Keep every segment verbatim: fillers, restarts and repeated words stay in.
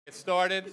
Get started.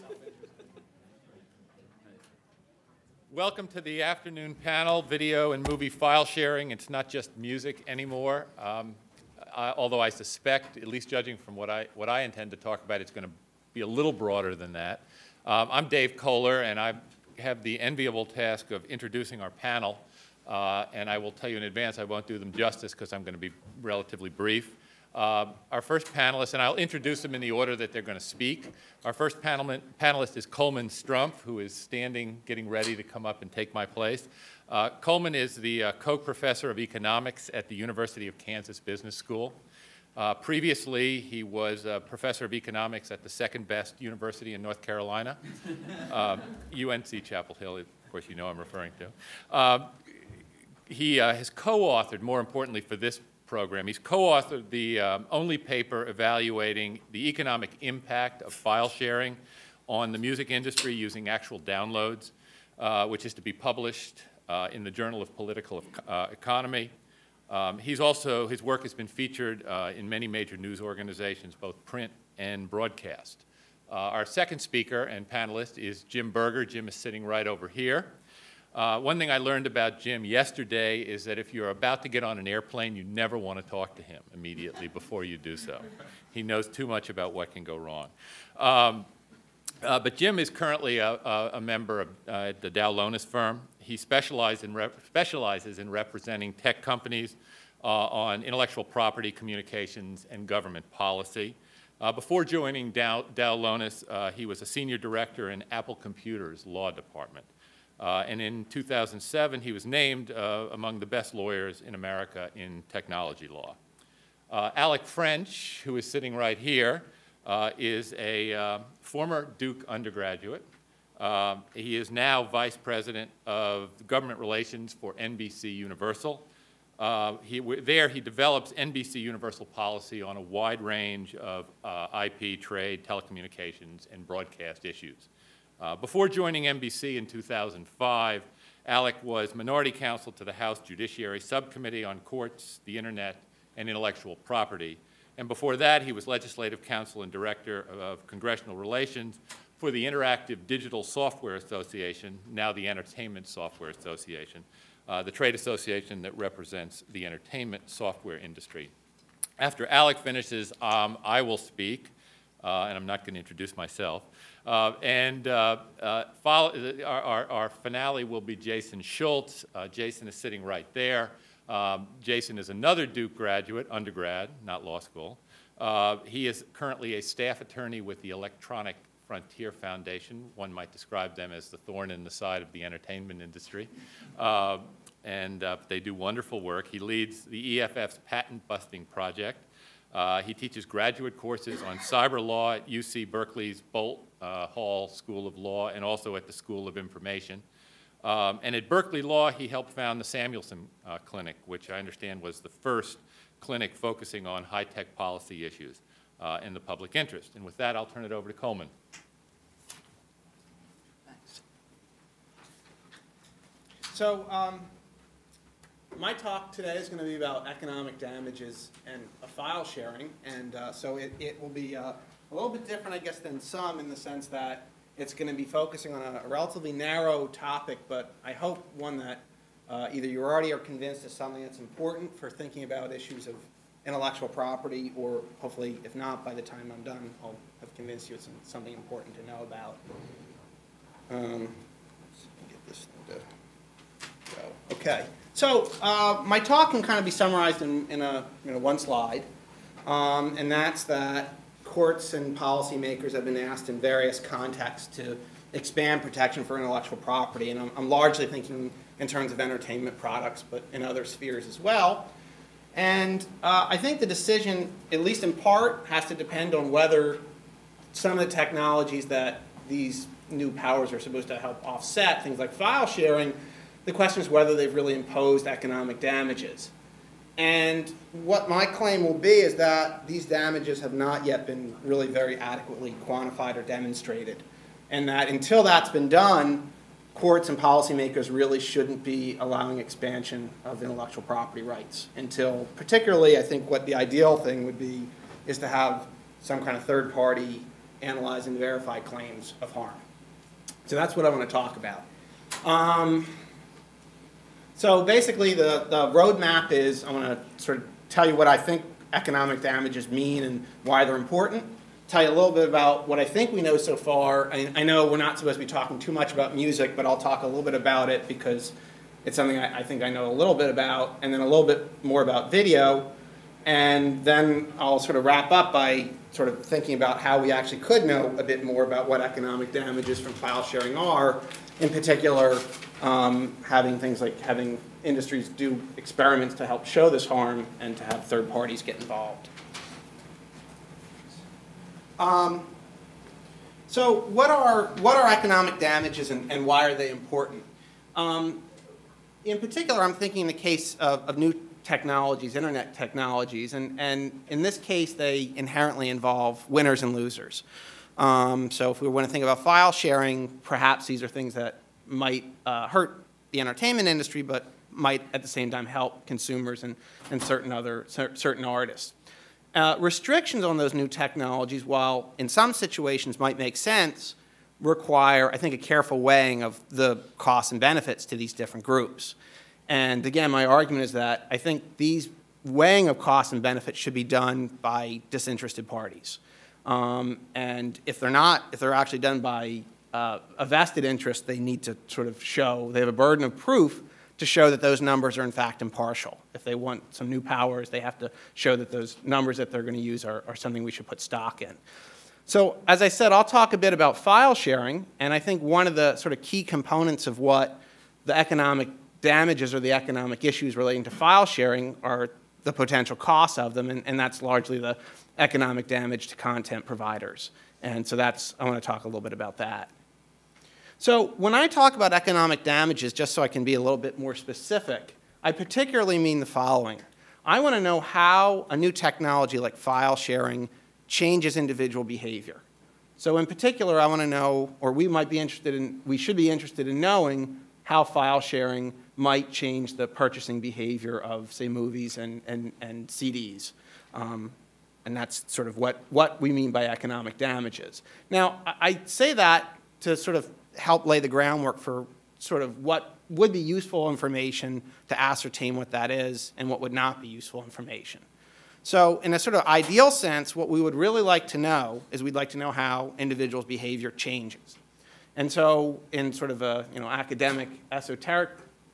Welcome to the afternoon panel, video and movie file sharing. It's not just music anymore, um, I, although I suspect, at least judging from what I, what I intend to talk about, it's going to be a little broader than that. Um, I'm Dave Kohler, and I have the enviable task of introducing our panel. Uh, and I will tell you in advance, I won't do them justice because I'm going to be relatively brief. Uh, our first panelist, and I'll introduce them in the order that they're going to speak. Our first panel, panelist is Koleman Strumpf, who is standing, getting ready to come up and take my place. Uh, Koleman is the uh, co-professor of economics at the University of Kansas Business School. Uh, previously, he was a professor of economics at the second best university in North Carolina, uh, U N C Chapel Hill, of course you know I'm referring to. Uh, he uh, has co-authored, more importantly for this program, he's co-authored the um, only paper evaluating the economic impact of file sharing on the music industry using actual downloads, uh, which is to be published uh, in the Journal of Political uh, Economy. Um, he's also, his work has been featured uh, in many major news organizations, both print and broadcast. Uh, our second speaker and panelist is Jim Berger. Jim is sitting right over here. Uh, one thing I learned about Jim yesterday is that if you're about to get on an airplane, you never want to talk to him immediately before you do so. He knows too much about what can go wrong. Um, uh, but Jim is currently a, a, a member of uh, the Dow Lonis firm. He specializes in, rep specializes in representing tech companies uh, on intellectual property, communications, and government policy. Uh, before joining Dow, Dow Lonis, uh, he was a senior director in Apple Computer's law department. Uh, and in two thousand seven, he was named uh, among the best lawyers in America in technology law. Uh, Alec French, who is sitting right here, uh, is a uh, former Duke undergraduate. Uh, he is now vice president of government relations for N B C Universal. Uh, he, there, he develops N B C Universal policy on a wide range of uh, I P, trade, telecommunications, and broadcast issues. Uh, before joining N B C in two thousand five, Alec was minority counsel to the House Judiciary Subcommittee on Courts, the Internet, and Intellectual Property. And before that, he was legislative counsel and director of congressional relations for the Interactive Digital Software Association, now the Entertainment Software Association, uh, the trade association that represents the entertainment software industry. After Alec finishes, um, I will speak, uh, and I'm not going to introduce myself. Uh, and uh, uh, follow, our, our, our finale will be Jason Schultz. Uh, Jason is sitting right there. Um, Jason is another Duke graduate, undergrad, not law school. Uh, he is currently a staff attorney with the Electronic Frontier Foundation. One might describe them as the thorn in the side of the entertainment industry. Uh, and uh, they do wonderful work. He leads the E F F's patent busting project. Uh, he teaches graduate courses on cyber law at U C Berkeley's Bolt uh, Hall School of Law and also at the School of Information. Um, and at Berkeley Law, he helped found the Samuelson uh, Clinic, which I understand was the first clinic focusing on high-tech policy issues uh, in the public interest. And with that, I'll turn it over to Koleman. Thanks. So, um, my talk today is going to be about economic damages and uh, file sharing, and uh, so it, it will be uh, a little bit different, I guess, than some in the sense that it's going to be focusing on a, a relatively narrow topic, but I hope one that uh, either you already are convinced is something that's important for thinking about issues of intellectual property, or hopefully, if not, by the time I'm done, I'll have convinced you it's something important to know about. Um, let's get this thing to go. Okay. So uh, my talk can kind of be summarized in, in a you know, one slide, um, and that's that courts and policymakers have been asked in various contexts to expand protection for intellectual property, and I'm, I'm largely thinking in terms of entertainment products, but in other spheres as well. And uh, I think the decision, at least in part, has to depend on whether some of the technologies that these new powers are supposed to help offset, things like file sharing, the question is whether they've really imposed economic damages. And what my claim will be is that these damages have not yet been really very adequately quantified or demonstrated. And that until that's been done, courts and policymakers really shouldn't be allowing expansion of intellectual property rights. Until, particularly, I think what the ideal thing would be is to have some kind of third-party analyzing the verified claims of harm. So that's what I want to talk about. Um, so basically the, the roadmap is, I want to sort of tell you what I think economic damages mean and why they're important. Tell you a little bit about what I think we know so far. I, I know we're not supposed to be talking too much about music, but I'll talk a little bit about it because it's something I, I think I know a little bit about, and then a little bit more about video. And then I'll sort of wrap up by sort of thinking about how we actually could know a bit more about what economic damages from file sharing are, in particular um, having things like having industries do experiments to help show this harm and to have third parties get involved. Um, so what are, what are economic damages and, and why are they important? Um, in particular, I'm thinking in the case of, of new technologies, internet technologies, and, and in this case, they inherently involve winners and losers. Um, so if we want to think about file sharing, perhaps these are things that might uh, hurt the entertainment industry, but might at the same time help consumers and, and certain other, certain artists. Uh, restrictions on those new technologies, while in some situations might make sense, require, I think, a careful weighing of the costs and benefits to these different groups. And again, my argument is that I think these weighing of costs and benefits should be done by disinterested parties. Um, and if they're not, if they're actually done by uh, a vested interest, they need to sort of show, they have a burden of proof to show that those numbers are in fact impartial. If they want some new powers, they have to show that those numbers that they're going to use are, are something we should put stock in. So as I said, I'll talk a bit about file sharing, and I think one of the sort of key components of what the economic damages or the economic issues relating to file sharing are the potential costs of them, and, and that's largely the economic damage to content providers. And so that's, I want to talk a little bit about that. So when I talk about economic damages, just so I can be a little bit more specific, I particularly mean the following. I want to know how a new technology like file sharing changes individual behavior. So in particular, I want to know, or we might be interested in, we should be interested in knowing how file sharing might change the purchasing behavior of, say, movies and, and, and C Ds. Um, and that's sort of what, what we mean by economic damages. Now, I, I say that to sort of help lay the groundwork for sort of what would be useful information to ascertain what that is and what would not be useful information. So in a sort of ideal sense, what we would really like to know is we'd like to know how individuals' behavior changes. And so in sort of a you know, academic, esoteric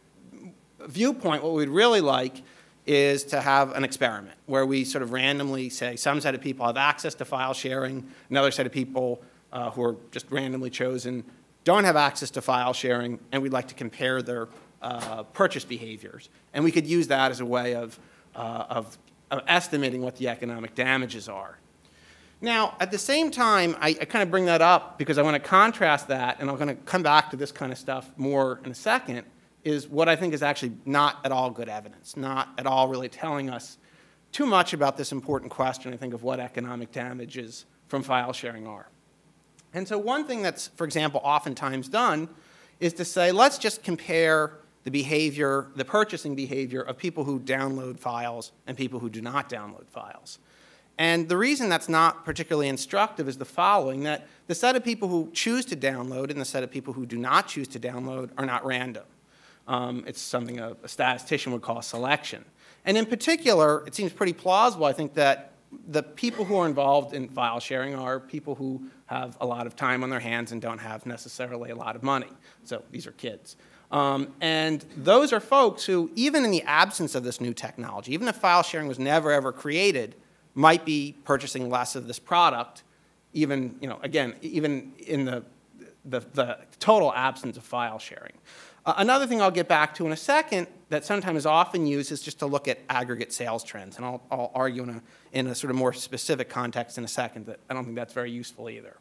viewpoint, what we'd really like is to have an experiment where we sort of randomly say some set of people have access to file sharing, another set of people uh, who are just randomly chosen don't have access to file sharing, and we'd like to compare their uh, purchase behaviors. And we could use that as a way of, uh, of, of estimating what the economic damages are. Now, at the same time, I, I kind of bring that up because I want to contrast that, and I'm going to come back to this kind of stuff more in a second, is what I think is actually not at all good evidence, not at all really telling us too much about this important question, I think, of what economic damages from file sharing are. And so one thing that's, for example, oftentimes done is to say, let's just compare the behavior, the purchasing behavior of people who download files and people who do not download files. And the reason that's not particularly instructive is the following, that the set of people who choose to download and the set of people who do not choose to download are not random. Um, it's something a, a statistician would call a selection. And in particular, it seems pretty plausible, I think, that the people who are involved in file sharing are people who have a lot of time on their hands and don't have necessarily a lot of money. So these are kids. Um, and those are folks who, even in the absence of this new technology, even if file sharing was never ever created, might be purchasing less of this product, even, you know, again, even in the, the, the total absence of file sharing. Uh, another thing I'll get back to in a second that sometimes is often used is just to look at aggregate sales trends. And I'll, I'll argue in a, in a sort of more specific context in a second that I don't think that's very useful either.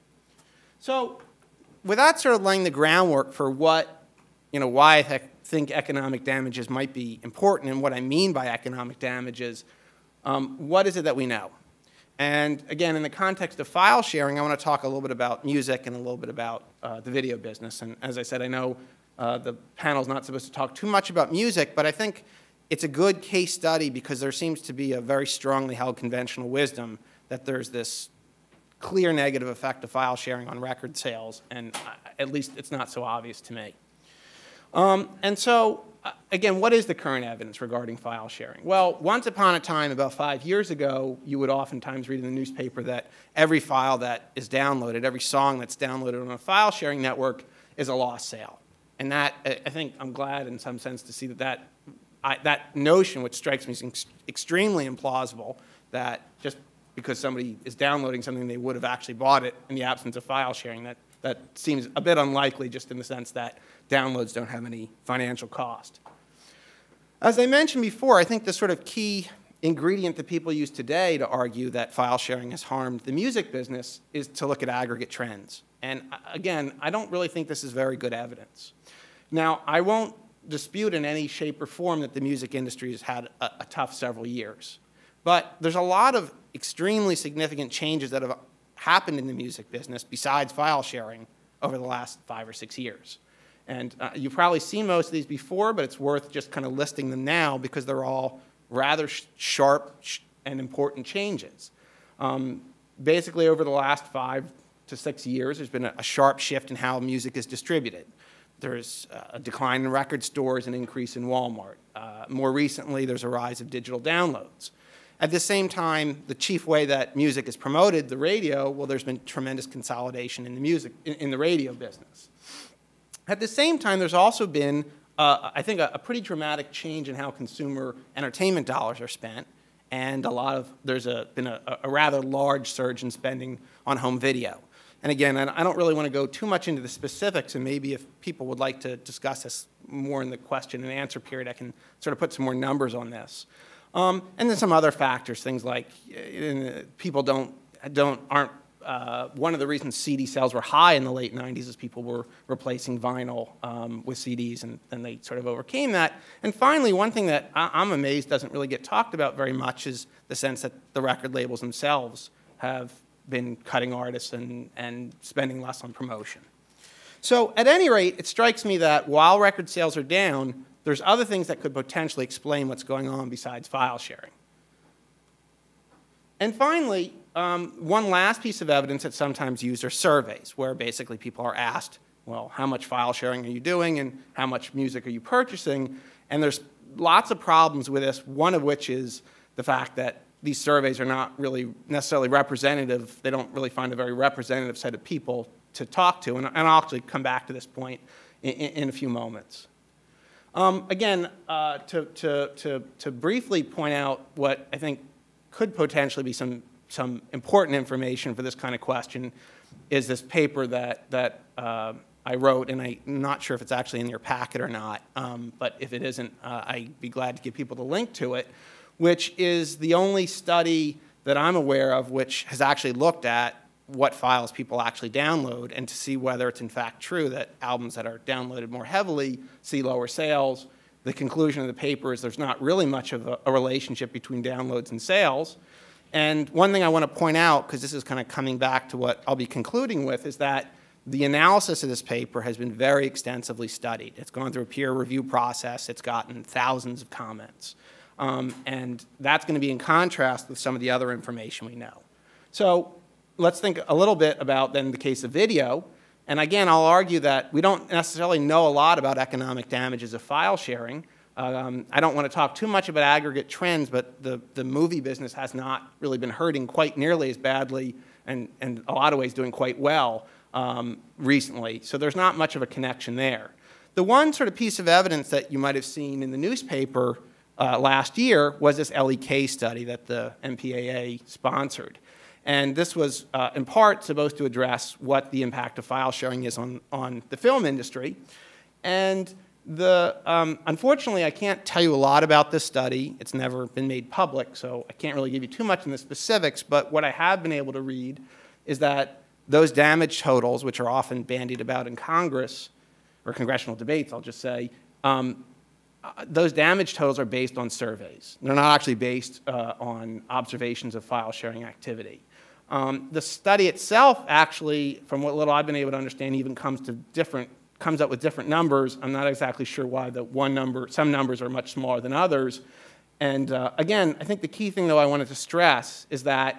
So with that sort of laying the groundwork for what, you know, why I th think economic damages might be important and what I mean by economic damages, um, what is it that we know? And again, in the context of file sharing, I want to talk a little bit about music and a little bit about uh, the video business. And as I said, I know Uh, the panel's not supposed to talk too much about music, but I think it's a good case study because there seems to be a very strongly held conventional wisdom that there's this clear negative effect of file sharing on record sales, and at least it's not so obvious to me. Um, and so, uh, again, what is the current evidence regarding file sharing? Well, once upon a time, about five years ago, you would oftentimes read in the newspaper that every file that is downloaded, every song that's downloaded on a file sharing network is a lost sale. And that, I think, I'm glad in some sense to see that that, I, that notion, which strikes me as ex extremely implausible, that just because somebody is downloading something, they would have actually bought it in the absence of file sharing. That, that seems a bit unlikely, just in the sense that downloads don't have any financial cost. As I mentioned before, I think the sort of key ingredient that people use today to argue that file sharing has harmed the music business is to look at aggregate trends. And again, I don't really think this is very good evidence. Now, I won't dispute in any shape or form that the music industry has had a, a tough several years. But there's a lot of extremely significant changes that have happened in the music business besides file sharing over the last five or six years. And uh, you've probably seen most of these before, but it's worth just kind of listing them now because they're all rather sh sharp sh and important changes. Um, basically, over the last five to six years, there's been a, a sharp shift in how music is distributed. There's a decline in record stores, an increase in Walmart. Uh, more recently, there's a rise of digital downloads. At the same time, the chief way that music is promoted, the radio, well, there's been tremendous consolidation in the music, in, in the radio business. At the same time, there's also been, uh, I think, a, a pretty dramatic change in how consumer entertainment dollars are spent, and a lot of, there's a, been a, a rather large surge in spending on home video. And again, I don't really want to go too much into the specifics, and maybe if people would like to discuss this more in the question and answer period, I can sort of put some more numbers on this. Um, and then some other factors, things like uh, people don't, don't, aren't, uh, one of the reasons C D sales were high in the late nineties is people were replacing vinyl um, with C Ds, and then they sort of overcame that. And finally, one thing that I I'm amazed doesn't really get talked about very much is the sense that the record labels themselves have been cutting artists and, and spending less on promotion. So at any rate, it strikes me that while record sales are down, there's other things that could potentially explain what's going on besides file sharing. And finally, um, one last piece of evidence that's sometimes used are surveys, where basically people are asked, well, how much file sharing are you doing and how much music are you purchasing? And there's lots of problems with this, one of which is the fact that these surveys are not really necessarily representative. They don't really find a very representative set of people to talk to. And, and I'll actually come back to this point in, in a few moments. Um, again, uh, to, to, to, to briefly point out what I think could potentially be some, some important information for this kind of question is this paper that, that uh, I wrote, and I'm not sure if it's actually in your packet or not, um, but if it isn't, uh, I'd be glad to give people the link to it, which is the only study that I'm aware of which has actually looked at what files people actually download and to see whether it's in fact true that albums that are downloaded more heavily see lower sales. The conclusion of the paper is there's not really much of a, a relationship between downloads and sales. And one thing I want to point out, because this is kind of coming back to what I'll be concluding with, is that the analysis of this paper has been very extensively studied. It's gone through a peer review process. It's gotten thousands of comments. Um, and that's going to be in contrast with some of the other information we know. So let's think a little bit about then the case of video. And again, I'll argue that we don't necessarily know a lot about economic damages of file sharing. Um, I don't want to talk too much about aggregate trends, but the, the movie business has not really been hurting quite nearly as badly and, and in a lot of ways doing quite well um, recently. So there's not much of a connection there. The one sort of piece of evidence that you might have seen in the newspaper Uh, last year was this L E K study that the M P A A sponsored. And this was uh, in part supposed to address what the impact of file sharing is on, on the film industry. And the, um, unfortunately, I can't tell you a lot about this study. It's never been made public, so I can't really give you too much in the specifics. But what I have been able to read is that those damage totals, which are often bandied about in Congress, or congressional debates, I'll just say, um, Uh, those damage totals are based on surveys. They're not actually based uh, on observations of file sharing activity. Um, the study itself actually, from what little I've been able to understand, even comes to different, comes up with different numbers. I'm not exactly sure why the one number, some numbers are much smaller than others. And uh, again, I think the key thing though I wanted to stress is that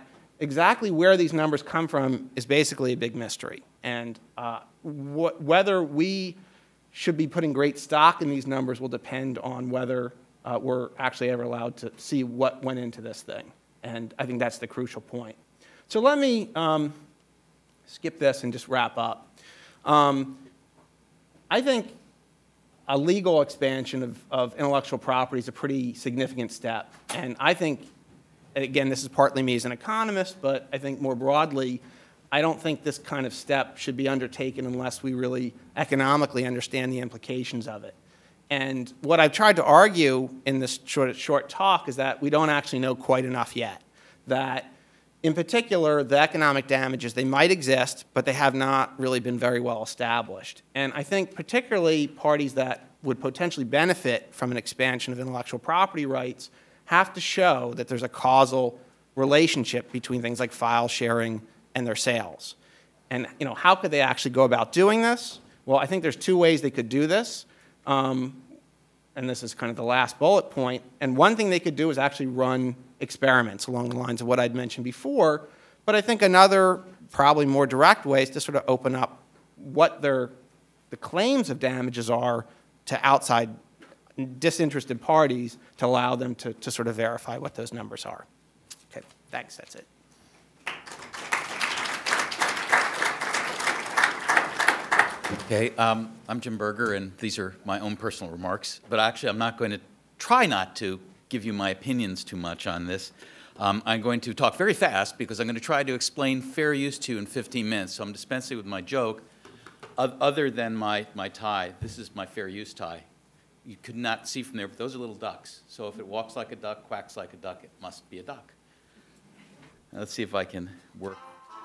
exactly where these numbers come from is basically a big mystery. And uh, wh whether we should be putting great stock in these numbers will depend on whether uh, we're actually ever allowed to see what went into this thing. And I think that's the crucial point. So let me um, skip this and just wrap up. Um, I think a legal expansion of, of intellectual property is a pretty significant step. And I think, again, this is partly me as an economist, but I think more broadly, I don't think this kind of step should be undertaken unless we really economically understand the implications of it. And what I've tried to argue in this short, short talk is that we don't actually know quite enough yet. That, in particular, the economic damages, they might exist, but they have not really been very well established. And I think particularly parties that would potentially benefit from an expansion of intellectual property rights have to show that there's a causal relationship between things like file sharing and their sales. And you know, how could they actually go about doing this? Well, I think there's two ways they could do this. Um, and this is kind of the last bullet point. And one thing they could do is actually run experiments along the lines of what I'd mentioned before. But I think another, probably more direct way is to sort of open up what their, the claims of damages are to outside disinterested parties to allow them to, to sort of verify what those numbers are. Okay, thanks, that's it. Okay, um, I'm Jim Berger, and these are my own personal remarks. But actually, I'm not going to try not to give you my opinions too much on this. Um, I'm going to talk very fast because I'm going to try to explain fair use to you in fifteen minutes. So I'm dispensing with my joke. Other than my, my tie, this is my fair use tie. You could not see from there, but those are little ducks. So if it walks like a duck, quacks like a duck, it must be a duck. Now, let's see if I can work.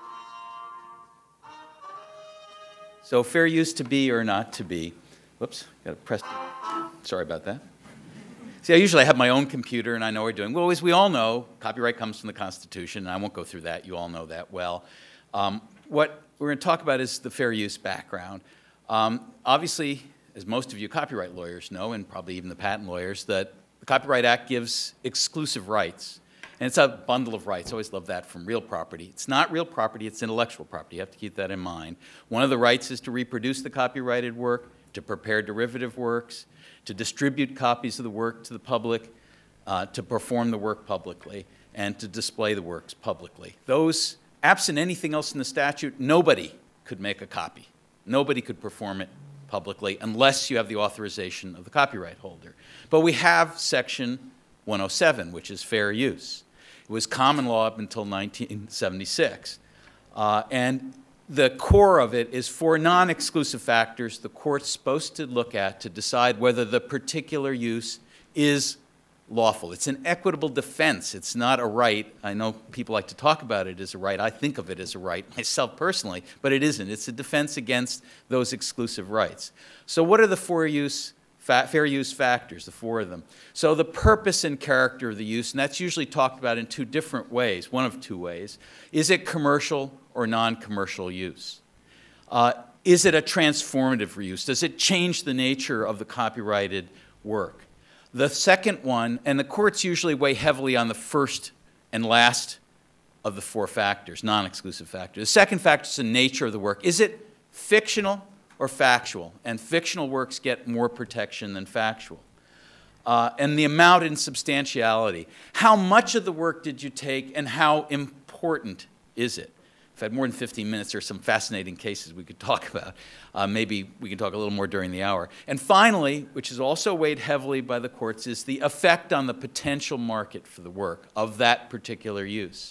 So fair use to be or not to be. Whoops, got to press. Sorry about that. See, I usually have my own computer and I know what we're doing. Well, as we all know, copyright comes from the Constitution, and I won't go through that. You all know that well. Um, what we're going to talk about is the fair use background. Um, obviously, as most of you copyright lawyers know, and probably even the patent lawyers, that the Copyright Act gives exclusive rights. And it's a bundle of rights. I always love that from real property. It's not real property, it's intellectual property. You have to keep that in mind. One of the rights is to reproduce the copyrighted work, to prepare derivative works, to distribute copies of the work to the public, uh, to perform the work publicly, and to display the works publicly. Those, absent anything else in the statute, nobody could make a copy. Nobody could perform it publicly unless you have the authorization of the copyright holder. But we have Section one oh seven, which is fair use. It was common law up until nineteen seventy-six. Uh, and the core of it is for non-exclusive factors the court's supposed to look at to decide whether the particular use is lawful. It's an equitable defense. It's not a right. I know people like to talk about it as a right. I think of it as a right myself personally, but it isn't. It's a defense against those exclusive rights. So what are the fair use, fair use factors, the four of them? So the purpose and character of the use, and that's usually talked about in two different ways, one of two ways. Is it commercial or non-commercial use? Uh, is it a transformative use? Does it change the nature of the copyrighted work? The second one, and the courts usually weigh heavily on the first and last of the four factors, non-exclusive factors. The second factor is the nature of the work. Is it fictional or factual? And fictional works get more protection than factual. Uh, and the amount and substantiality. How much of the work did you take, and how important is it? If I had more than fifteen minutes, there are some fascinating cases we could talk about. Uh, maybe we can talk a little more during the hour. And finally, which is also weighed heavily by the courts, is the effect on the potential market for the work of that particular use.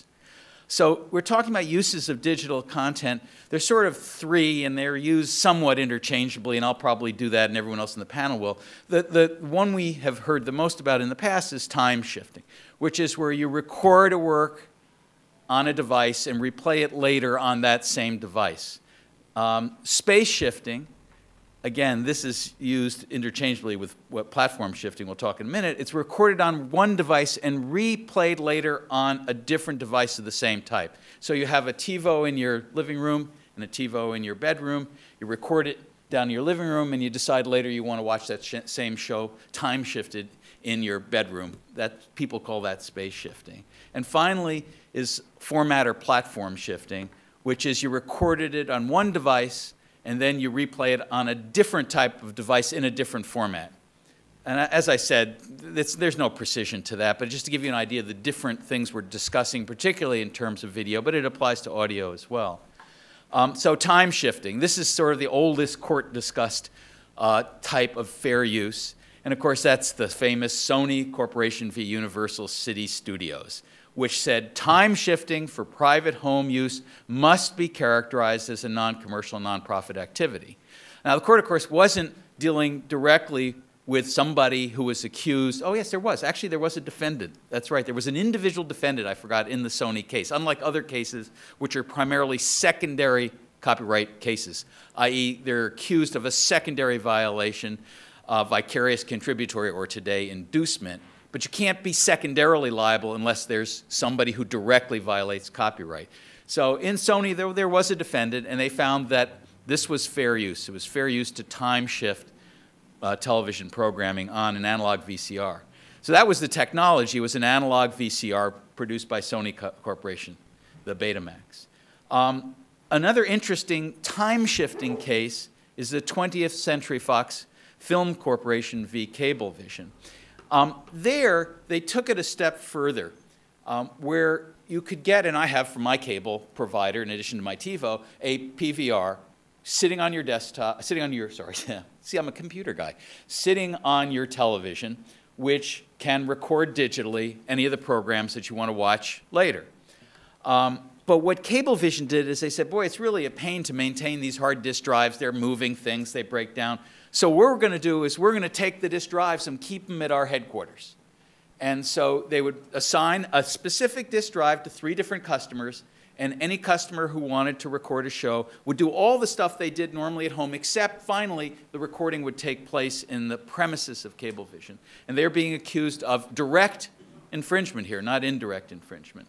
So we're talking about uses of digital content. There's sort of three, and they're used somewhat interchangeably, and I'll probably do that, and everyone else in the panel will. The, the one we have heard the most about in the past is time shifting, which is where you record a work on a device and replay it later on that same device. Um, space shifting, again, this is used interchangeably with what platform shifting we'll talk in a minute. It's recorded on one device and replayed later on a different device of the same type. So you have a TiVo in your living room and a TiVo in your bedroom. You record it down in your living room, and you decide later you want to watch that sh same show time shifted in your bedroom. That, people call that space shifting. And finally is format or platform shifting, which is you recorded it on one device, and then you replay it on a different type of device in a different format. And as I said, it's, there's no precision to that, but just to give you an idea of the different things we're discussing, particularly in terms of video, but it applies to audio as well. Um, so time shifting. This is sort of the oldest court-discussed uh, type of fair use. And of course, that's the famous Sony Corporation v. Universal City Studios, which said time shifting for private home use must be characterized as a non-commercial, non-profit activity. Now, the court, of course, wasn't dealing directly with somebody who was accused. Oh, yes, there was. Actually, there was a defendant. That's right. There was an individual defendant, I forgot, in the Sony case, unlike other cases, which are primarily secondary copyright cases, that is they're accused of a secondary violation, uh, vicarious contributory, or today, inducement. But you can't be secondarily liable unless there's somebody who directly violates copyright. So in Sony, there, there was a defendant, and they found that this was fair use. It was fair use to time shift Uh, television programming on an analog V C R. So that was the technology. It was an analog V C R produced by Sony Co Corporation, the Betamax. Um, another interesting time-shifting case is the twentieth Century Fox Film Corporation v. Cablevision. Um, there, they took it a step further, um, where you could get, and I have from my cable provider, in addition to my TiVo, a P V R sitting on your desktop, sitting on your, sorry, see, I'm a computer guy, sitting on your television, which can record digitally any of the programs that you want to watch later. Um, but what Cablevision did is they said, boy, it's really a pain to maintain these hard disk drives. They're moving things, they break down. So what we're going to do is we're going to take the disk drives and keep them at our headquarters. And so they would assign a specific disk drive to three different customers, and any customer who wanted to record a show would do all the stuff they did normally at home, except finally the recording would take place in the premises of Cablevision. And they're being accused of direct infringement here, not indirect infringement.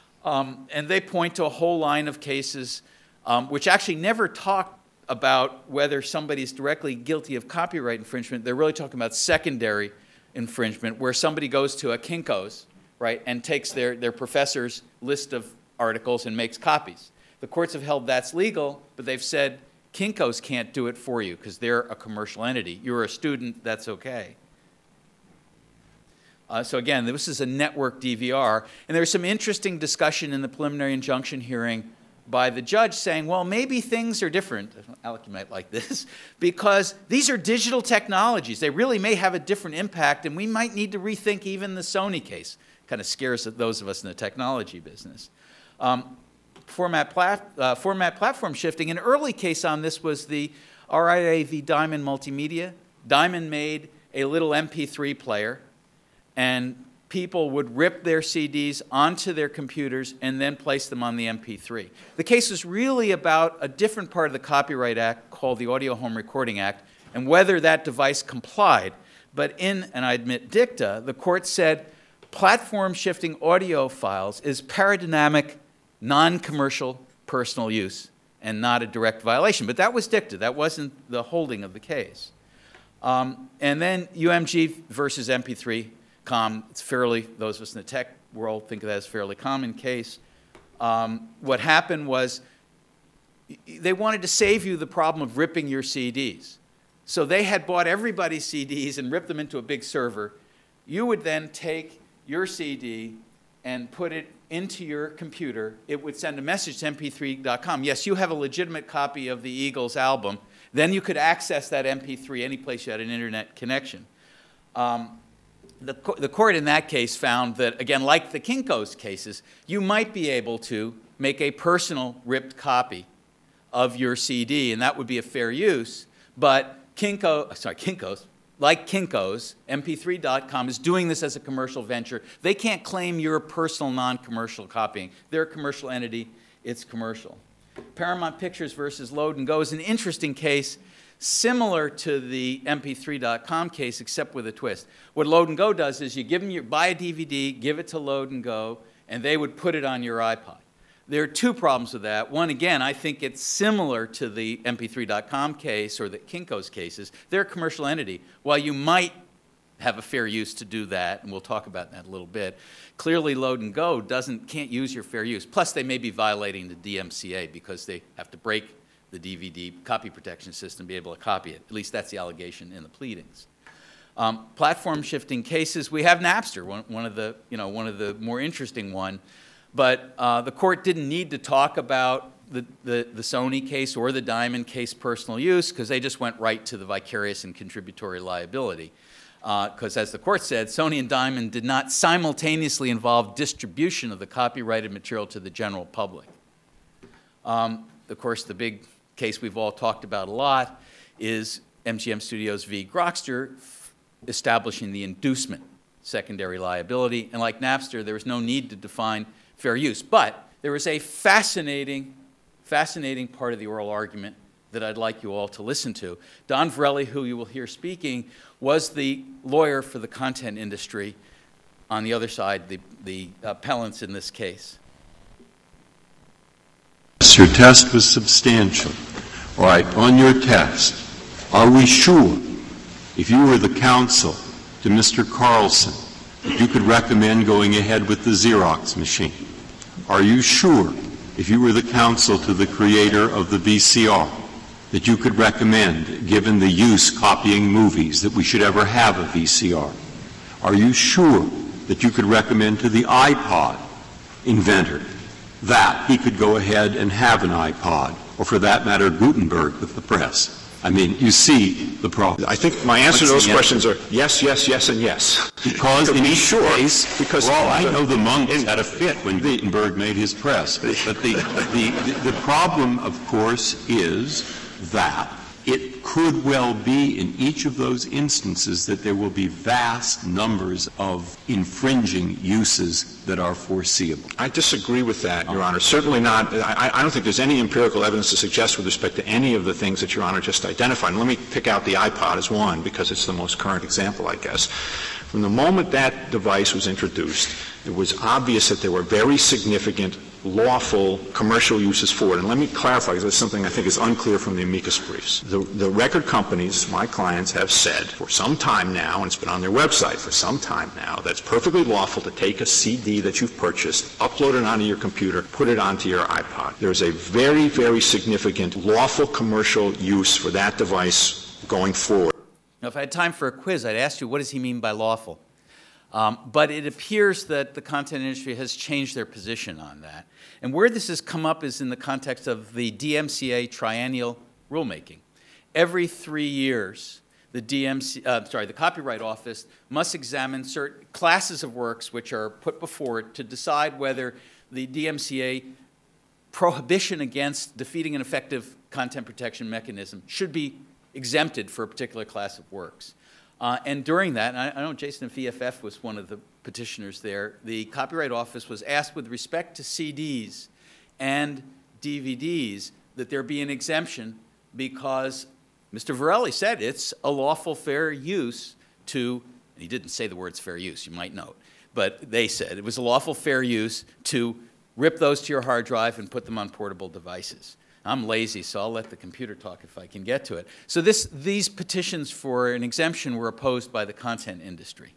Um, and they point to a whole line of cases um, which actually never talk about whether somebody's directly guilty of copyright infringement. They're really talking about secondary infringement, where somebody goes to a Kinko's, right, and takes their, their professor's list of articles and makes copies. The courts have held that's legal, but they've said Kinko's can't do it for you because they're a commercial entity. You're a student, that's okay. Uh, so again, this is a network D V R, and there was some interesting discussion in the preliminary injunction hearing by the judge saying, well, maybe things are different. Alec, you might like this, because these are digital technologies. They really may have a different impact, and we might need to rethink even the Sony case. Kind of scares those of us in the technology business. Um, format, plat, uh, format platform shifting. An early case on this was the R I A v. Diamond Multimedia. Diamond made a little M P three player, and people would rip their C Ds onto their computers and then place them on the M P three. The case was really about a different part of the Copyright Act called the Audio Home Recording Act and whether that device complied. But in, and I admit dicta, the court said platform shifting audio files is paradigmatic non-commercial personal use and not a direct violation. But that was dicta. That wasn't the holding of the case. Um, and then U M G versus M P three com, it's fairly, those of us in the tech world think of that as a fairly common case. Um, what happened was they wanted to save you the problem of ripping your C Ds. So they had bought everybody's C Ds and ripped them into a big server. You would then take your C D and put it into your computer. It would send a message to M P three dot com. Yes, you have a legitimate copy of the Eagles album. Then you could access that M P three any place you had an internet connection. Um, the, co the court in that case found that, again, like the Kinko's cases, you might be able to make a personal ripped copy of your C D, and that would be a fair use. But Kinko, sorry, Kinko's, like Kinko's, M P three dot com is doing this as a commercial venture. They can't claim you're a personal non-commercial copying. They're a commercial entity. It's commercial. Paramount Pictures versus Load and Go is an interesting case, similar to the M P three dot com case, except with a twist. What Load and Go does is you give them your, buy a D V D, give it to Load and Go, and they would put it on your iPod. There are two problems with that. One, again, I think it's similar to the M P three dot com case or the Kinko's cases. They're a commercial entity. While you might have a fair use to do that, and we'll talk about that in a little bit, clearly Load and Go doesn't, can't use your fair use. Plus, they may be violating the D M C A because they have to break the D V D copy protection system to be able to copy it. At least that's the allegation in the pleadings. Um, platform shifting cases, we have Napster, one, one of the, you know, one of the more interesting one. But uh, the court didn't need to talk about the, the, the Sony case or the Diamond case personal use because they just went right to the vicarious and contributory liability. Because uh, as the court said, Sony and Diamond did not simultaneously involve distribution of the copyrighted material to the general public. Um, of course, the big case we've all talked about a lot is M G M Studios v. Grokster establishing the inducement secondary liability. And like Napster, there was no need to define fair use. But there was a fascinating, fascinating part of the oral argument that I'd like you all to listen to. Don Varelli, who you will hear speaking, was the lawyer for the content industry. On the other side, the, the appellants in this case. Your test was substantial. All right, on your test, are we sure, if you were the counsel to Mister Carlson, that you could recommend going ahead with the Xerox machine? Are you sure, if you were the counsel to the creator of the V C R, that you could recommend, given the use copying movies, that we should ever have a V C R? Are you sure that you could recommend to the iPod inventor that he could go ahead and have an iPod, or for that matter, Gutenberg with the press? I mean, you see the problem. I think my answer to those questions are yes, yes, yes, and yes. Because in each sure, case, because for all I the, know, the monks in, had a fit when Gutenberg made his press. But the, the, the, the problem, of course, is that it could well be in each of those instances that there will be vast numbers of infringing uses that are foreseeable. I disagree with that, Your Honor. Certainly not. I, I don't think there's any empirical evidence to suggest with respect to any of the things that Your Honor just identified. And let me pick out the iPod as one because it's the most current example, I guess. From the moment that device was introduced, it was obvious that there were very significant lawful commercial uses for it. And let me clarify, because that's something I think is unclear from the amicus briefs. The, the record companies, my clients, have said for some time now, and it's been on their website for some time now, that it's perfectly lawful to take a C D that you've purchased, upload it onto your computer, put it onto your iPod. There's a very, very significant lawful commercial use for that device going forward. Now, if I had time for a quiz, I'd ask you, what does he mean by lawful? Um, but it appears that the content industry has changed their position on that. And where this has come up is in the context of the D M C A triennial rulemaking. Every three years, the D M C, uh, sorry, the Copyright Office must examine certain classes of works which are put before it to decide whether the D M C A prohibition against defeating an effective content protection mechanism should be exempted for a particular class of works. Uh, and during that, and I, I know Jason V F F was one of the petitioners there, the Copyright Office was asked with respect to C Ds and D V Ds that there be an exemption because Mister Varelli said it's a lawful fair use to, and he didn't say the words fair use, you might note, but they said it was a lawful fair use to rip those to your hard drive and put them on portable devices. I'm lazy, so I'll let the computer talk if I can get to it. So this, these petitions for an exemption were opposed by the content industry.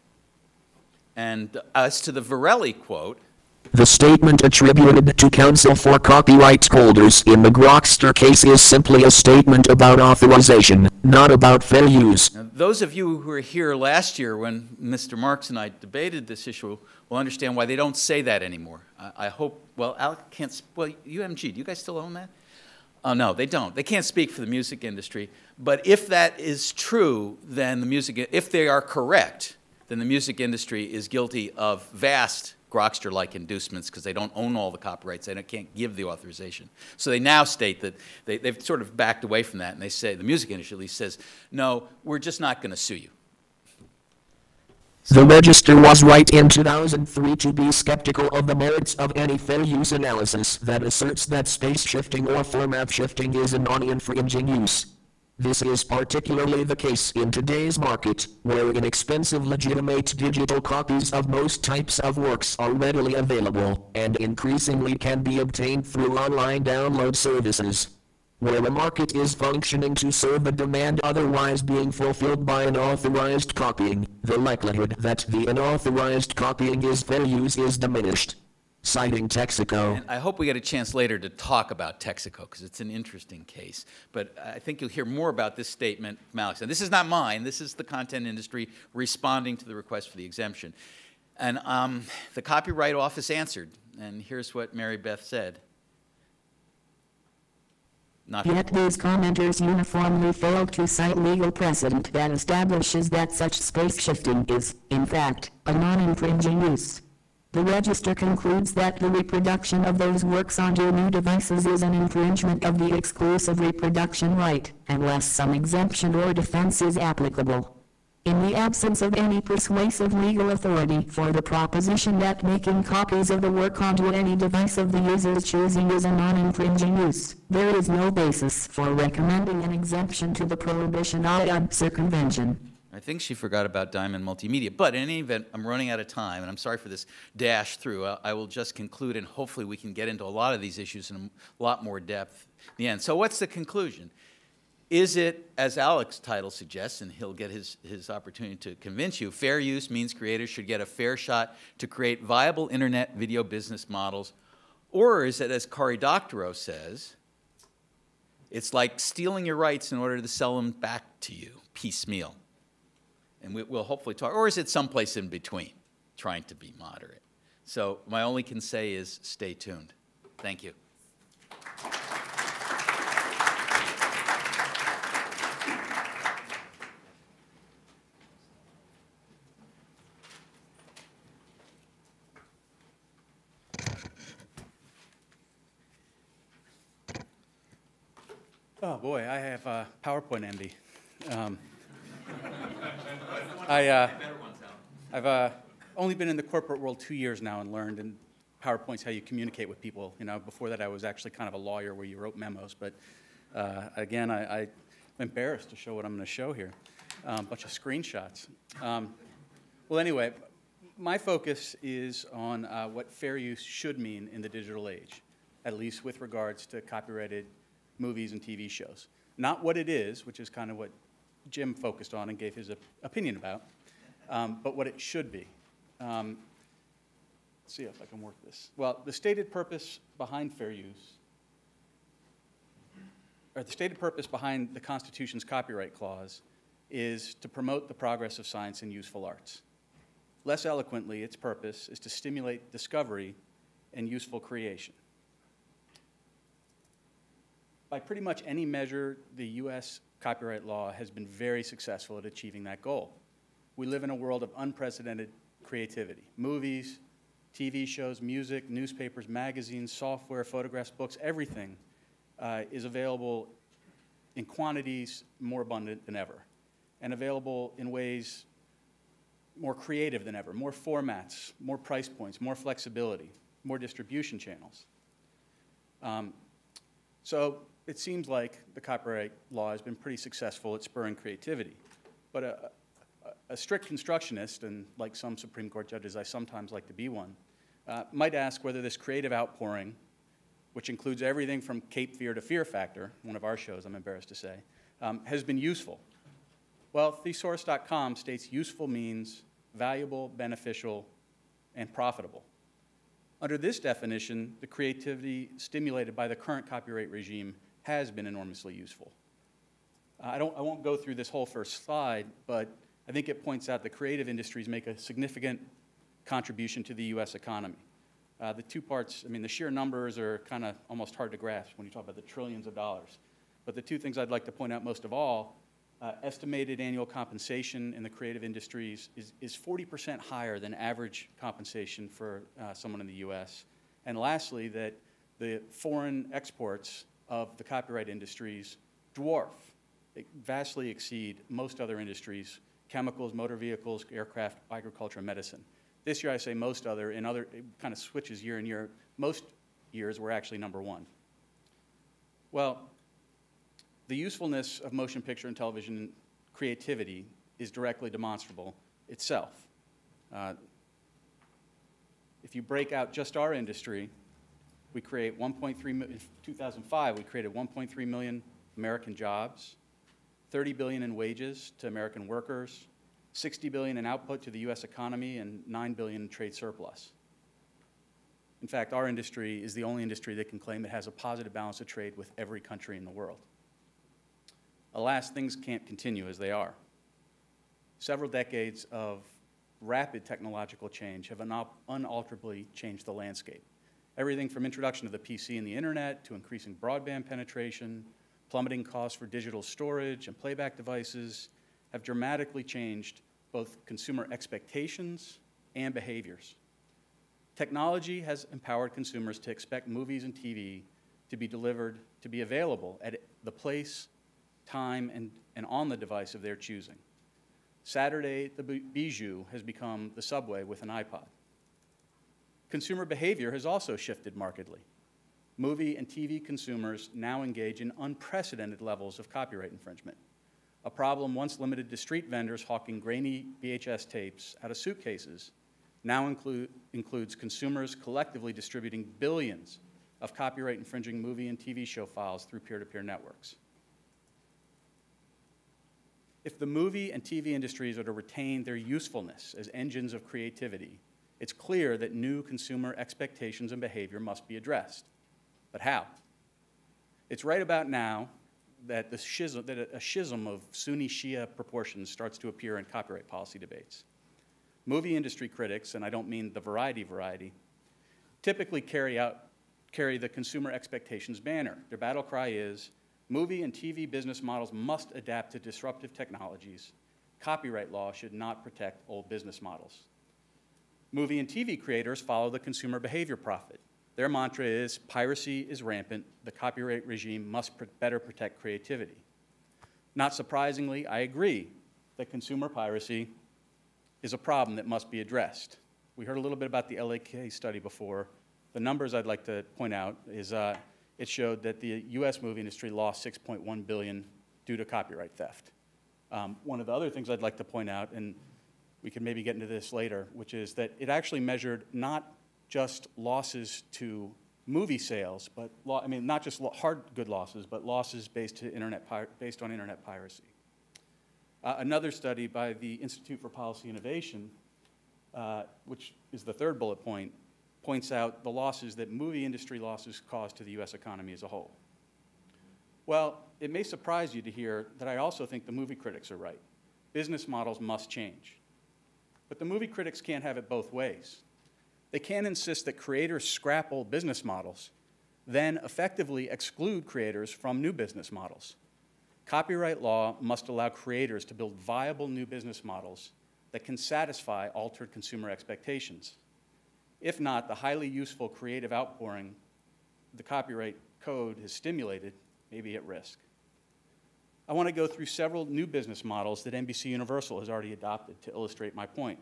And as to the Varelli quote, the statement attributed to counsel for copyright holders in the Grokster case is simply a statement about authorization, not about fair use. Now, those of you who were here last year when Mister Marks and I debated this issue will understand why they don't say that anymore. I, I hope, well, Alec can't, well, U M G, do you guys still own that? Oh, no, they don't. They can't speak for the music industry. But if that is true, then the music, if they are correct, then the music industry is guilty of vast Grokster-like inducements because they don't own all the copyrights. They can't give the authorization. So they now state that they, they've sort of backed away from that, and they say, the music industry at least says, no, we're just not going to sue you. The Register was right in two thousand three to be skeptical of the merits of any fair use analysis that asserts that space shifting or format shifting is a non-infringing use. This is particularly the case in today's market, where inexpensive legitimate digital copies of most types of works are readily available, and increasingly can be obtained through online download services. Where a market is functioning to serve a demand otherwise being fulfilled by unauthorized copying, the likelihood that the unauthorized copying is fair use is diminished. Citing Texaco. And I hope we get a chance later to talk about Texaco, because it's an interesting case. But I think you'll hear more about this statement from Alex. And this is not mine. This is the content industry responding to the request for the exemption. And um, the Copyright Office answered. And here's what Mary Beth said. Not Yet these commenters uniformly failed to cite legal precedent that establishes that such space shifting is, in fact, a non-infringing use. The Register concludes that the reproduction of those works onto new devices is an infringement of the exclusive reproduction right, unless some exemption or defense is applicable. In the absence of any persuasive legal authority for the proposition that making copies of the work onto any device of the user's choosing is a non-infringing use, there is no basis for recommending an exemption to the prohibition on circumvention. I think she forgot about Diamond Multimedia. But in any event, I'm running out of time, and I'm sorry for this dash through. I, I will just conclude, and hopefully we can get into a lot of these issues in a lot more depth in the end. So what's the conclusion? Is it, as Alec's title suggests, and he'll get his, his opportunity to convince you, fair use means creators should get a fair shot to create viable internet video business models? Or is it, as Cory Doctorow says, it's like stealing your rights in order to sell them back to you piecemeal? And we, we'll hopefully talk, or is it someplace in between, trying to be moderate? So my only can say is stay tuned. Thank you. Oh boy, I have uh, PowerPoint envy. Um, I, uh, I've uh, only been in the corporate world two years now and learned, and PowerPoint's how you communicate with people. You know, before that I was actually kind of a lawyer where you wrote memos, but uh, again, I, I'm embarrassed to show what I'm going to show here. A um, bunch of screenshots. Um, well, anyway, my focus is on uh, what fair use should mean in the digital age, at least with regards to copyrighted movies and T V shows. Not what it is, which is kind of what Jim focused on and gave his op opinion about, um, but what it should be. Um, let's see if I can work this. Well, the stated purpose behind fair use, or the stated purpose behind the Constitution's copyright clause is to promote the progress of science and useful arts. Less eloquently, its purpose is to stimulate discovery and useful creation. By pretty much any measure, the U S copyright law has been very successful at achieving that goal. We live in a world of unprecedented creativity. Movies, T V shows, music, newspapers, magazines, software, photographs, books, everything uh, is available in quantities more abundant than ever, and available in ways more creative than ever, more formats, more price points, more flexibility, more distribution channels. Um, so it seems like the copyright law has been pretty successful at spurring creativity. But a, a, a strict constructionist, and like some Supreme Court judges, I sometimes like to be one, uh, might ask whether this creative outpouring, which includes everything from Cape Fear to Fear Factor, one of our shows, I'm embarrassed to say, um, has been useful. Well, thesaurus dot com states useful means valuable, beneficial, and profitable. Under this definition, the creativity stimulated by the current copyright regime has been enormously useful. Uh, I, don't, I won't go through this whole first slide, but I think it points out the creative industries make a significant contribution to the U S economy. Uh, the two parts, I mean, the sheer numbers are kind of almost hard to grasp when you talk about the trillions of dollars. But the two things I'd like to point out most of all, uh, estimated annual compensation in the creative industries is, is forty percent higher than average compensation for uh, someone in the U S. And lastly, that the foreign exports of the copyright industries dwarf, they vastly exceed most other industries, chemicals, motor vehicles, aircraft, agriculture, and medicine. This year I say most other, in other, it kind of switches year in year. Most years we're actually number one. Well, The usefulness of motion picture and television creativity is directly demonstrable itself. Uh, if you break out just our industry, we create one point three million, in two thousand five, we created one point three million American jobs, thirty billion in wages to American workers, sixty billion in output to the U S economy, and nine billion in trade surplus. In fact, our industry is the only industry that can claim it has a positive balance of trade with every country in the world. Alas, things can't continue as they are. Several decades of rapid technological change have unalterably changed the landscape. Everything from introduction of the P C and the internet to increasing broadband penetration, plummeting costs for digital storage and playback devices have dramatically changed both consumer expectations and behaviors. Technology has empowered consumers to expect movies and T V to be delivered, to be available at the place, time, and, and on the device of their choosing. Saturday, the bijou has become the subway with an iPod. Consumer behavior has also shifted markedly. Movie and T V consumers now engage in unprecedented levels of copyright infringement. A problem once limited to street vendors hawking grainy V H S tapes out of suitcases now include, includes consumers collectively distributing billions of copyright infringing movie and T V show files through peer-to-peer networks. If the movie and T V industries are to retain their usefulness as engines of creativity, it's clear that new consumer expectations and behavior must be addressed. But how? It's right about now that, the schism, that a schism of Sunni-Shia proportions starts to appear in copyright policy debates. Movie industry critics, and I don't mean the variety variety, typically carry out, carry the consumer expectations banner. Their battle cry is, movie and T V business models must adapt to disruptive technologies. Copyright law should not protect old business models. Movie and T V creators follow the consumer behavior prophet. Their mantra is, piracy is rampant, the copyright regime must pr- better protect creativity. Not surprisingly, I agree that consumer piracy is a problem that must be addressed. We heard a little bit about the L A case study before. The numbers I'd like to point out is uh, it showed that the U S movie industry lost six point one billion dollars due to copyright theft. Um, one of the other things I'd like to point out, and we can maybe get into this later, which is that it actually measured not just losses to movie sales, but lo- I mean not just lo- hard good losses, but losses based to internet pir- based on internet piracy. Uh, another study by the Institute for Policy Innovation, uh, which is the third bullet point, points out the losses that movie industry losses cause to the U S economy as a whole. Well, it may surprise you to hear that I also think the movie critics are right. Business models must change. But the movie critics can't have it both ways. They can't insist that creators scrap old business models, then effectively exclude creators from new business models. Copyright law must allow creators to build viable new business models that can satisfy altered consumer expectations. If not, the highly useful creative outpouring the copyright code has stimulated may be at risk. I want to go through several new business models that N B C Universal has already adopted to illustrate my point.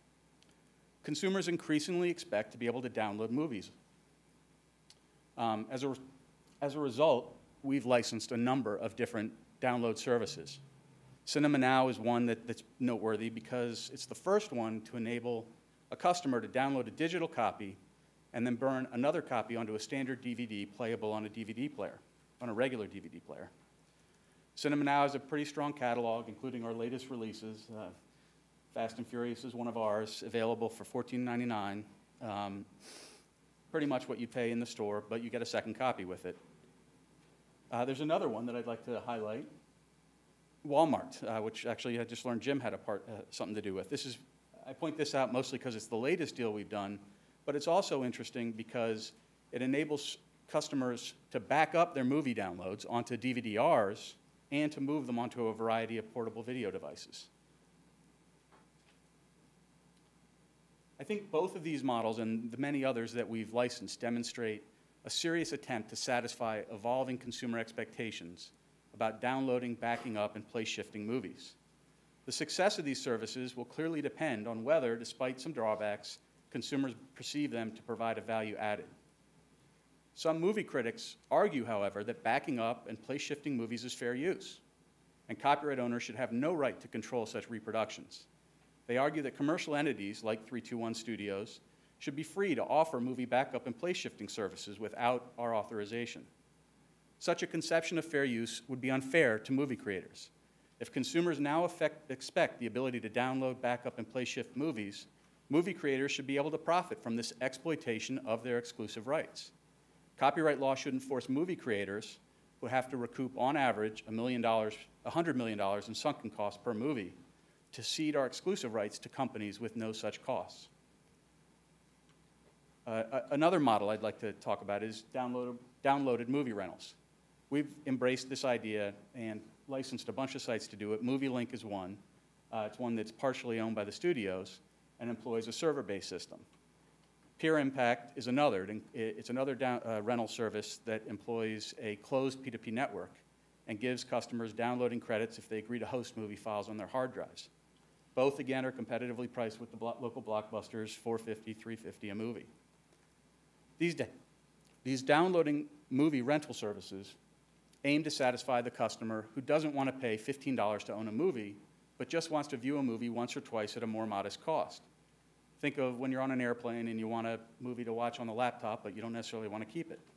Consumers increasingly expect to be able to download movies. Um, as, a, as a result, we've licensed a number of different download services. Cinema Now is one that, that's noteworthy because it's the first one to enable a customer to download a digital copy and then burn another copy onto a standard D V D playable on a D V D player, on a regular D V D player. Cinema Now has a pretty strong catalog, including our latest releases. Uh, Fast and Furious is one of ours, available for fourteen ninety-nine. Um, pretty much what you pay in the store, but you get a second copy with it. Uh, there's another one that I'd like to highlight, Walmart, uh, which actually I just learned Jim had a part, uh, something to do with. This is, I point this out mostly because it's the latest deal we've done, but it's also interesting because it enables customers to back up their movie downloads onto D V D Rs and to move them onto a variety of portable video devices. I think both of these models and the many others that we've licensed demonstrate a serious attempt to satisfy evolving consumer expectations about downloading, backing up, and place-shifting movies. The success of these services will clearly depend on whether, despite some drawbacks, consumers perceive them to provide a value added. Some movie critics argue, however, that backing up and place-shifting movies is fair use, and copyright owners should have no right to control such reproductions. They argue that commercial entities like three two one Studios should be free to offer movie backup and place-shifting services without our authorization. Such a conception of fair use would be unfair to movie creators. If consumers now effect, expect the ability to download, backup, and place-shift movies, movie creators should be able to profit from this exploitation of their exclusive rights. Copyright law shouldn't force movie creators, who have to recoup on average a million dollars, a hundred million dollars in sunken costs per movie, to cede our exclusive rights to companies with no such costs. Uh, another model I'd like to talk about is downloaded, downloaded movie rentals. We've embraced this idea and licensed a bunch of sites to do it. MovieLink is one. Uh, it's one that's partially owned by the studios and employs a server-based system. Peer Impact is another. It's another down, uh, rental service that employs a closed P two P network and gives customers downloading credits if they agree to host movie files on their hard drives. Both, again, are competitively priced with the blo local blockbusters, four fifty, three fifty a movie. These, these downloading movie rental services aim to satisfy the customer who doesn't want to pay fifteen dollars to own a movie, but just wants to view a movie once or twice at a more modest cost. Think of when you're on an airplane and you want a movie to watch on the laptop, but you don't necessarily want to keep it.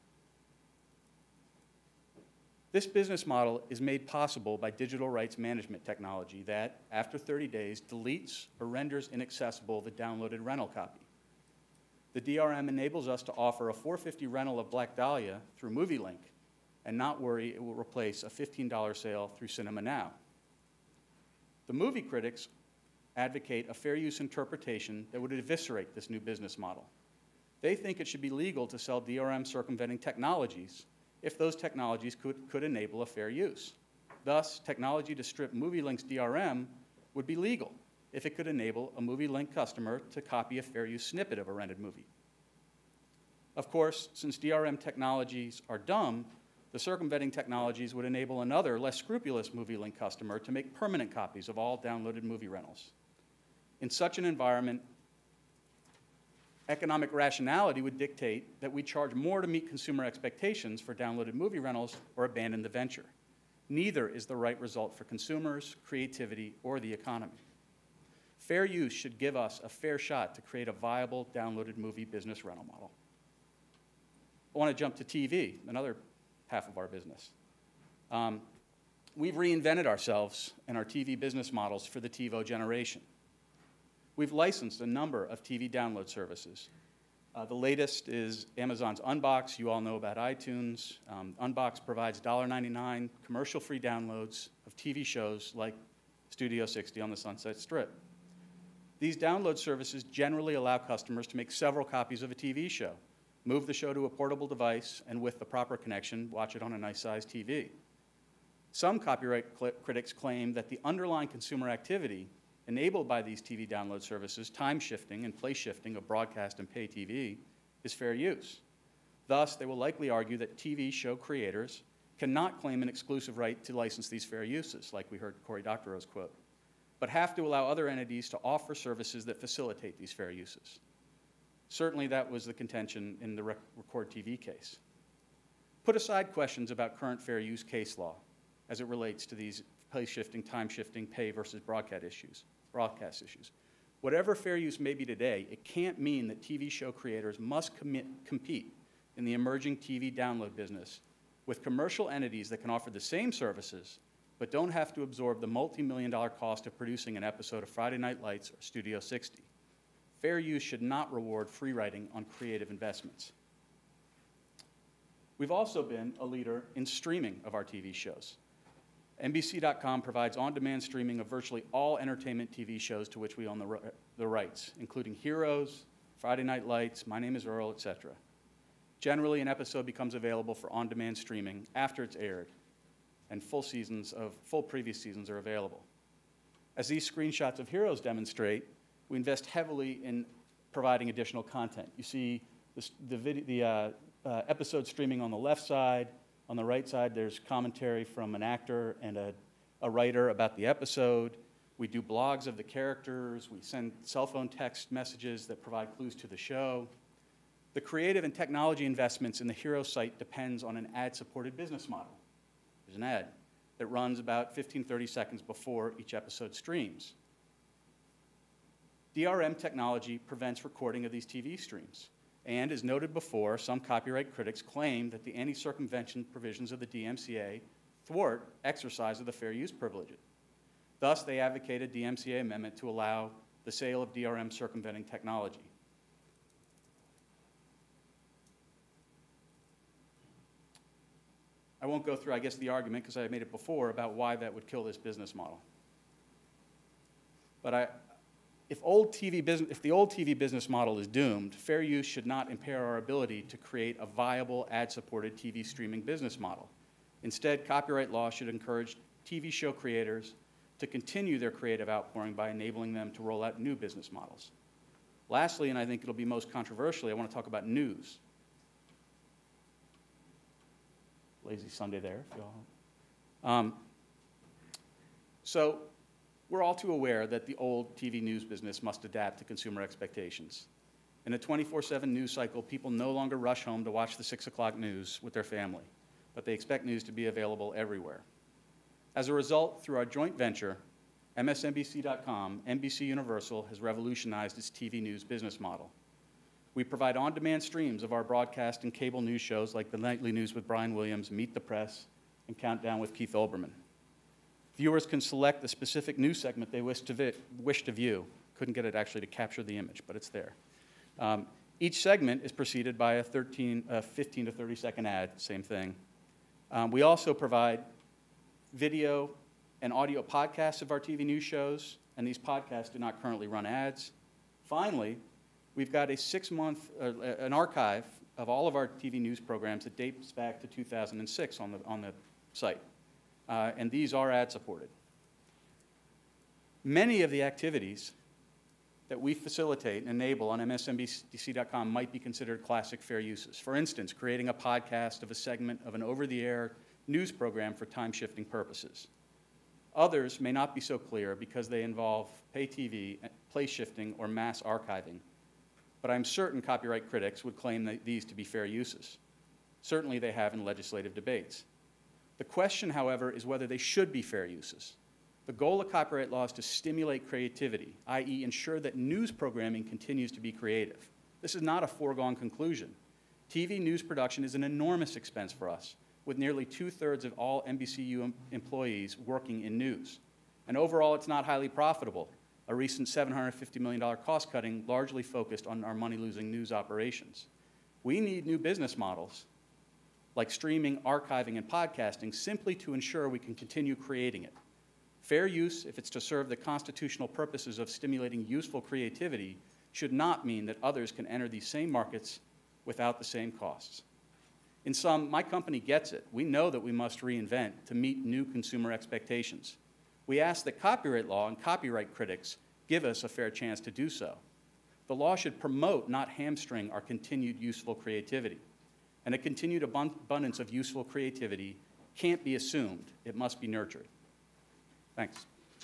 This business model is made possible by digital rights management technology that, after thirty days, deletes or renders inaccessible the downloaded rental copy. The D R M enables us to offer a four fifty rental of Black Dahlia through MovieLink and not worry it will replace a fifteen dollar sale through Cinema Now. The movie critics advocate a fair use interpretation that would eviscerate this new business model. They think it should be legal to sell D R M circumventing technologies if those technologies could, could enable a fair use. Thus, technology to strip MovieLink's D R M would be legal if it could enable a MovieLink customer to copy a fair use snippet of a rented movie. Of course, since D R M technologies are dumb, the circumventing technologies would enable another, less scrupulous MovieLink customer to make permanent copies of all downloaded movie rentals. In such an environment, economic rationality would dictate that we charge more to meet consumer expectations for downloaded movie rentals or abandon the venture. Neither is the right result for consumers, creativity, or the economy. Fair use should give us a fair shot to create a viable downloaded movie business rental model. I want to jump to T V, another half of our business. Um, we've reinvented ourselves and our T V business models for the TiVo generation. We've licensed a number of T V download services. Uh, the latest is Amazon's Unbox. You all know about iTunes. Um, Unbox provides one ninety-nine commercial-free downloads of T V shows like Studio sixty on the Sunset Strip. These download services generally allow customers to make several copies of a T V show, move the show to a portable device, and with the proper connection, watch it on a nice-sized T V. Some copyright critics claim that the underlying consumer activity enabled by these T V download services, time shifting and place shifting of broadcast and pay T V, is fair use. Thus, they will likely argue that T V show creators cannot claim an exclusive right to license these fair uses, like we heard Cory Doctorow's quote, but have to allow other entities to offer services that facilitate these fair uses. Certainly that was the contention in the Record T V case. Put aside questions about current fair use case law as it relates to these place shifting, time shifting, pay versus broadcast issues, broadcast issues. Whatever fair use may be today, it can't mean that T V show creators must commit, compete in the emerging T V download business with commercial entities that can offer the same services but don't have to absorb the multi-million dollar cost of producing an episode of Friday Night Lights or Studio sixty. Fair use should not reward free riding on creative investments. We've also been a leader in streaming of our T V shows. N B C dot com provides on-demand streaming of virtually all entertainment T V shows to which we own the, the rights, including Heroes, Friday Night Lights, My Name is Earl, et cetera. Generally, an episode becomes available for on-demand streaming after it's aired, and full seasons of full previous seasons are available. As these screenshots of Heroes demonstrate, we invest heavily in providing additional content. You see this, the, video, the uh, uh, episode streaming on the left side. On the right side, there's commentary from an actor and a, a writer about the episode. We do blogs of the characters. We send cell phone text messages that provide clues to the show. The creative and technology investments in the Hero site depends on an ad-supported business model. There's an ad that runs about fifteen, thirty seconds before each episode streams. D R M technology prevents recording of these T V streams. And as noted before, some copyright critics claim that the anti-circumvention provisions of the D M C A thwart exercise of the fair use privilege. Thus, they advocate a D M C A amendment to allow the sale of D R M circumventing technology. I won't go through, I guess, the argument, because I made it before, about why that would kill this business model. But I, if, old T V business, if the old T V business model is doomed, fair use should not impair our ability to create a viable ad-supported T V streaming business model. Instead, copyright law should encourage T V show creators to continue their creative outpouring by enabling them to roll out new business models. Lastly, and I think it'll be most controversial, I want to talk about news. Lazy Sunday there, if y'all. Um, so we're all too aware that the old T V news business must adapt to consumer expectations. In a twenty-four seven news cycle, people no longer rush home to watch the six o'clock news with their family, but they expect news to be available everywhere. As a result, through our joint venture, M S N B C dot com, N B C Universal has revolutionized its T V news business model. We provide on-demand streams of our broadcast and cable news shows like The Nightly News with Brian Williams, Meet the Press, and Countdown with Keith Olbermann. Viewers can select the specific news segment they wish to, vi wish to view. Couldn't get it actually to capture the image, but it's there. Um, each segment is preceded by a thirteen, uh, fifteen to thirty second ad, same thing. Um, we also provide video and audio podcasts of our T V news shows, and these podcasts do not currently run ads. Finally, we've got a six-month, uh, an archive of all of our T V news programs that dates back to two thousand six on the, on the site, uh, and these are ad-supported. Many of the activities that we facilitate and enable on M S N B C dot com might be considered classic fair uses. For instance, creating a podcast of a segment of an over-the-air news program for time-shifting purposes. Others may not be so clear because they involve pay T V, place shifting, or mass archiving. But I'm certain copyright critics would claim that these to be fair uses. Certainly they have in legislative debates. The question, however, is whether they should be fair uses. The goal of copyright law is to stimulate creativity, that is ensure that news programming continues to be creative. This is not a foregone conclusion. T V news production is an enormous expense for us, with nearly two-thirds of all N B C U employees working in news. And overall, it's not highly profitable. A recent seven hundred fifty million dollar cost cutting largely focused on our money-losing news operations. We need new business models, like streaming, archiving, and podcasting, simply to ensure we can continue creating it. Fair use, if it's to serve the constitutional purposes of stimulating useful creativity, should not mean that others can enter these same markets without the same costs. In sum, my company gets it. We know that we must reinvent to meet new consumer expectations. We ask that copyright law and copyright critics give us a fair chance to do so. The law should promote, not hamstring, our continued useful creativity. And a continued abundance of useful creativity can't be assumed. It must be nurtured. Thanks.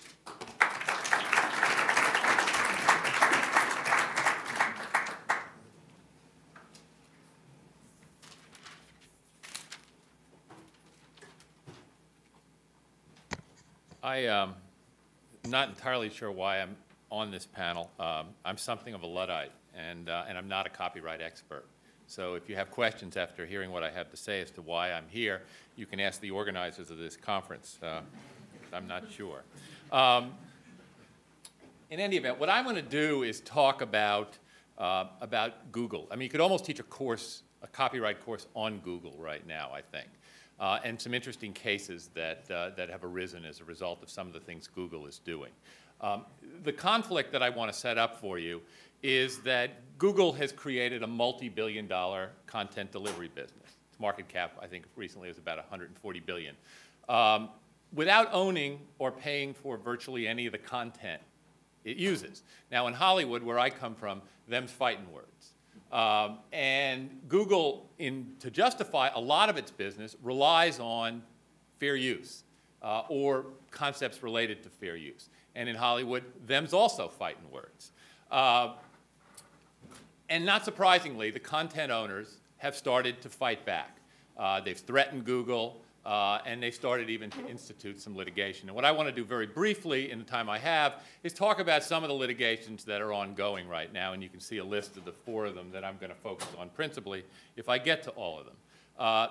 I am um, not entirely sure why I'm on this panel. Um, I'm something of a Luddite, and, uh, and I'm not a copyright expert. So if you have questions after hearing what I have to say as to why I'm here, you can ask the organizers of this conference. Uh, I'm not sure. Um, in any event, what I'm going to do is talk about, uh, about Google. I mean, you could almost teach a course, a copyright course on Google right now, I think. Uh, and some interesting cases that, uh, that have arisen as a result of some of the things Google is doing. Um, the conflict that I want to set up for you is that Google has created a multi-billion dollar content delivery business. Its market cap, I think, recently was about one hundred forty billion dollars, um, without owning or paying for virtually any of the content it uses. Now, in Hollywood, where I come from, them's fighting words. Um, and Google, in, to justify a lot of its business, relies on fair use uh, or concepts related to fair use. And in Hollywood, them's also fighting words. Uh, and not surprisingly, the content owners have started to fight back. Uh, they've threatened Google, uh, and they've started even to institute some litigation. And what I want to do very briefly in the time I have is talk about some of the litigations that are ongoing right now, and you can see a list of the four of them that I'm going to focus on principally if I get to all of them. Uh,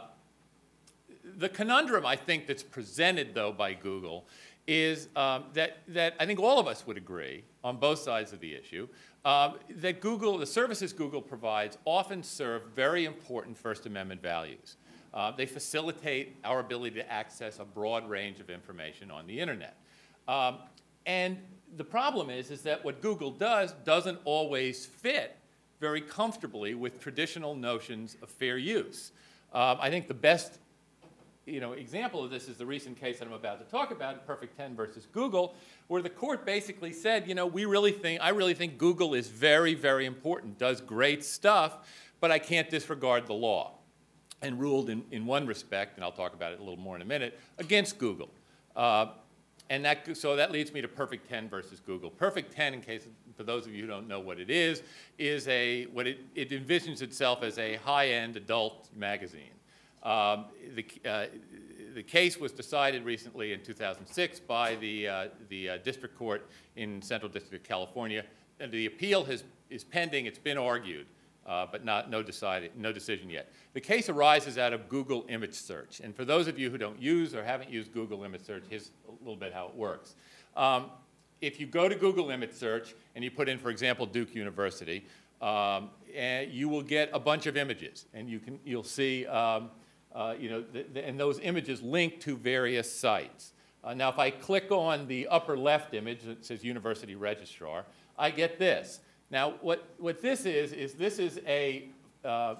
the conundrum, I think, that's presented, though, by Google is um, that, that I think all of us would agree on both sides of the issue um, that Google, the services Google provides often serve very important First Amendment values. Uh, they facilitate our ability to access a broad range of information on the internet. Um, and the problem is, is that what Google does doesn't always fit very comfortably with traditional notions of fair use. Um, I think the best you know, example of this is the recent case that I'm about to talk about, Perfect ten versus Google, where the court basically said, you know, we really think, I really think Google is very, very important, does great stuff, but I can't disregard the law, and ruled in, in one respect, and I'll talk about it a little more in a minute, against Google. Uh, and that, so that leads me to Perfect ten versus Google. Perfect ten, in case, for those of you who don't know what it is, is a, what it, it envisions itself as a high-end adult magazine. Um, the, uh, the case was decided recently in two thousand six by the, uh, the uh, district court in Central District of California. And the appeal has, is pending. It's been argued, uh, but not, no, decided, no decision yet. The case arises out of Google image search. And for those of you who don't use or haven't used Google image search, here's a little bit how it works. Um, if you go to Google image search and you put in, for example, Duke University, um, and you will get a bunch of images. And you can, you'll see um, Uh, you know, th th and those images link to various sites. Uh, now, if I click on the upper left image that says University Registrar, I get this. Now, what, what this is, is this is a, uh,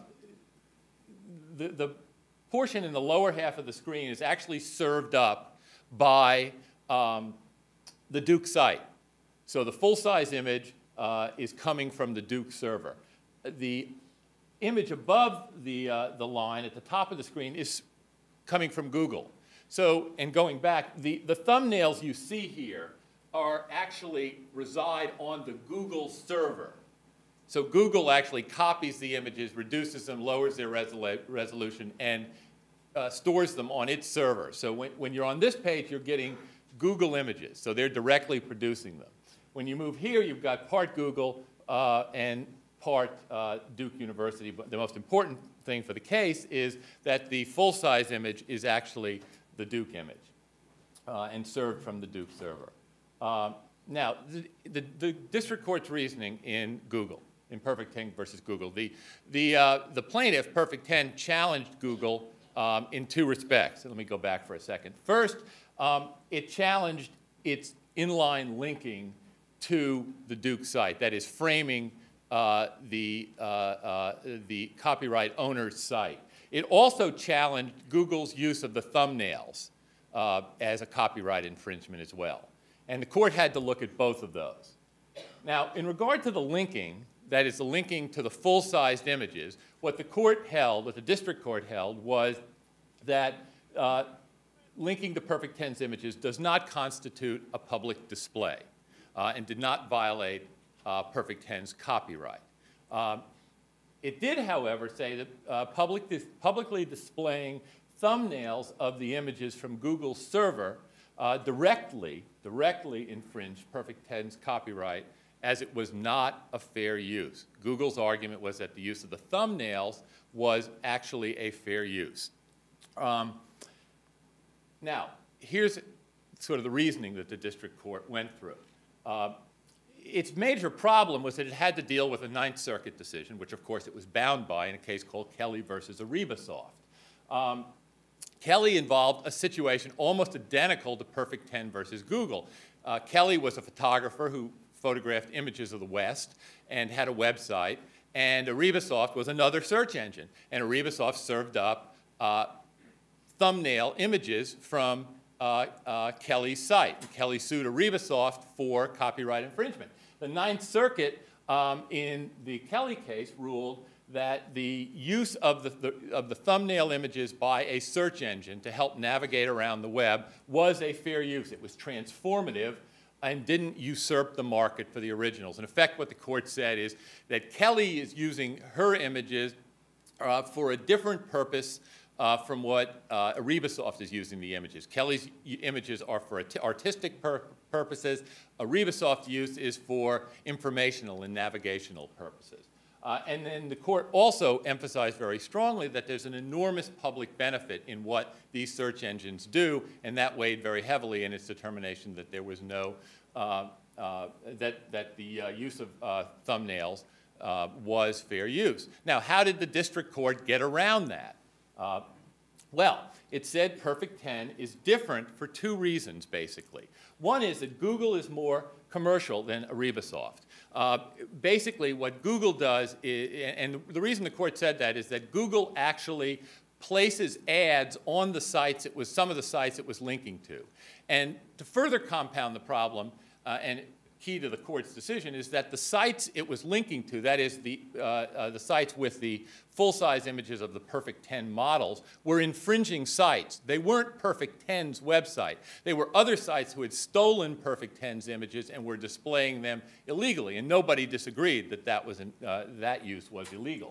the, the portion in the lower half of the screen is actually served up by um, the Duke site. So the full-size image uh, is coming from the Duke server. The image above the, uh, the line at the top of the screen is coming from Google. So, and going back, the, the thumbnails you see here are actually reside on the Google server. So Google actually copies the images, reduces them, lowers their resolu resolution, and uh, stores them on its server. So when, when you're on this page, you're getting Google images. So they're directly producing them. When you move here, you've got part Google uh, and part uh, Duke University. But the most important thing for the case is that the full-size image is actually the Duke image uh, and served from the Duke server. Um, now, the, the, the district court's reasoning in Google, in Perfect ten versus Google, the, the, uh, the plaintiff, Perfect ten, challenged Google um, in two respects. So let me go back for a second. First, um, it challenged its inline linking to the Duke site, that is, framing Uh, the, uh, uh, the copyright owner's site. It also challenged Google's use of the thumbnails uh, as a copyright infringement as well. And the court had to look at both of those. Now, in regard to the linking, that is the linking to the full-sized images, what the court held, what the district court held, was that uh, linking to Perfect ten's images does not constitute a public display uh, and did not violate Uh, Perfect ten's copyright. Um, it did, however, say that uh, public dis publicly displaying thumbnails of the images from Google's server uh, directly, directly infringed Perfect ten's copyright, as it was not a fair use. Google's argument was that the use of the thumbnails was actually a fair use. Um, now, here's sort of the reasoning that the district court went through. Uh, Its major problem was that it had to deal with a Ninth Circuit decision, which of course it was bound by in a case called Kelly versus Aribasoft. Um, Kelly involved a situation almost identical to Perfect ten versus Google. Uh, Kelly was a photographer who photographed images of the West and had a website, and Aribasoft was another search engine. And Aribasoft served up uh, thumbnail images from Uh, uh, Kelly's site. Kelly sued Aribasoft for copyright infringement. The Ninth Circuit um, in the Kelly case ruled that the use of the, the, of the thumbnail images by a search engine to help navigate around the web was a fair use. It was transformative and didn't usurp the market for the originals. In effect, what the court said is that Kelly is using her images uh, for a different purpose uh, from what uh, Aribasoft is using the images. Kelly's images are for artistic pur purposes. Aribasoft use is for informational and navigational purposes. Uh, and then the court also emphasized very strongly that there's an enormous public benefit in what these search engines do, and that weighed very heavily in its determination that there was no, uh, uh, that, that the uh, use of uh, thumbnails uh, was fair use. Now, how did the district court get around that? Uh, well, it said Perfect ten is different for two reasons, basically. One is that Google is more commercial than Aribasoft. Uh, basically, what Google does, is, and the reason the court said that is that Google actually places ads on the sites it was, some of the sites it was linking to. And to further compound the problem, uh, and key to the court's decision, is that the sites it was linking to, that is the, uh, uh, the sites with the full-size images of the Perfect ten models, were infringing sites. They weren't Perfect ten's website. They were other sites who had stolen Perfect ten's images and were displaying them illegally, and nobody disagreed that that, was, uh, that use was illegal.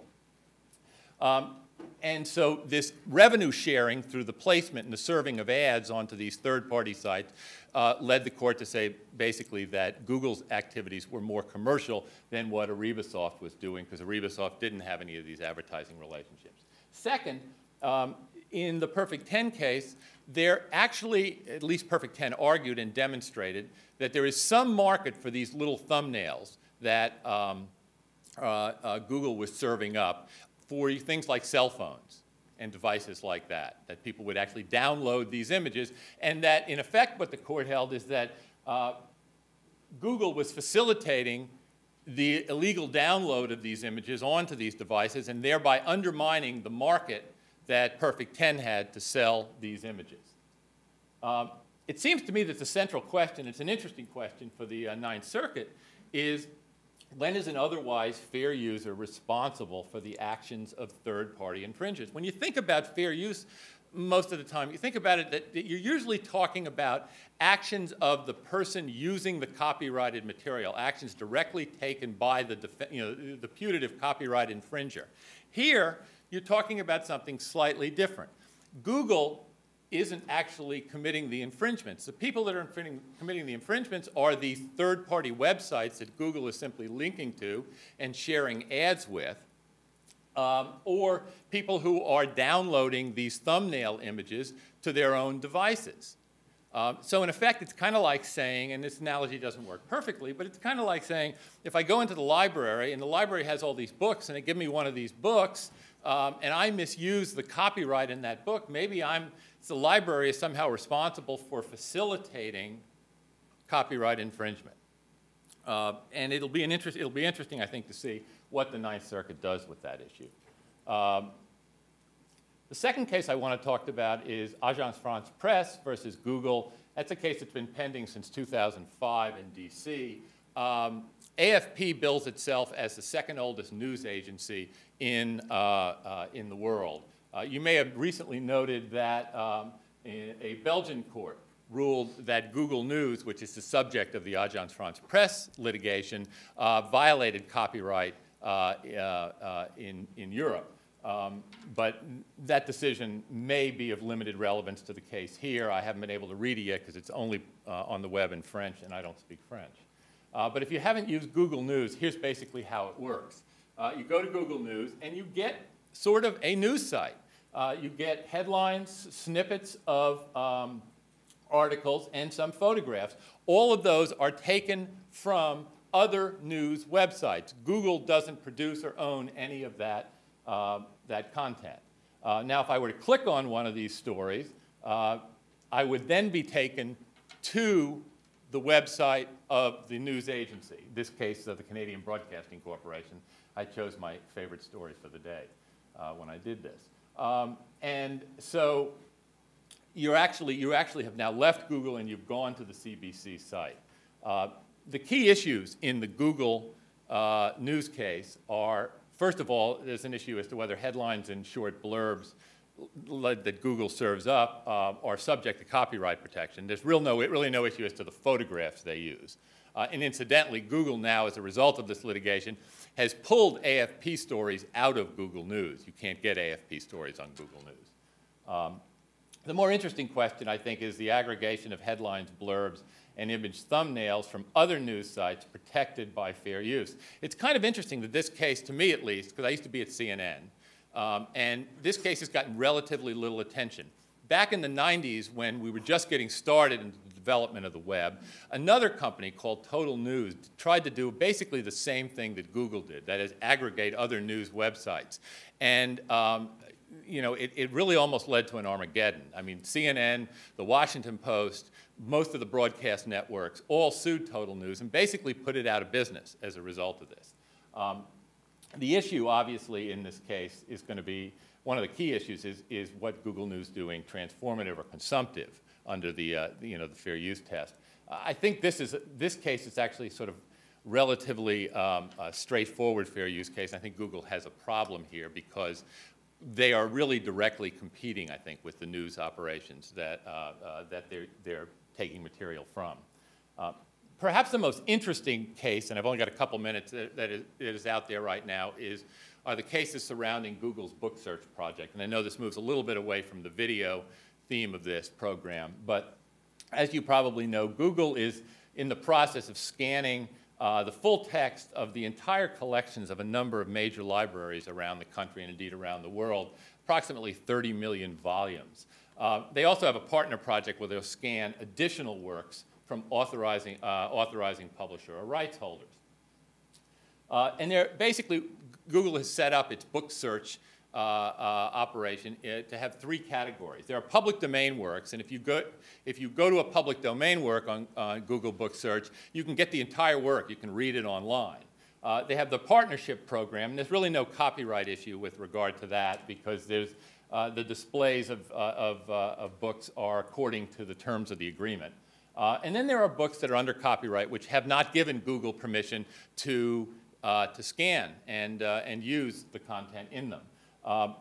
Um, And so this revenue sharing through the placement and the serving of ads onto these third-party sites uh, led the court to say basically that Google's activities were more commercial than what Aribasoft was doing, because Aribasoft didn't have any of these advertising relationships. Second, um, in the Perfect ten case, there actually, at least Perfect ten argued and demonstrated that there is some market for these little thumbnails that um, uh, uh, Google was serving up for things like cell phones and devices like that, that people would actually download these images, and that, in effect, what the court held is that uh, Google was facilitating the illegal download of these images onto these devices and thereby undermining the market that Perfect ten had to sell these images. Um, it seems to me that the central question, it's an interesting question for the uh, Ninth Circuit, is when is an otherwise fair user responsible for the actions of third-party infringers? When you think about fair use, most of the time, you think about it that, that you're usually talking about actions of the person using the copyrighted material, actions directly taken by the, you know, the putative copyright infringer. Here, you're talking about something slightly different. Google isn't actually committing the infringements. The people that are committing the infringements are these third-party websites that Google is simply linking to and sharing ads with, um, or people who are downloading these thumbnail images to their own devices. Um, so in effect, it's kind of like saying, and this analogy doesn't work perfectly, but it's kind of like saying, if I go into the library, and the library has all these books, and they give me one of these books, um, and I misuse the copyright in that book, maybe I'm the library is somehow responsible for facilitating copyright infringement. Uh, and it'll be, an interest, it'll be interesting, I think, to see what the Ninth Circuit does with that issue. Um, the second case I want to talk about is Agence France Presse versus Google. That's a case that's been pending since two thousand five in D C. Um, A F P bills itself as the second oldest news agency in, uh, uh, in the world. Uh, you may have recently noted that um, a Belgian court ruled that Google News, which is the subject of the Agence France Presse litigation, uh, violated copyright uh, uh, uh, in, in Europe. Um, but that decision may be of limited relevance to the case here. I haven't been able to read it yet because it's only uh, on the web in French, and I don't speak French. Uh, but if you haven't used Google News, here's basically how it works. Uh, you go to Google News, and you get sort of a news site. Uh, you get headlines, snippets of um, articles, and some photographs. All of those are taken from other news websites. Google doesn't produce or own any of that, uh, that content. Uh, now, if I were to click on one of these stories, uh, I would then be taken to the website of the news agency, in this case of the Canadian Broadcasting Corporation. I chose my favorite story for the day uh, when I did this. Um, and so you're actually, you actually have now left Google and you've gone to the C B C site. Uh, the key issues in the Google uh, news case are, first of all, there's an issue as to whether headlines and short blurbs that Google serves up uh, are subject to copyright protection. There's real no, really no issue as to the photographs they use. Uh, and incidentally, Google now, as a result of this litigation, has pulled A F P stories out of Google News. You can't get A F P stories on Google News. Um, the more interesting question, I think, is the aggregation of headlines, blurbs, and image thumbnails from other news sites protected by fair use. It's kind of interesting that this case, to me at least, because I used to be at C N N, um, and this case has gotten relatively little attention. Back in the nineties, when we were just getting started in the development of the web, another company called Total News tried to do basically the same thing that Google did, that is, aggregate other news websites. And um, you know, it, it really almost led to an Armageddon. I mean, C N N, the Washington Post, most of the broadcast networks all sued Total News and basically put it out of business as a result of this. Um, the issue, obviously, in this case is going to be, one of the key issues is, is what Google News doing, transformative or consumptive under the, uh, the, you know, the fair use test. Uh, I think this, is, this case is actually sort of relatively um, a straightforward fair use case. I think Google has a problem here because they are really directly competing, I think, with the news operations that, uh, uh, that they're, they're taking material from. Uh, perhaps the most interesting case, and I've only got a couple minutes that, that, is, that is out there right now, is, are the cases surrounding Google's book search project. And I know this moves a little bit away from the video theme of this program, but as you probably know, Google is in the process of scanning uh, the full text of the entire collections of a number of major libraries around the country and indeed around the world, approximately thirty million volumes. Uh, they also have a partner project where they'll scan additional works from authorizing, uh, authorizing publisher or rights holders. Uh, and they're basically, Google has set up its book search uh, uh, operation uh, to have three categories. There are public domain works, and if you go, if you go to a public domain work on uh, Google Book Search, you can get the entire work. You can read it online. Uh, they have the partnership program, and there's really no copyright issue with regard to that because there's, uh, the displays of, uh, of, uh, of books are according to the terms of the agreement. Uh, and then there are books that are under copyright which have not given Google permission to, uh, to scan and, uh, and use the content in them. Um,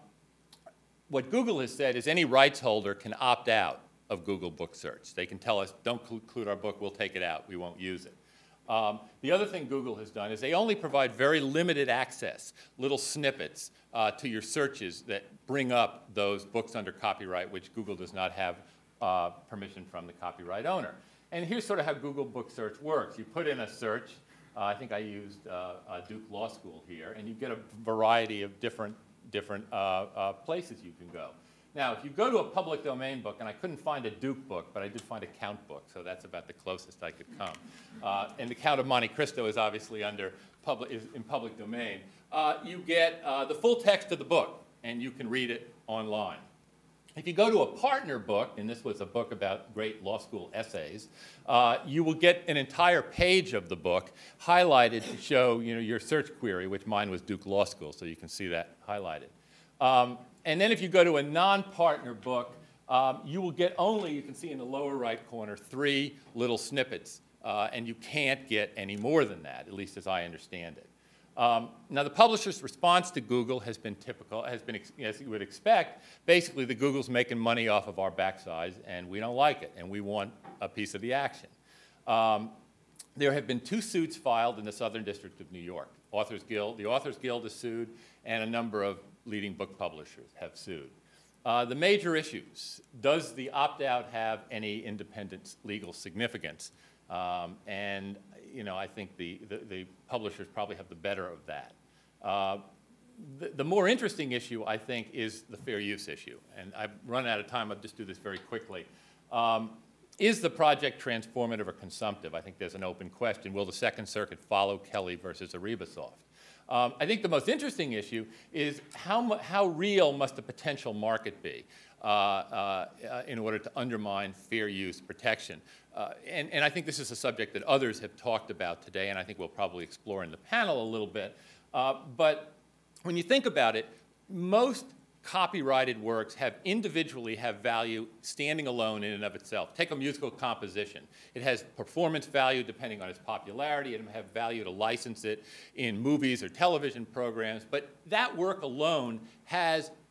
what Google has said is any rights holder can opt out of Google Book Search. They can tell us, don't include our book, we'll take it out, we won't use it. Um, the other thing Google has done is they only provide very limited access, little snippets uh, to your searches that bring up those books under copyright, which Google does not have uh, permission from the copyright owner. And here's sort of how Google Book Search works. You put in a search. Uh, I think I used uh, uh, Duke Law School here, and you get a variety of different different uh, uh, places you can go. Now, if you go to a public domain book, and I couldn't find a Duke book, but I did find a Count book, so that's about the closest I could come. Uh, and the Count of Monte Cristo is obviously under public, is in public domain. Uh, you get uh, the full text of the book, and you can read it online. If you go to a partner book, and this was a book about great law school essays, uh, you will get an entire page of the book highlighted to show, you know, your search query, which mine was Duke Law School, so you can see that highlighted. Um, and then if you go to a non-partner book, um, you will get only, you can see in the lower right corner, three little snippets, uh, and you can't get any more than that, at least as I understand it. Um, now, the publisher's response to Google has been typical, has been, as you would expect, basically the Google's making money off of our backsides, and we don't like it, and we want a piece of the action. Um, there have been two suits filed in the Southern District of New York. Authors Guild, the Authors Guild has sued, and a number of leading book publishers have sued. Uh, the major issues: does the opt-out have any independent legal significance? Um, and you know, I think the, the, the publishers probably have the better of that. Uh, the, the more interesting issue, I think, is the fair use issue. And I've run out of time. I'll just do this very quickly. Um, is the project transformative or consumptive? I think there's an open question. Will the Second Circuit follow Kelly versus Aribasoft? Um, I think the most interesting issue is how, how real must the potential market be uh, uh, in order to undermine fair use protection? Uh, and, and I think this is a subject that others have talked about today, and I think we'll probably explore in the panel a little bit. Uh, but when you think about it, most copyrighted works have individually have value standing alone in and of itself. Take a musical composition. It has performance value depending on its popularity. It may have value to license it in movies or television programs. But that work alone has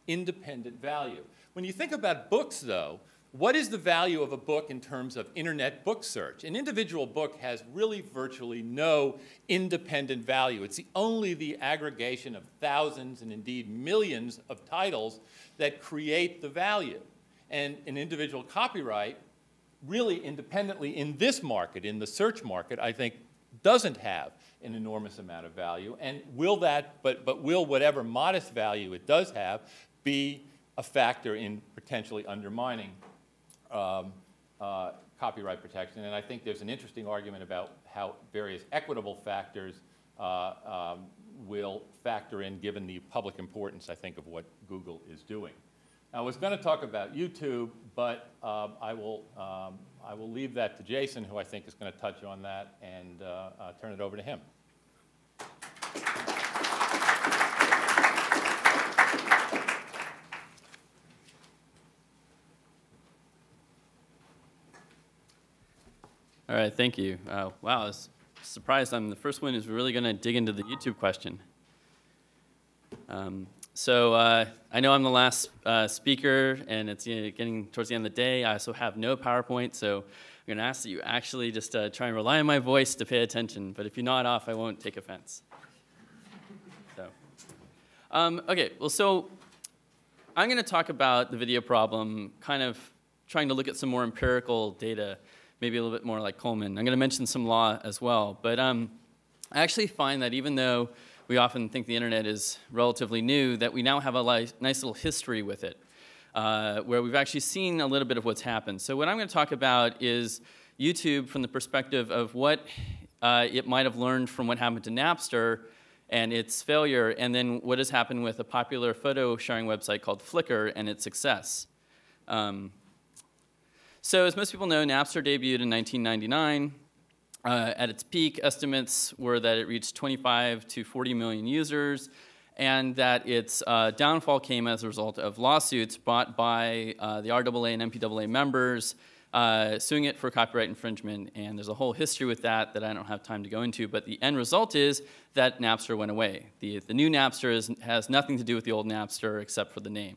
independent value. When you think about books, though, what is the value of a book in terms of internet book search? An individual book has really virtually no independent value. It's the, only the aggregation of thousands and indeed millions of titles that create the value. And an individual copyright really independently in this market, in the search market, I think doesn't have an enormous amount of value. And will that, but, but will whatever modest value it does have be a factor in potentially undermining Um, uh, copyright protection? And I think there's an interesting argument about how various equitable factors uh, um, will factor in given the public importance, I think, of what Google is doing. Now, I was going to talk about YouTube, but um, I, will, um, I will leave that to Jason, who I think is going to touch on that, and uh, uh, turn it over to him. All right, thank you. Uh, wow, I was surprised I'm the first one who's really going to dig into the YouTube question. Um, so uh, I know I'm the last uh, speaker, and it's you know, getting towards the end of the day. I also have no PowerPoint, so I'm going to ask that you actually just uh, try and rely on my voice to pay attention. But if you nod off, I won't take offense. So, um, okay, well, so I'm going to talk about the video problem, kind of trying to look at some more empirical data, maybe a little bit more like Koleman. I'm going to mention some law as well. But um, I actually find that even though we often think the internet is relatively new, that we now have a nice little history with it, uh, where we've actually seen a little bit of what's happened. So what I'm going to talk about is YouTube from the perspective of what uh, it might have learned from what happened to Napster and its failure, and then what has happened with a popular photo sharing website called Flickr and its success. Um, So as most people know, Napster debuted in nineteen ninety-nine. Uh, at its peak, estimates were that it reached twenty-five to forty million users, and that its uh, downfall came as a result of lawsuits brought by uh, the R double A and M P double A members, uh, suing it for copyright infringement. And there's a whole history with that that I don't have time to go into, but the end result is that Napster went away. The, the new Napster is, has nothing to do with the old Napster except for the name.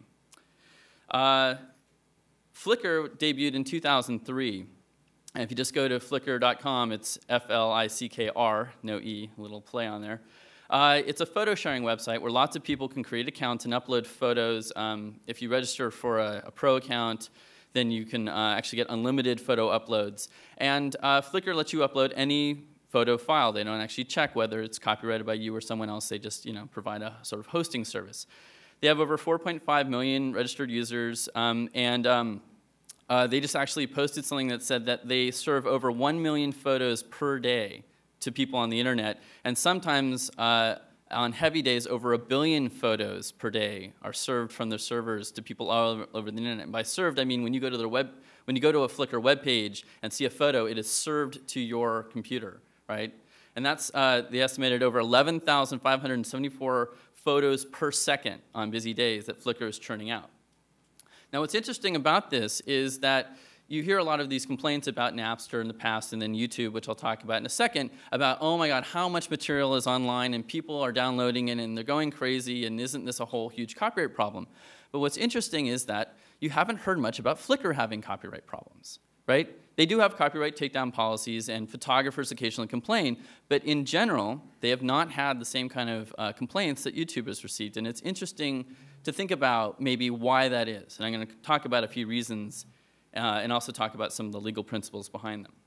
Uh, Flickr debuted in two thousand three, and if you just go to flickr dot com, it's F L I C K R, no E, a little play on there. Uh, it's a photo sharing website where lots of people can create accounts and upload photos. Um, if you register for a, a pro account, then you can uh, actually get unlimited photo uploads. And uh, Flickr lets you upload any photo file. They don't actually check whether it's copyrighted by you or someone else. They just you know, provide a sort of hosting service. They have over four point five million registered users, um, and um, uh, they just actually posted something that said that they serve over one million photos per day to people on the internet, and sometimes uh, on heavy days, over a billion photos per day are served from their servers to people all over, over the internet. And by served, I mean when you go to their web, when you go to a Flickr web page and see a photo, it is served to your computer, right? And that's uh, they estimated over eleven thousand five hundred seventy-four photos per second on busy days that Flickr is churning out. Now, what's interesting about this is that you hear a lot of these complaints about Napster in the past and then YouTube, which I'll talk about in a second, about, oh my God, how much material is online and people are downloading it and they're going crazy and isn't this a whole huge copyright problem? But what's interesting is that you haven't heard much about Flickr having copyright problems, right? They do have copyright takedown policies and photographers occasionally complain, but in general, they have not had the same kind of uh, complaints that YouTube has received. And it's interesting to think about maybe why that is. And I'm going to talk about a few reasons uh, and also talk about some of the legal principles behind them.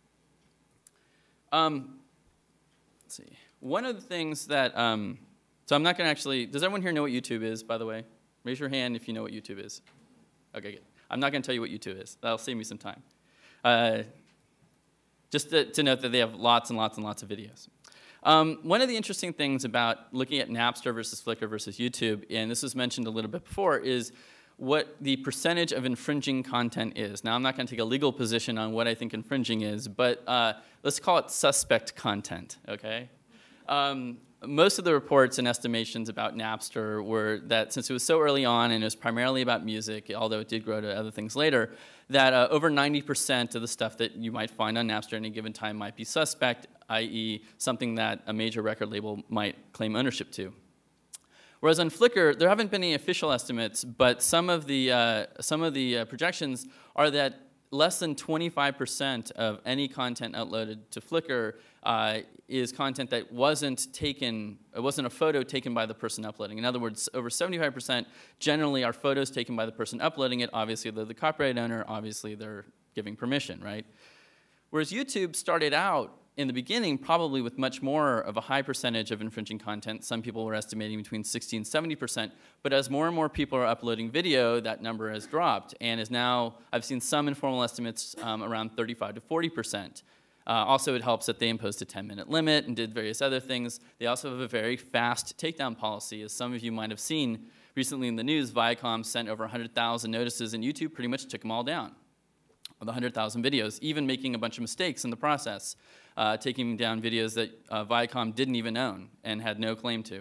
Um, let's see. One of the things that, um, so I'm not going to actually, does everyone here know what YouTube is, by the way? Raise your hand if you know what YouTube is. Okay, good. I'm not going to tell you what YouTube is. That'll save me some time. Uh, just to, to note that they have lots and lots and lots of videos. Um, one of the interesting things about looking at Napster versus Flickr versus YouTube, and this was mentioned a little bit before, is what the percentage of infringing content is. Now, I'm not going to take a legal position on what I think infringing is, but uh, let's call it suspect content, okay? Um, most of the reports and estimations about Napster were that since it was so early on and it was primarily about music, although it did grow to other things later, that uh, over ninety percent of the stuff that you might find on Napster at any given time might be suspect, that is something that a major record label might claim ownership to. Whereas on Flickr, there haven't been any official estimates, but some of the, uh, some of the uh, projections are that less than twenty-five percent of any content uploaded to Flickr uh, is content that wasn't taken, it wasn't a photo taken by the person uploading. In other words, over seventy-five percent generally are photos taken by the person uploading it. Obviously, they're the copyright owner. Obviously, they're giving permission, right? Whereas YouTube started out in the beginning probably with much more of a high percentage of infringing content. Some people were estimating between sixty and seventy percent. But as more and more people are uploading video, that number has dropped and is now, I've seen some informal estimates um, around thirty-five to forty percent. Uh, also, it helps that they imposed a ten minute limit and did various other things. They also have a very fast takedown policy. As some of you might have seen recently in the news, Viacom sent over one hundred thousand notices and YouTube pretty much took them all down. Of the one hundred thousand videos, even making a bunch of mistakes in the process, uh, taking down videos that uh, Viacom didn't even own and had no claim to.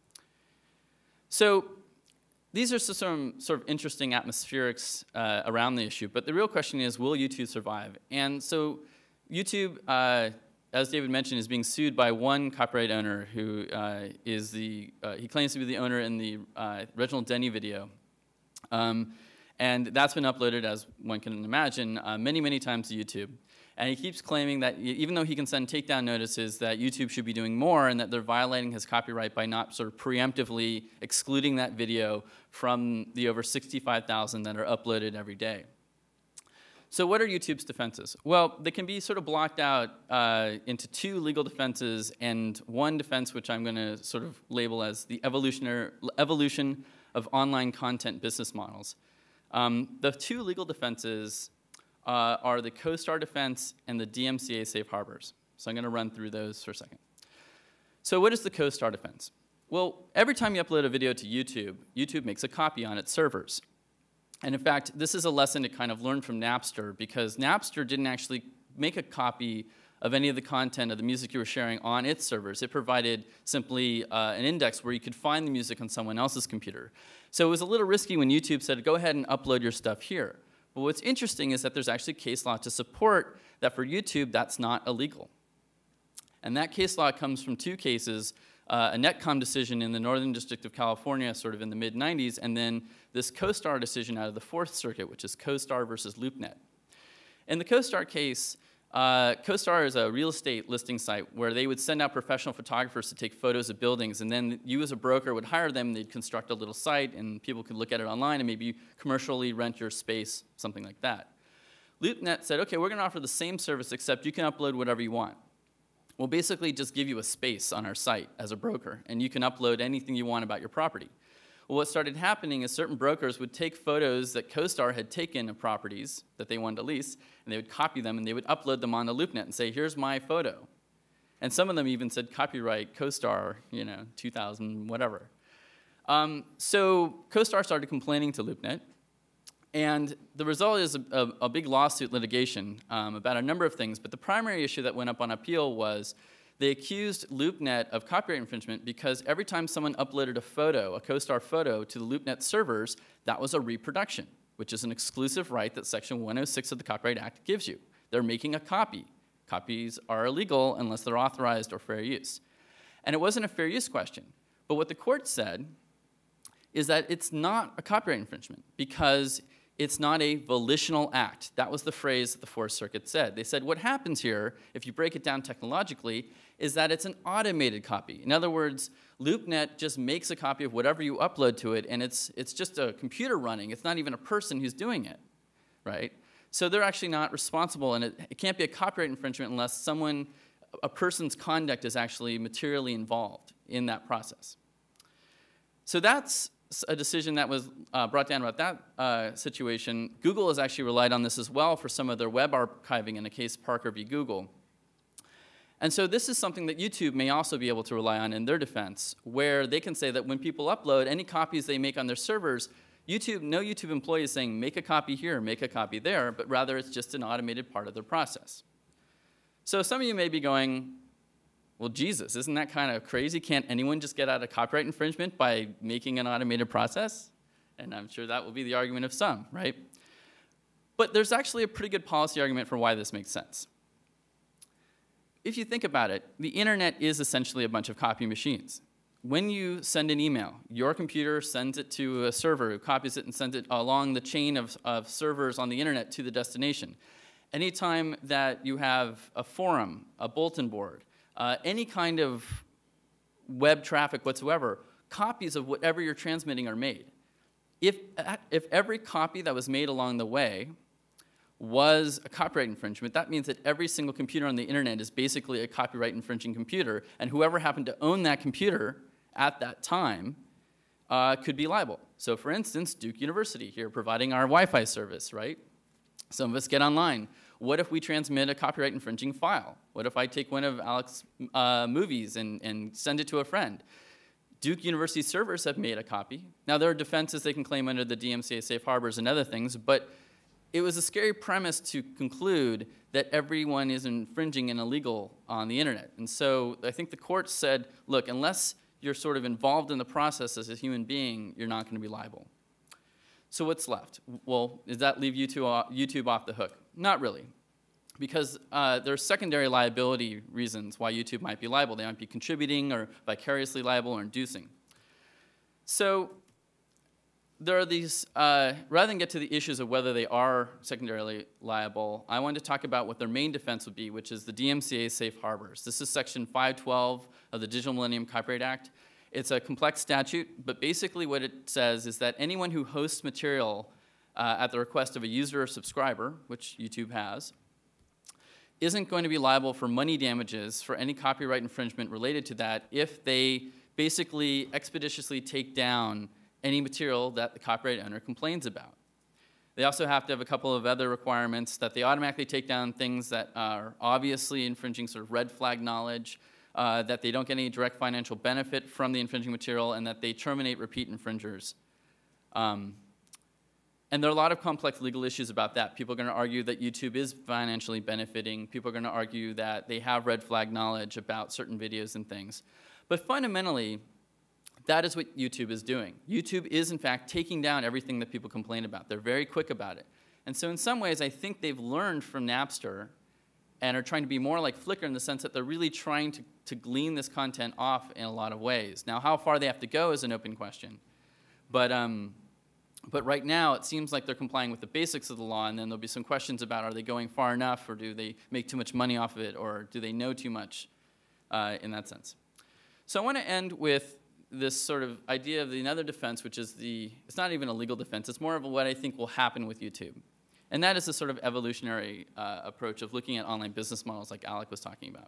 So these are some sort of interesting atmospherics uh, around the issue, but the real question is, will YouTube survive? And so YouTube, uh, as David mentioned, is being sued by one copyright owner who uh, is the, uh, he claims to be the owner in the uh, Reginald Denny video. Um, And that's been uploaded, as one can imagine, uh, many, many times to YouTube. And he keeps claiming that even though he can send takedown notices, that YouTube should be doing more and that they're violating his copyright by not sort of preemptively excluding that video from the over sixty-five thousand that are uploaded every day. So what are YouTube's defenses? Well, they can be sort of blocked out uh, into two legal defenses and one defense which I'm going to sort of label as the evolution of online content business models. Um, the two legal defenses uh, are the CoStar defense and the D M C A safe harbors. So I'm going to run through those for a second. So what is the CoStar defense? Well, every time you upload a video to YouTube, YouTube makes a copy on its servers. And in fact, this is a lesson to kind of learn from Napster, because Napster didn't actually make a copy of any of the content of the music you were sharing on its servers. It provided simply uh, an index where you could find the music on someone else's computer. So it was a little risky when YouTube said, go ahead and upload your stuff here. But what's interesting is that there's actually case law to support that for YouTube, that's not illegal. And that case law comes from two cases, uh, a Netcom decision in the Northern District of California sort of in the mid nineties, and then this CoStar decision out of the Fourth Circuit, which is CoStar versus LoopNet. In the CoStar case, Uh, CoStar is a real estate listing site where they would send out professional photographers to take photos of buildings, and then you as a broker would hire them, they'd construct a little site, and people could look at it online and maybe commercially rent your space, something like that. LoopNet said, okay, we're going to offer the same service except you can upload whatever you want. We'll basically just give you a space on our site as a broker, and you can upload anything you want about your property. Well, what started happening is certain brokers would take photos that CoStar had taken of properties that they wanted to lease, and they would copy them, and they would upload them onto LoopNet and say, here's my photo. And some of them even said copyright CoStar, you know, two thousand, whatever. Um, so CoStar started complaining to LoopNet, and the result is a, a, a big lawsuit litigation um, about a number of things, but the primary issue that went up on appeal was they accused LoopNet of copyright infringement because every time someone uploaded a photo, a CoStar photo, to the LoopNet servers, that was a reproduction, which is an exclusive right that Section one oh six of the Copyright Act gives you. They're making a copy. Copies are illegal unless they're authorized or fair use. And it wasn't a fair use question. But what the court said is that it's not a copyright infringement because it's not a volitional act. That was the phrase that the Fourth Circuit said. They said what happens here, if you break it down technologically, is that it's an automated copy. In other words, LoopNet just makes a copy of whatever you upload to it, and it's, it's just a computer running. It's not even a person who's doing it, right? So they're actually not responsible, and it, it can't be a copyright infringement unless someone, a person's conduct is actually materially involved in that process. So that's a decision that was uh, brought down about that uh, situation. Google has actually relied on this as well for some of their web archiving in the case Parker v. Google. And so this is something that YouTube may also be able to rely on in their defense, where they can say that when people upload any copies they make on their servers, YouTube, no YouTube employee is saying make a copy here, make a copy there, but rather it's just an automated part of their process. So some of you may be going, well, Jesus, isn't that kind of crazy? Can't anyone just get out of copyright infringement by making an automated process? And I'm sure that will be the argument of some, right? But there's actually a pretty good policy argument for why this makes sense. If you think about it, the internet is essentially a bunch of copy machines. when you send an email, your computer sends it to a server who copies it and sends it along the chain of, of servers on the internet to the destination. Anytime that you have a forum, a bulletin board, uh, any kind of web traffic whatsoever, copies of whatever you're transmitting are made. If, if every copy that was made along the way was a copyright infringement, that means that every single computer on the internet is basically a copyright infringing computer, and whoever happened to own that computer at that time uh, could be liable. So for instance, Duke University here providing our Wi-Fi service, right? Some of us get online. What if we transmit a copyright infringing file? What if I take one of Alec's uh, movies and, and send it to a friend? Duke University servers have made a copy. Now there are defenses they can claim under the D M C A safe harbors and other things, but it was a scary premise to conclude that everyone is infringing and illegal on the internet. And so I think the court said, look, unless you're sort of involved in the process as a human being, you're not going to be liable. So what's left? Well, does that leave YouTube off the hook? Not really, because uh, there are secondary liability reasons why YouTube might be liable. They might be contributing or vicariously liable or inducing. So there are these, uh, rather than get to the issues of whether they are secondarily liable, I wanted to talk about what their main defense would be, which is the D M C A safe harbors. This is section five twelve of the Digital Millennium Copyright Act. It's a complex statute, but basically what it says is that anyone who hosts material uh, at the request of a user or subscriber, which YouTube has, isn't going to be liable for money damages for any copyright infringement related to that if they basically expeditiously take down any material that the copyright owner complains about. They also have to have a couple of other requirements, that they automatically take down things that are obviously infringing sort of red flag knowledge, uh, that they don't get any direct financial benefit from the infringing material, and that they terminate repeat infringers. Um, and there are a lot of complex legal issues about that. People are going to argue that YouTube is financially benefiting. People are going to argue that they have red flag knowledge about certain videos and things. But fundamentally, that is what YouTube is doing. YouTube is, in fact, taking down everything that people complain about. They're very quick about it. And so in some ways, I think they've learned from Napster and are trying to be more like Flickr in the sense that they're really trying to, to glean this content off in a lot of ways. Now, how far they have to go is an open question. But, um, but right now, it seems like they're complying with the basics of the law, and then there'll be some questions about, are they going far enough, or do they make too much money off of it, or do they know too much uh, in that sense? So I want to end with this sort of idea of the another defense, which is the, it's not even a legal defense, it's more of what I think will happen with YouTube. And that is a sort of evolutionary uh, approach of looking at online business models like Alec was talking about.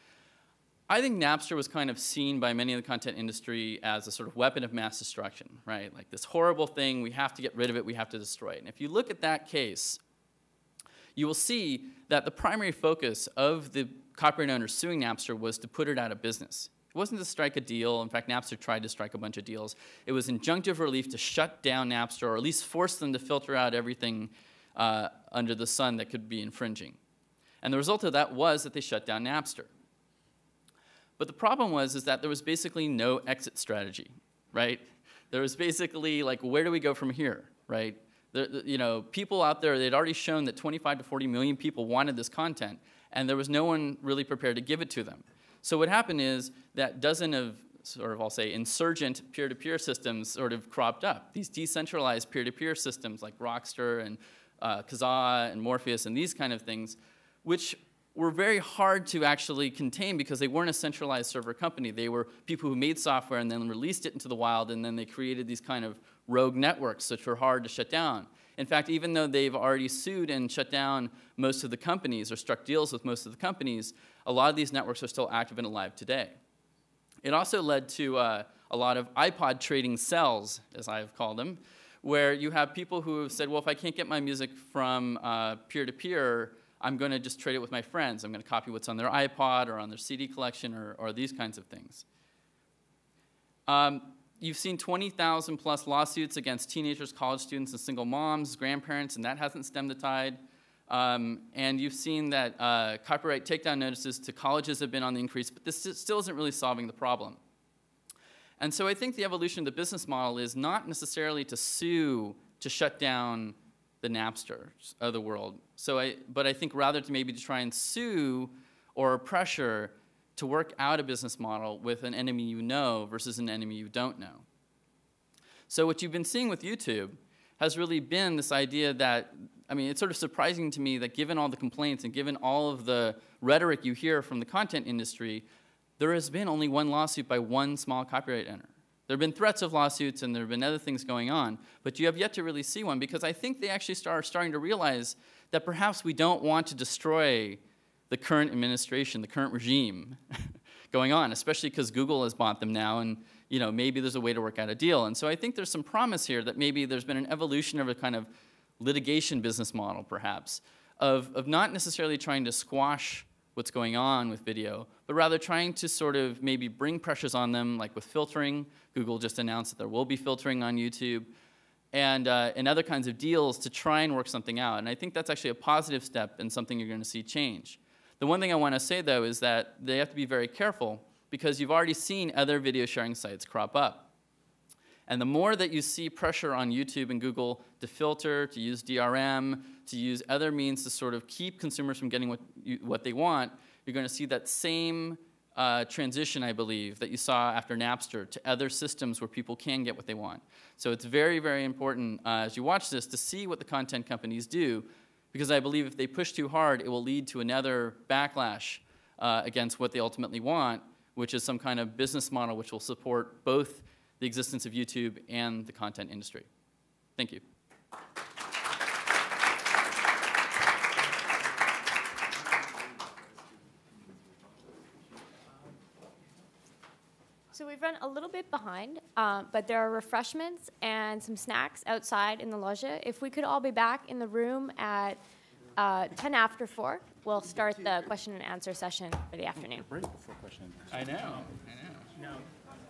I think Napster was kind of seen by many in the content industry as a sort of weapon of mass destruction, right? Like this horrible thing, we have to get rid of it, we have to destroy it. And if you look at that case, you will see that the primary focus of the copyright owners suing Napster was to put it out of business. It wasn't to strike a deal. In fact, Napster tried to strike a bunch of deals. It was injunctive relief to shut down Napster, or at least force them to filter out everything uh, under the sun that could be infringing. And the result of that was that they shut down Napster. But the problem was is that there was basically no exit strategy, right? There was basically like, where do we go from here, right? The, the, you know, people out there, they'd already shown that twenty-five to forty million people wanted this content, and there was no one really prepared to give it to them. So what happened is that dozen of sort of, I'll say, insurgent peer-to-peer systems sort of cropped up. These decentralized peer-to-peer systems like Rockster and uh, Kazaa and Morpheus and these kind of things, which were very hard to actually contain because they weren't a centralized server company. They were people who made software and then released it into the wild, and then they created these kind of rogue networks which were hard to shut down. In fact, even though they've already sued and shut down most of the companies or struck deals with most of the companies, a lot of these networks are still active and alive today. It also led to uh, a lot of iPod trading cells, as I've called them, where you have people who have said, well, if I can't get my music from uh, peer-to-peer, I'm going to just trade it with my friends. I'm going to copy what's on their iPod or on their C D collection or, or these kinds of things. Um, You've seen twenty thousand plus lawsuits against teenagers, college students, and single moms, grandparents, and that hasn't stemmed the tide. Um, and you've seen that uh, copyright takedown notices to colleges have been on the increase, but this still isn't really solving the problem. And so I think the evolution of the business model is not necessarily to sue to shut down the Napsters of the world. So I, but I think rather to maybe to try and sue or pressure to work out a business model with an enemy you know versus an enemy you don't know. So what you've been seeing with YouTube has really been this idea that, I mean, it's sort of surprising to me that given all the complaints and given all of the rhetoric you hear from the content industry, there has been only one lawsuit by one small copyright owner. There have been threats of lawsuits and there have been other things going on, but you have yet to really see one because I think they actually start starting to realize that perhaps we don't want to destroy the current administration, the current regime going on, especially because Google has bought them now and you know, maybe there's a way to work out a deal. And so I think there's some promise here that maybe there's been an evolution of a kind of litigation business model, perhaps, of, of not necessarily trying to squash what's going on with video, but rather trying to sort of maybe bring pressures on them, like with filtering. Google just announced that there will be filtering on YouTube, and, uh, and other kinds of deals to try and work something out. And I think that's actually a positive step and something you're going to see change. The one thing I want to say, though, is that they have to be very careful because you've already seen other video sharing sites crop up. And the more that you see pressure on YouTube and Google to filter, to use D R M, to use other means to sort of keep consumers from getting what, you, what they want, you're going to see that same uh, transition, I believe, that you saw after Napster to other systems where people can get what they want. So it's very, very important uh, as you watch this to see what the content companies do, because I believe if they push too hard, it will lead to another backlash uh, against what they ultimately want, which is some kind of business model which will support both the existence of YouTube and the content industry. Thank you. So we've run a little bit behind, um, but there are refreshments and some snacks outside in the loggia. If we could all be back in the room at uh, ten after four, we'll start the question and answer session for the afternoon. Break before question and answer. I know, I know. No.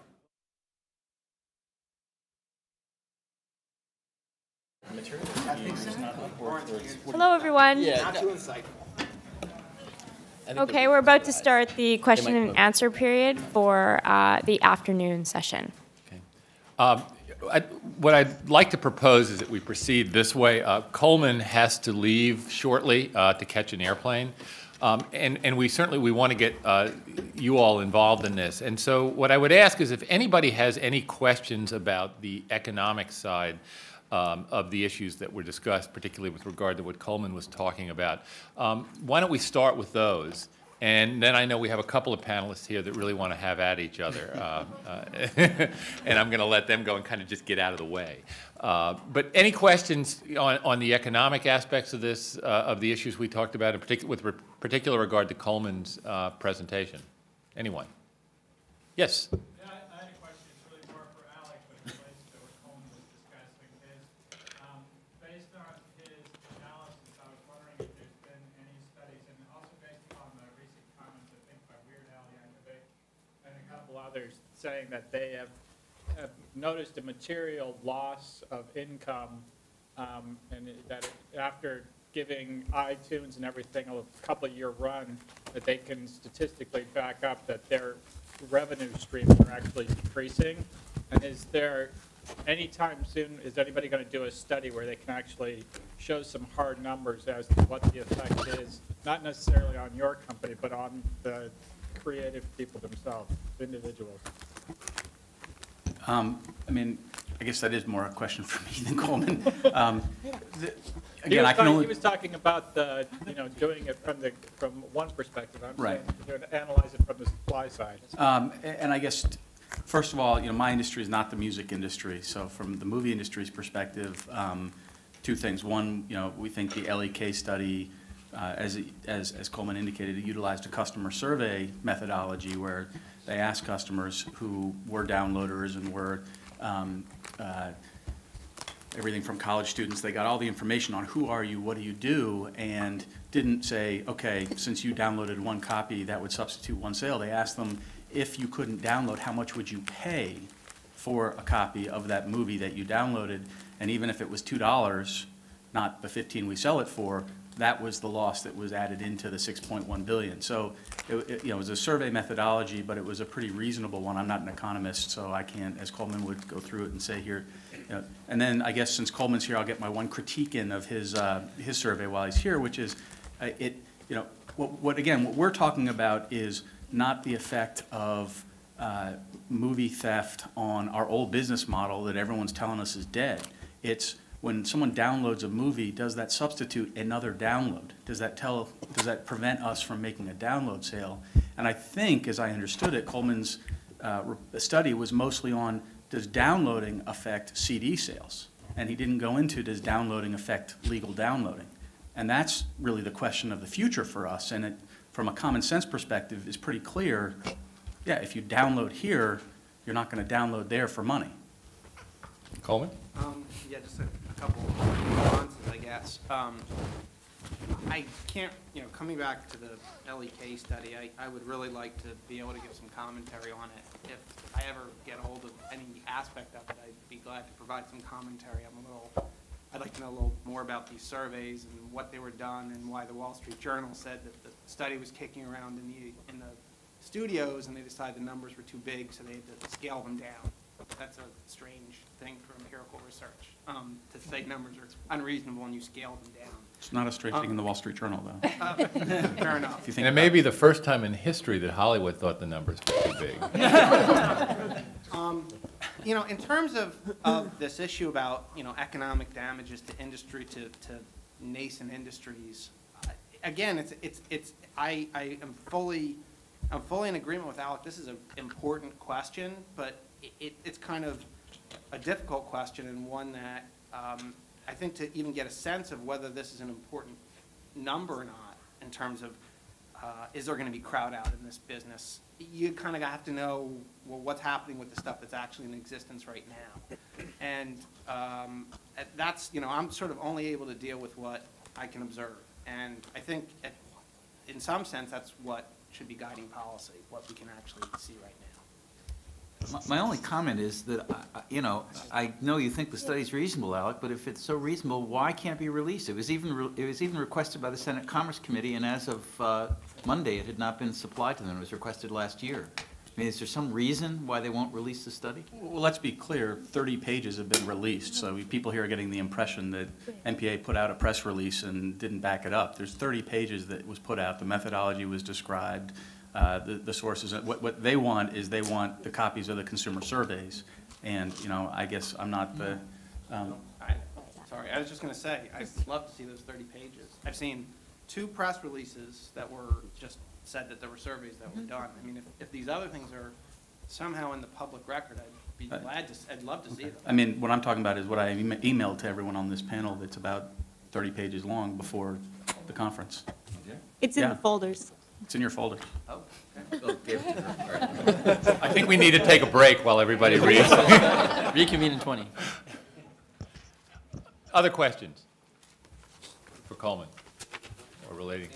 Hello, everyone. Yeah. Okay, we're about to start the question and answer period for uh, the afternoon session. Okay. Um, I, what I'd like to propose is that we proceed this way. Uh, Koleman has to leave shortly uh, to catch an airplane. Um, and, and we certainly we want to get uh, you all involved in this. And so what I would ask is if anybody has any questions about the economic side um, of the issues that were discussed, particularly with regard to what Koleman was talking about, um, why don't we start with those? And then I know we have a couple of panelists here that really want to have at each other. Uh, uh, and I'm going to let them go and kind of just get out of the way. Uh, but any questions on, on the economic aspects of this, uh, of the issues we talked about, in particular, with re particular regard to Koleman's uh, presentation? Anyone? Yes? Yeah, I, I had a question. It's really more for Alec, but it relates to what Koleman was discussing. Is, um, based on his analysis, I was wondering if there's been any studies, and also based on the recent comments, I think, by Weird Al Yankovic and a couple others, saying that they have have noticed a material loss of income, um, and that it, after giving iTunes and everything a couple of year run, that they can statistically back up that their revenue streams are actually decreasing. And is there any time soon, is anybody going to do a study where they can actually show some hard numbers as to what the effect is, not necessarily on your company, but on the creative people themselves, individuals? Um, I mean, I guess that is more a question for me than Koleman. Um, the, He again, was, I can talking, only. he was talking about the, you know, doing it from the from one perspective. I'm Right. saying to analyze it from the supply side. Um, and I guess, first of all, you know, my industry is not the music industry. So from the movie industry's perspective, um, two things. One, you know, we think the L E K study, uh, as, it, as as Koleman indicated, it utilized a customer survey methodology where they asked customers who were downloaders and were um, uh, everything from college students. They got all the information on who are you, what do you do, and didn't say, okay, since you downloaded one copy, that would substitute one sale. They asked them, if you couldn't download, how much would you pay for a copy of that movie that you downloaded? And even if it was two dollars, not the fifteen we sell it for, that was the loss that was added into the six point one billion dollars. So it, it, you know, it was a survey methodology, but it was a pretty reasonable one. I'm not an economist, so I can't, as Koleman would, go through it and say here. You know, and then I guess since Koleman's here, I'll get my one critique in of his uh, his survey while he's here, which is uh, it. You know, what, what again? What we're talking about is not the effect of uh, movie theft on our old business model that everyone's telling us is dead. It's when someone downloads a movie, does that substitute another download? Does that tell, does that prevent us from making a download sale? And I think, as I understood it, Coleman's uh, study was mostly on, does downloading affect C D sales? And he didn't go into, does downloading affect legal downloading? And that's really the question of the future for us. And it, from a common sense perspective, is pretty clear. Yeah, if you download here, you're not going to download there for money. Coleman? Um, yeah, just a, a couple of responses, I guess. Um, I can't, you know, coming back to the L E K study, I, I would really like to be able to give some commentary on it. If I ever get a hold of any aspect of it, I'd be glad to provide some commentary. I'm a little, I'd like to know a little more about these surveys and what they were done and why the Wall Street Journal said that the study was kicking around in the, in the studios and they decided the numbers were too big, so they had to scale them down. That's a strange thing for empirical research, um, to say numbers are unreasonable and you scale them down. It's not a strange Um, thing in the Wall Street Journal, though. Uh, fair enough. If you think And it may be the first time in history that Hollywood thought the numbers were too big. Um, you know, in terms of, of this issue about, you know, economic damages to industry, to, to nascent industries, uh, again, it's, it's, it's, I, I am fully, I'm fully in agreement with Alec. This is an important question, but it, it, it's kind of a difficult question and one that, um, I think to even get a sense of whether this is an important number or not in terms of uh, is there going to be crowd out in this business, you kind of have to know, well, what's happening with the stuff that's actually in existence right now. And um, that's, you know, I'm sort of only able to deal with what I can observe. And I think at, in some sense that's what should be guiding policy, what we can actually see right now. My, my only comment is that, uh, you know, I know you think the study's reasonable, Alec, but if it's so reasonable, why can't it be released? It was even re it was even requested by the Senate Commerce Committee, and as of uh, Monday, it had not been supplied to them. It was requested last year. I mean, is there some reason why they won't release the study? Well, let's be clear, thirty pages have been released, so we, people here are getting the impression that N P A put out a press release and didn't back it up. There's thirty pages that was put out. The methodology was described. Uh, the, the sources, what, what they want is they want the copies of the consumer surveys. And, you know, I guess I'm not the... Um, I, sorry, I was just going to say, I'd love to see those thirty pages. I've seen two press releases that were just said that there were surveys that were done. I mean, if, if these other things are somehow in the public record, I'd be glad to, I'd love to see them. I mean, what I'm talking about is what I ema emailed to everyone on this panel that's about thirty pages long before the conference. It's in Yeah. the folders. It's in your folder. Oh, okay. I think we need to take a break while everybody reads. Reconvene in twenty. Other questions for Coleman or relating?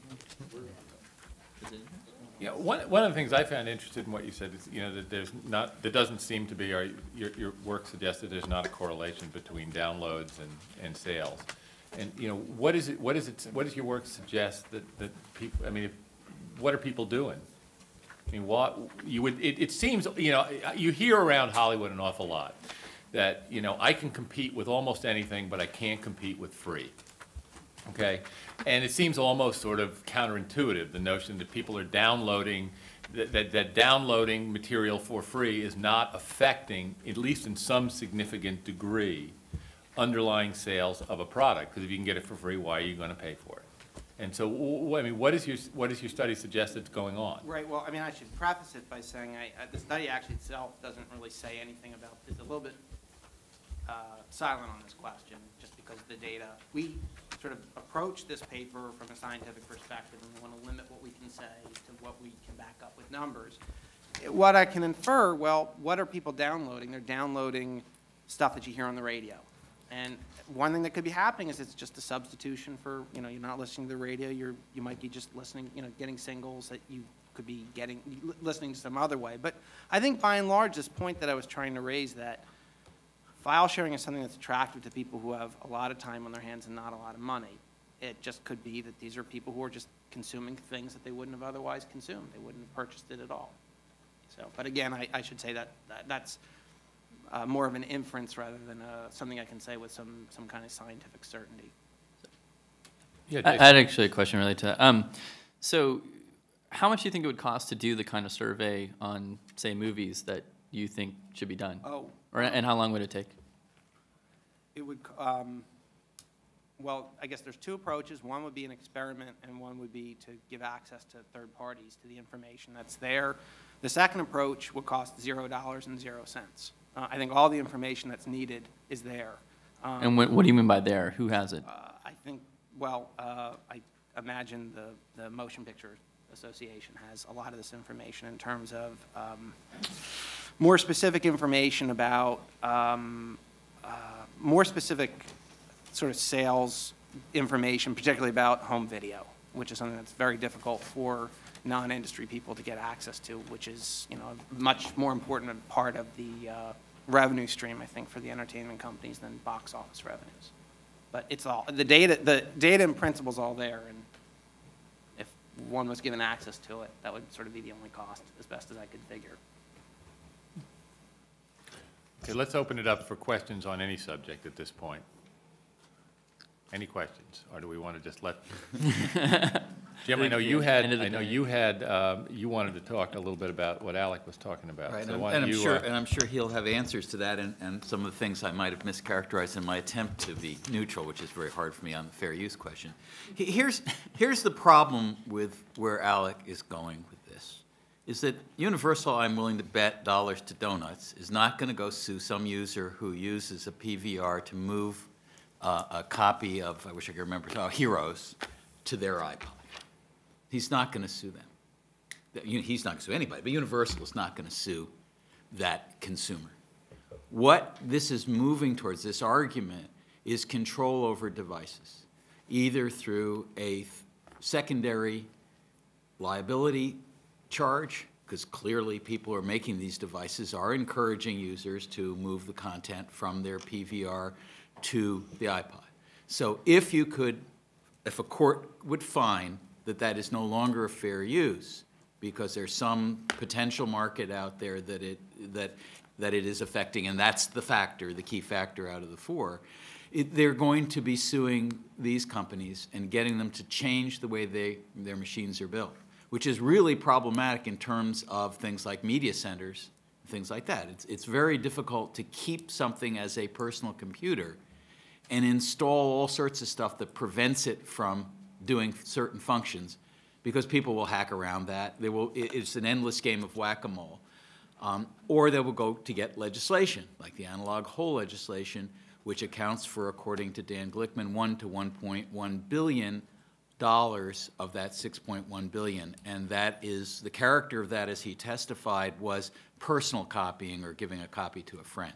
Yeah, one, one of the things I found interested in what you said is, you know, that there's not, there doesn't seem to be, or your, your work suggested there's not a correlation between downloads and, and sales. And, you know, what is it, what is it, what does your work suggest that, that people, I mean, if, what are people doing? I mean, what, you would, it, it seems, you know, you hear around Hollywood an awful lot that, you know, I can compete with almost anything, but I can't compete with free. Okay? And it seems almost sort of counterintuitive, the notion that people are downloading, that, that, that downloading material for free is not affecting, at least in some significant degree, underlying sales of a product. Because if you can get it for free, why are you going to pay for it? And so, I mean, what is your, what does your study suggest that's going on? Right, well, I mean, I should preface it by saying I, uh, the study actually itself doesn't really say anything about, it's a little bit uh, silent on this question, just because of the data. We sort of approach this paper from a scientific perspective, and we want to limit what we can say to what we can back up with numbers. What I can infer, well, what are people downloading? They're downloading stuff that you hear on the radio. And one thing that could be happening is it's just a substitution for, you know, you're not listening to the radio, you're, you might be just listening, you know, getting singles that you could be getting, listening to some other way. But I think by and large, this point that I was trying to raise, that file sharing is something that's attractive to people who have a lot of time on their hands and not a lot of money. It just could be that these are people who are just consuming things that they wouldn't have otherwise consumed. They wouldn't have purchased it at all. So, but again, I, I should say that, that that's Uh, more of an inference rather than uh, something I can say with some, some kind of scientific certainty. Yeah, I, I had actually a question related to that. Um, so how much do you think it would cost to do the kind of survey on, say, movies that you think should be done? Oh. Or, and how long would it take? It would, um, well, I guess there's two approaches. One would be an experiment, and one would be to give access to third parties to the information that's there. The second approach would cost zero dollars and zero cents. Uh, I think all the information that's needed is there. Um, And what, what do you mean by there? Who has it? Uh, I think, well, uh, I imagine the, the Motion Picture Association has a lot of this information in terms of um, more specific information about, um, uh, more specific sort of sales information, particularly about home video, which is something that's very difficult for non-industry people to get access to, which is, you know, a much more important part of the uh, revenue stream, I think, for the entertainment companies than box office revenues. But it's all, the data, the data and principle's all there, and if one was given access to it, that would sort of be the only cost, as best as I could figure. Okay, let's open it up for questions on any subject at this point. Any questions, or do we want to just let? Jim, I know you had. I know you had. Um, you wanted to talk a little bit about what Alec was talking about. Right, so and, why and don't I'm you, sure, uh, and I'm sure he'll have answers to that, and, and some of the things I might have mischaracterized in my attempt to be neutral, which is very hard for me on the fair use question. He- Here's here's the problem with where Alec is going with this, is that Universal, I'm willing to bet dollars to donuts, is not going to go sue some user who uses a P V R to move uh, a copy of, I wish I could remember, uh, Heroes to their iPod. He's not going to sue them. He's not going to sue anybody, but Universal is not going to sue that consumer. What this is moving towards, this argument, is control over devices, either through a secondary liability charge, because clearly people who are making these devices are encouraging users to move the content from their P V R to the iPod. So if you could, if a court would find that that is no longer a fair use because there's some potential market out there that it, that, that it is affecting, and that's the factor, the key factor out of the four, it, they're going to be suing these companies and getting them to change the way they, their machines are built, which is really problematic in terms of things like media centers, things like that. It's, it's very difficult to keep something as a personal computer and install all sorts of stuff that prevents it from doing certain functions, because people will hack around that. They will, it's an endless game of whack-a-mole. Um, or they will go to get legislation, like the analog hole legislation, which accounts for, according to Dan Glickman, one to one point one billion dollars of that six point one billion. And that is, the character of that, as he testified, was personal copying or giving a copy to a friend.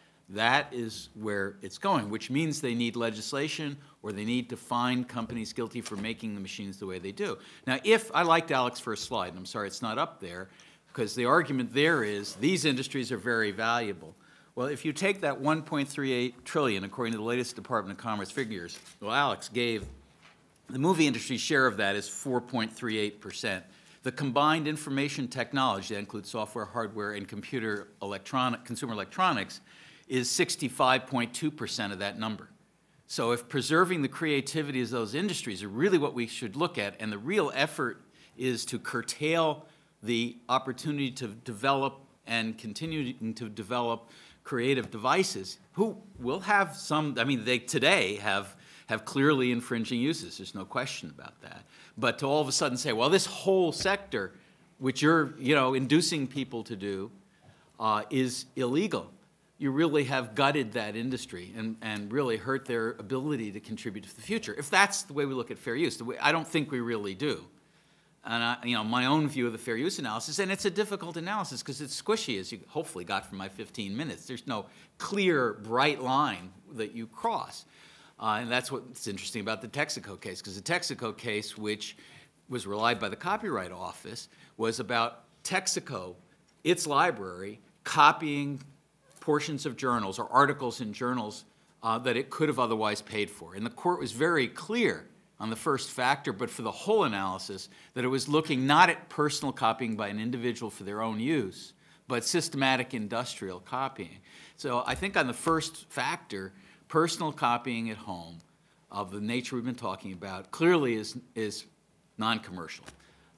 That is where it's going, which means they need legislation or they need to find companies guilty for making the machines the way they do. Now, if, I liked Alec's first slide, and I'm sorry it's not up there, because the argument there is these industries are very valuable. Well, if you take that one point three eight trillion, according to the latest Department of Commerce figures, well, Alex gave, the movie industry's share of that is four point three eight percent. The combined information technology, that includes software, hardware, and computer electronic, consumer electronics, is sixty-five point two percent of that number. So if preserving the creativity of those industries are really what we should look at, and the real effort is to curtail the opportunity to develop and continue to develop creative devices, who will have some, I mean, they today have, have clearly infringing uses, there's no question about that. But to all of a sudden say, well, this whole sector, which you're, you know, inducing people to do, uh, is illegal. You really have gutted that industry and, and really hurt their ability to contribute to the future. If that's the way we look at fair use, the way, I don't think we really do. And I, you know, my own view of the fair use analysis, and it's a difficult analysis because it's squishy, as you hopefully got from my fifteen minutes. There's no clear, bright line that you cross. Uh, and that's what's interesting about the Texaco case, because the Texaco case, which was relied by the Copyright Office, was about Texaco, its library, copying portions of journals or articles in journals uh, that it could have otherwise paid for. And the court was very clear on the first factor, but for the whole analysis, that it was looking not at personal copying by an individual for their own use, but systematic industrial copying. So I think on the first factor, personal copying at home of the nature we've been talking about clearly is, is non-commercial.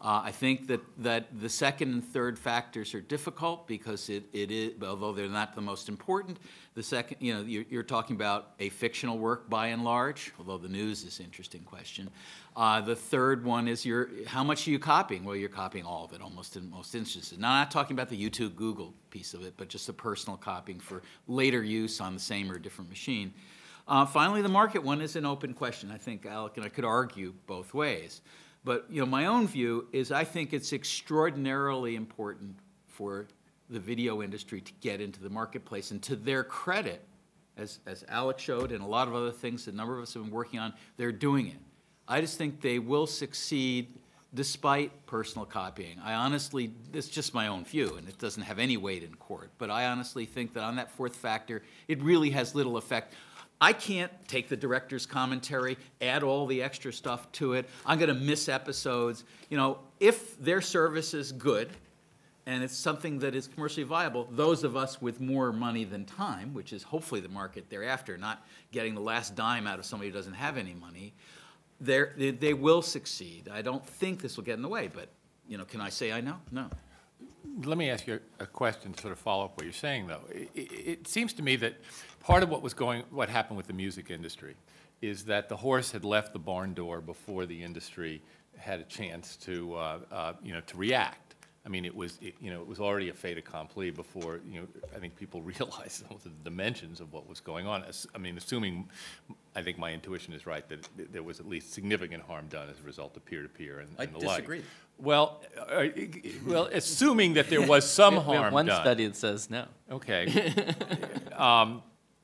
Uh, I think that, that the second and third factors are difficult because it, it is, although they're not the most important, the second, you know, you're, you're talking about a fictional work by and large, although the news is an interesting question. Uh, the third one is your, how much are you copying? Well, you're copying all of it almost in most instances. Now, I'm not talking about the YouTube, Google piece of it, but just the personal copying for later use on the same or different machine. Uh, finally, the market one is an open question. I think Alec and I could argue both ways. But you know, my own view is I think it's extraordinarily important for the video industry to get into the marketplace. And to their credit, as, as Alec showed and a lot of other things that a number of us have been working on, they're doing it. I just think they will succeed despite personal copying. I honestly, this is just my own view, and it doesn't have any weight in court, but I honestly think that on that fourth factor, it really has little effect. I can't take the director's commentary, add all the extra stuff to it. I'm going to miss episodes. You know, if their service is good and it's something that is commercially viable, those of us with more money than time, which is hopefully the market thereafter, not getting the last dime out of somebody who doesn't have any money, they, they will succeed. I don't think this will get in the way, but you know, can I say I know? No. Let me ask you a question to sort of follow up what you're saying, though. It, it, it seems to me that part of what was going, what happened with the music industry, is that the horse had left the barn door before the industry had a chance to, uh, uh, you know, to react. I mean, it was, it, you know, it was already a fait accompli before, you know, I think people realized the dimensions of what was going on. I mean, assuming, I think my intuition is right, that there was at least significant harm done as a result of peer-to-peer and, and the like. I disagree. Well, uh, well, assuming that there was some harm done. We have one study that says no. Okay. um,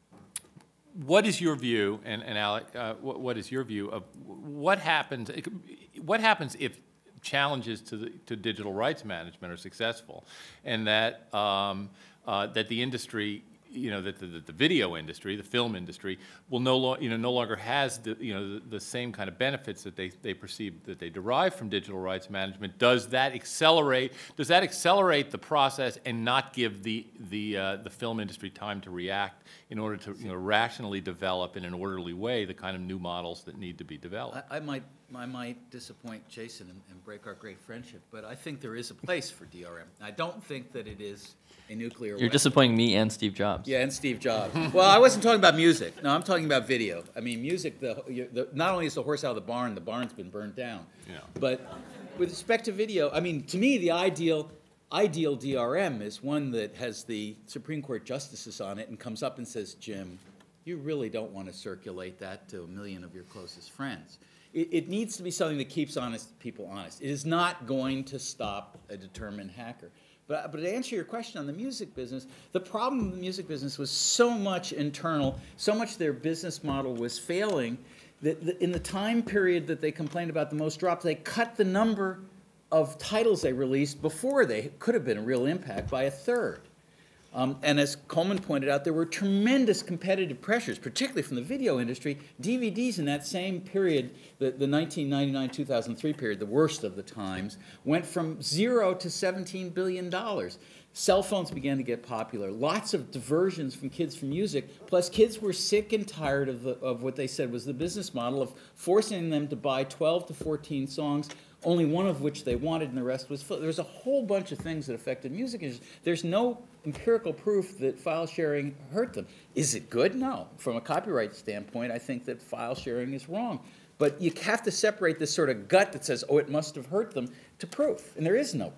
what is your view, and, and Alec, uh, what, what is your view of what happens? What happens if challenges to the, to digital rights management are successful, and that um, uh, that the industry, you know, that the, the video industry, the film industry, will no lo you know no longer has the you know the, the same kind of benefits that they they perceive that they derive from digital rights management? Does that accelerate? Does that accelerate the process and not give the the uh, the film industry time to react in order to you know rationally develop in an orderly way the kind of new models that need to be developed? I, I might. I might disappoint Jason and, and break our great friendship, but I think there is a place for D R M. I don't think that it is a nuclear You're weapon. disappointing me and Steve Jobs. Yeah, and Steve Jobs. Well, I wasn't talking about music. No, I'm talking about video. I mean, music, the, the, not only is the horse out of the barn, the barn's been burned down. Yeah. But with respect to video, I mean, to me, the ideal, ideal D R M is one that has the Supreme Court justices on it and comes up and says, Jim, you really don't want to circulate that to a million of your closest friends. It, it needs to be something that keeps honest people honest. It is not going to stop a determined hacker. But, but to answer your question on the music business, the problem with the music business was so much internal, so much their business model was failing, that the, in the time period that they complained about the most drops, they cut the number of titles they released before they could have been a real impact by a third. Um, and as Coleman pointed out, there were tremendous competitive pressures, particularly from the video industry. D V Ds in that same period, the, the nineteen ninety-nine two thousand three period, the worst of the times, went from zero to seventeen billion dollars. Cell phones began to get popular. Lots of diversions from kids from music. Plus, kids were sick and tired of, the, of what they said was the business model of forcing them to buy twelve to fourteen songs, only one of which they wanted and the rest was full. There was a whole bunch of things that affected music industry. There's no empirical proof that file sharing hurt them. Is it good? No. From a copyright standpoint, I think that file sharing is wrong. But you have to separate this sort of gut that says, oh, it must have hurt them, to proof. And there is no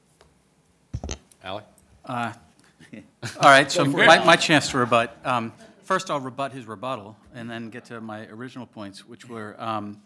proof. Alec? Uh, all right, so my, my chance to rebut. Um, first, I'll rebut his rebuttal and then get to my original points, which were, um,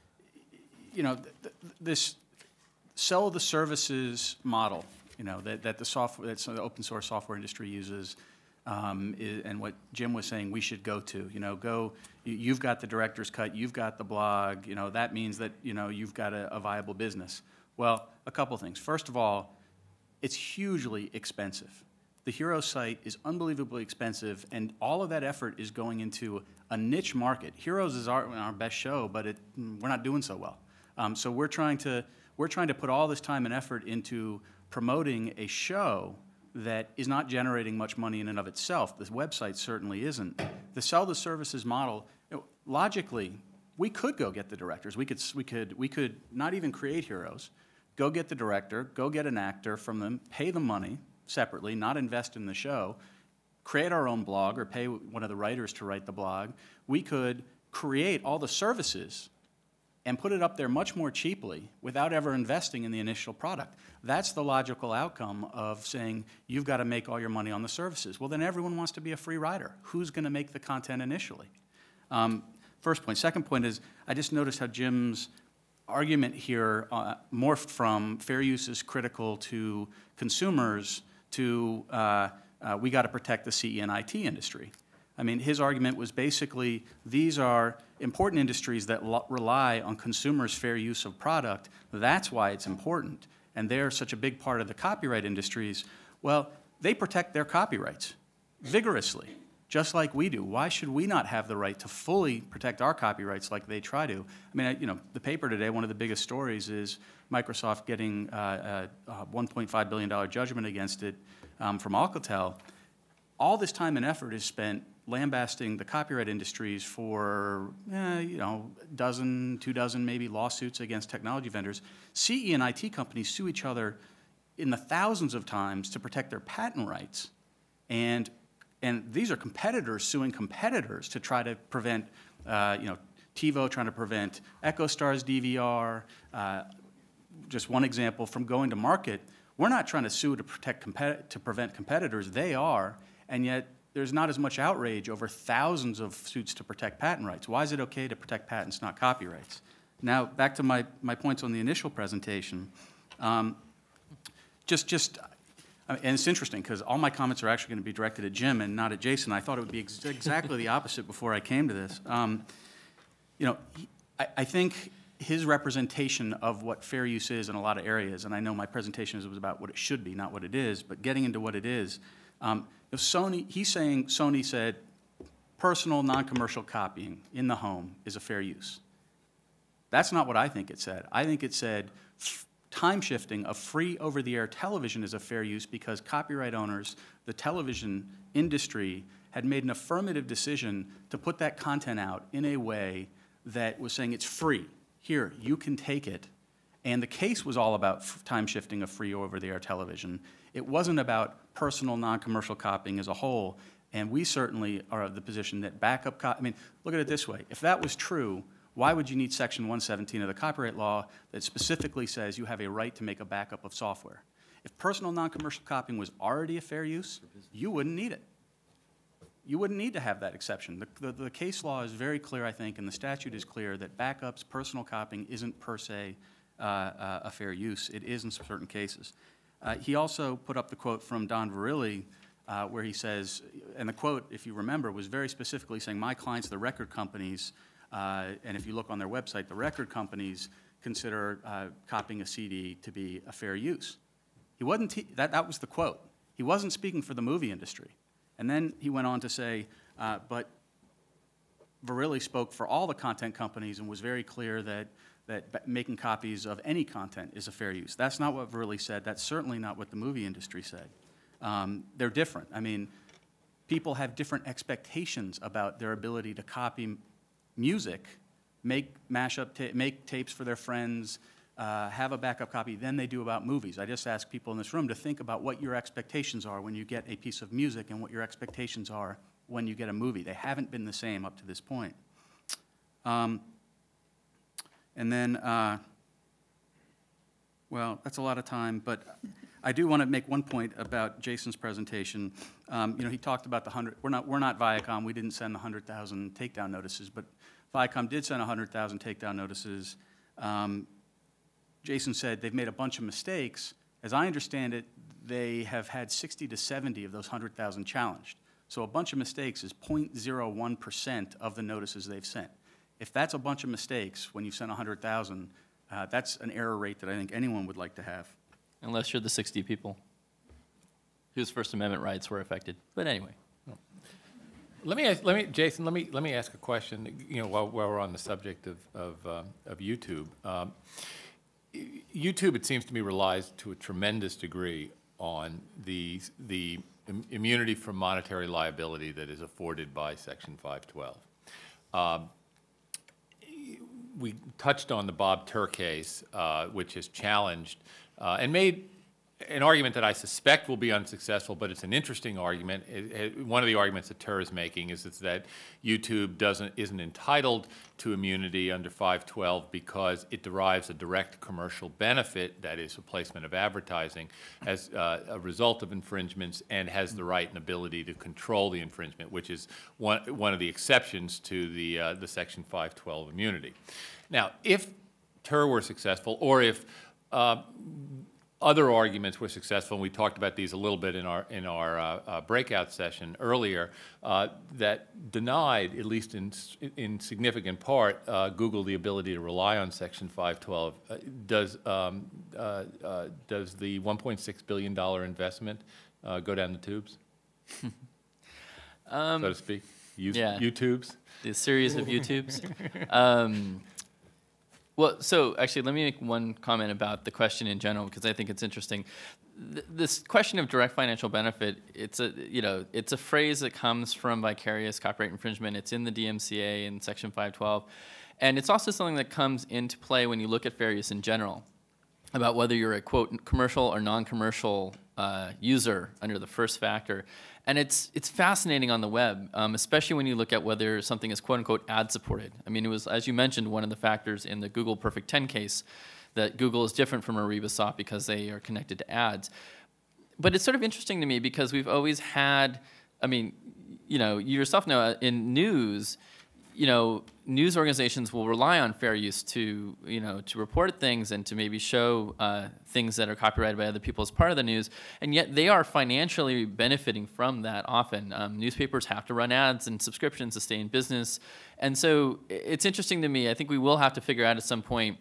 you know, th th this sell the services model, you know, that, that the software, that the open source software industry uses, um, is, and what Jim was saying we should go to, you know, go, you, you've got the director's cut, you've got the blog, you know, that means that, you know, you've got a, a viable business. Well, a couple things. First of all, it's hugely expensive. The Hero site is unbelievably expensive, and all of that effort is going into a niche market. Heroes is our, our best show, but it, we're not doing so well. Um, so we're trying to we're trying to put all this time and effort into promoting a show that is not generating much money in and of itself. The website certainly isn't. The sell the services model, you know, logically, we could go get the directors. We could we could we could not even create Heroes. go get the director, go get an actor from them, pay them money separately, not invest in the show, create our own blog or pay one of the writers to write the blog. We could create all the services and put it up there much more cheaply without ever investing in the initial product. That's the logical outcome of saying you've got to make all your money on the services. Well, then everyone wants to be a free rider. Who's going to make the content initially? Um, first point. Second point is I just noticed how Jim's argument here uh, morphed from fair use is critical to consumers to uh, uh, we got to protect the C E and I T industry. I mean, his argument was basically these are important industries that rely on consumers' fair use of product. That's why it's important. And they're such a big part of the copyright industries. Well, they protect their copyrights vigorously, just like we do. Why should we not have the right to fully protect our copyrights like they try to? I mean, you know, the paper today, one of the biggest stories is Microsoft getting uh, a one point five billion dollar judgment against it um, from Alcatel. All this time and effort is spent lambasting the copyright industries for, eh, you know, a dozen, two dozen maybe lawsuits against technology vendors. C E and I T companies sue each other in the thousands of times to protect their patent rights. And, and these are competitors suing competitors to try to prevent, uh, you know, TiVo trying to prevent EchoStar's D V R. Uh, just one example from going to market. We're not trying to sue to protect compet to prevent competitors. They are, and yet there's not as much outrage over thousands of suits to protect patent rights. Why is it okay to protect patents, not copyrights? Now, back to my, my points on the initial presentation. Um, just, just, and it's interesting because all my comments are actually going to be directed at Jim and not at Jason. I thought it would be ex exactly the opposite before I came to this. Um, you know, I, I think his representation of what fair use is in a lot of areas, and I know my presentation was about what it should be, not what it is, but getting into what it is, um, if Sony, he's saying Sony said personal non-commercial copying in the home is a fair use. That's not what I think it said. I think it said time shifting of free over-the-air television is a fair use because copyright owners, the television industry, had made an affirmative decision to put that content out in a way that was saying it's free. Here, you can take it. And the case was all about time shifting of free over-the-air television. It wasn't about personal non-commercial copying as a whole, and we certainly are of the position that backup copy, I mean, look at it this way. If that was true, why would you need Section one seventeen of the copyright law that specifically says you have a right to make a backup of software? If personal non-commercial copying was already a fair use, you wouldn't need it. You wouldn't need to have that exception. The, the, the case law is very clear, I think, and the statute is clear that backups, personal copying isn't per se uh, uh, a fair use. It is in certain cases. Uh, he also put up the quote from Don Verrilli uh, where he says, and the quote, if you remember, was very specifically saying, my clients, the record companies, uh, and if you look on their website, the record companies consider uh, copying a C D to be a fair use. He wasn't, t that, that was the quote. He wasn't speaking for the movie industry. And then he went on to say, uh, but Verrilli spoke for all the content companies and was very clear that, that making copies of any content is a fair use. That's not what Verrilli said. That's certainly not what the movie industry said. Um, they're different. I mean, people have different expectations about their ability to copy music, make mashup, ta make tapes for their friends, uh, have a backup copy than they do about movies. I just ask people in this room to think about what your expectations are when you get a piece of music and what your expectations are when you get a movie. They haven't been the same up to this point. Um, and then, uh, well, that's a lot of time, but I do want to make one point about Jason's presentation. Um, you know, he talked about the hundred, we're not, we're not Viacom, we didn't send the one hundred thousand takedown notices, but Viacom did send one hundred thousand takedown notices. Um, Jason said they've made a bunch of mistakes. As I understand it, they have had sixty to seventy of those one hundred thousand challenged. So a bunch of mistakes is zero point zero one percent of the notices they've sent. If that's a bunch of mistakes when you've sent one hundred thousand, uh, that's an error rate that I think anyone would like to have. Unless you're the sixty people whose First Amendment rights were affected. But anyway. Let me ask, let me, Jason, let me, let me ask a question, you know, while, while we're on the subject of, of, uh, of YouTube. Um, YouTube, it seems to me, relies to a tremendous degree on the, the immunity from monetary liability that is afforded by Section five twelve. Um, we touched on the Bob Tur case, uh, which is challenged uh, and made an argument that I suspect will be unsuccessful, but it's an interesting argument. It, it, one of the arguments that Tur is making is, is that YouTube doesn't, isn't entitled to immunity under five twelve because it derives a direct commercial benefit, that is, replacement of advertising, as uh, a result of infringements, and has the right and ability to control the infringement, which is one, one of the exceptions to the, uh, the Section five twelve immunity. Now, if Tur were successful, or if uh, other arguments were successful, and we talked about these a little bit in our, in our uh, uh, breakout session earlier, uh, that denied, at least in, in significant part, uh, Google the ability to rely on Section five twelve. Uh, does, um, uh, uh, does the one point six billion dollar investment uh, go down the tubes, um, so to speak? U yeah. YouTubes? The series of YouTubes. um, Well, so actually, let me make one comment about the question in general, because I think it's interesting. Th this question of direct financial benefit, it's a, you know, it's a phrase that comes from vicarious copyright infringement. It's in the D M C A in Section five twelve. And it's also something that comes into play when you look at fair use in general, about whether you're a, quote, commercial or non-commercial uh, user under the first factor. And it's, it's fascinating on the web, um, especially when you look at whether something is quote-unquote ad-supported. I mean, it was, as you mentioned, one of the factors in the Google Perfect ten case, that Google is different from Aribasoft because they are connected to ads. But it's sort of interesting to me because we've always had, I mean, you know, you yourself know, in news, you know, news organizations will rely on fair use to, you know, to report things and to maybe show uh, things that are copyrighted by other people as part of the news, and yet they are financially benefiting from that often. Um, newspapers have to run ads and subscriptions to stay in business, and so it's interesting to me. I think we will have to figure out at some point,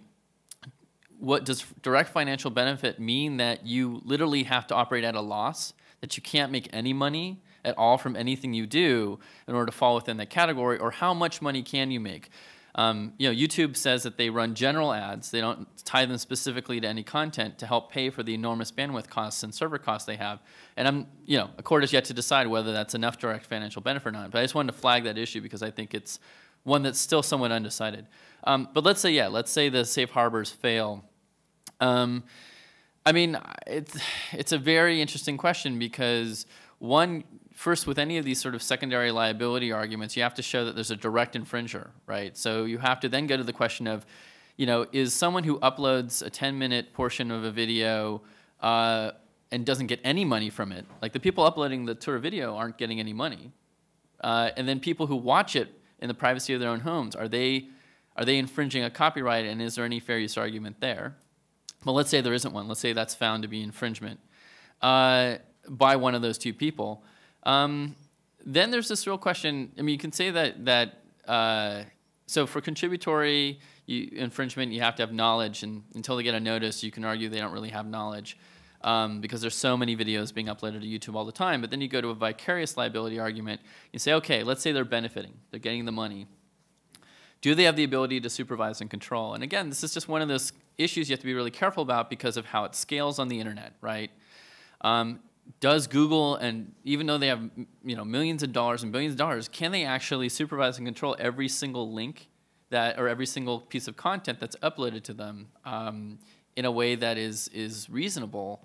what does direct financial benefit mean? That you literally have to operate at a loss, that you can't make any money at all from anything you do in order to fall within that category, or how much money can you make? Um, you know, YouTube says that they run general ads. They don't tie them specifically to any content to help pay for the enormous bandwidth costs and server costs they have. And I'm, you know, a court is yet to decide whether that's enough direct financial benefit or not. But I just wanted to flag that issue because I think it's one that's still somewhat undecided. Um, but let's say, yeah, let's say the safe harbors fail. Um, I mean, it's, it's a very interesting question because, one, first, with any of these sort of secondary liability arguments, you have to show that there's a direct infringer, right? So you have to then go to the question of, you know, is someone who uploads a ten minute portion of a video uh, and doesn't get any money from it, like the people uploading the tour video aren't getting any money, uh, and then people who watch it in the privacy of their own homes, are they, are they infringing a copyright, and is there any fair use argument there? Well, let's say there isn't one. Let's say that's found to be infringement uh, by one of those two people. Um, then there's this real question. I mean, you can say that, that uh, so for contributory you, infringement, you have to have knowledge, and until they get a notice, you can argue they don't really have knowledge um, because there's so many videos being uploaded to YouTube all the time. But then you go to a vicarious liability argument. You say, okay, let's say they're benefiting. They're getting the money. Do they have the ability to supervise and control? And again, this is just one of those issues you have to be really careful about because of how it scales on the internet, right? Um, Does Google, and even though they have, you know, millions of dollars and billions of dollars, can they actually supervise and control every single link that, or every single piece of content that's uploaded to them um, in a way that is is reasonable?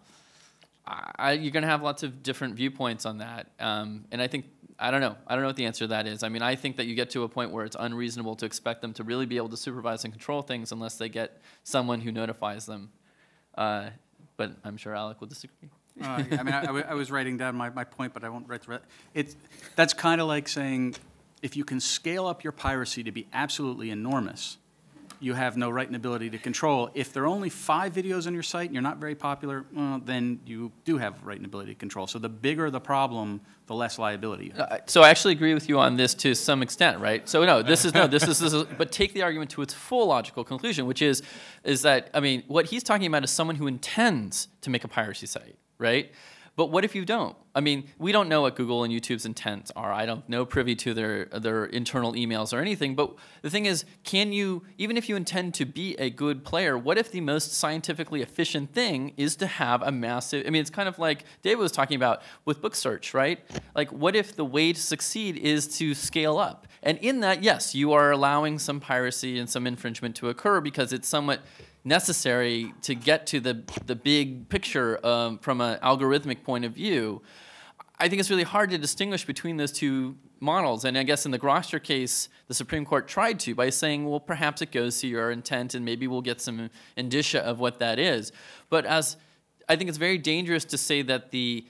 I, you're going to have lots of different viewpoints on that, um, and I think I don't know. I don't know what the answer to that is. I mean, I think that you get to a point where it's unreasonable to expect them to really be able to supervise and control things unless they get someone who notifies them. Uh, but I'm sure Alec will disagree. Uh, I mean, I, I was writing down my, my point, but I won't write the rest. It's, that's kind of like saying if you can scale up your piracy to be absolutely enormous, you have no right and ability to control. If there are only five videos on your site and you're not very popular, well, then you do have right and ability to control. So the bigger the problem, the less liability you have. Uh, so I actually agree with you on this to some extent, right? So no, this is no, this is, this is, but take the argument to its full logical conclusion, which is, is that, I mean, what he's talking about is someone who intends to make a piracy site, right? But what if you don't? I mean, we don't know what Google and YouTube's intents are. I don't know privy to their their internal emails or anything. But the thing is, can you, even if you intend to be a good player, what if the most scientifically efficient thing is to have a massive, I mean, it's kind of like David was talking about with book search, right? Like, what if the way to succeed is to scale up? And in that, yes, you are allowing some piracy and some infringement to occur because it's somewhat necessary to get to the, the big picture um, from an algorithmic point of view. I think it's really hard to distinguish between those two models. And I guess in the Grokster case, the Supreme Court tried to by saying, well, perhaps it goes to your intent and maybe we'll get some indicia of what that is. But as I think it's very dangerous to say that the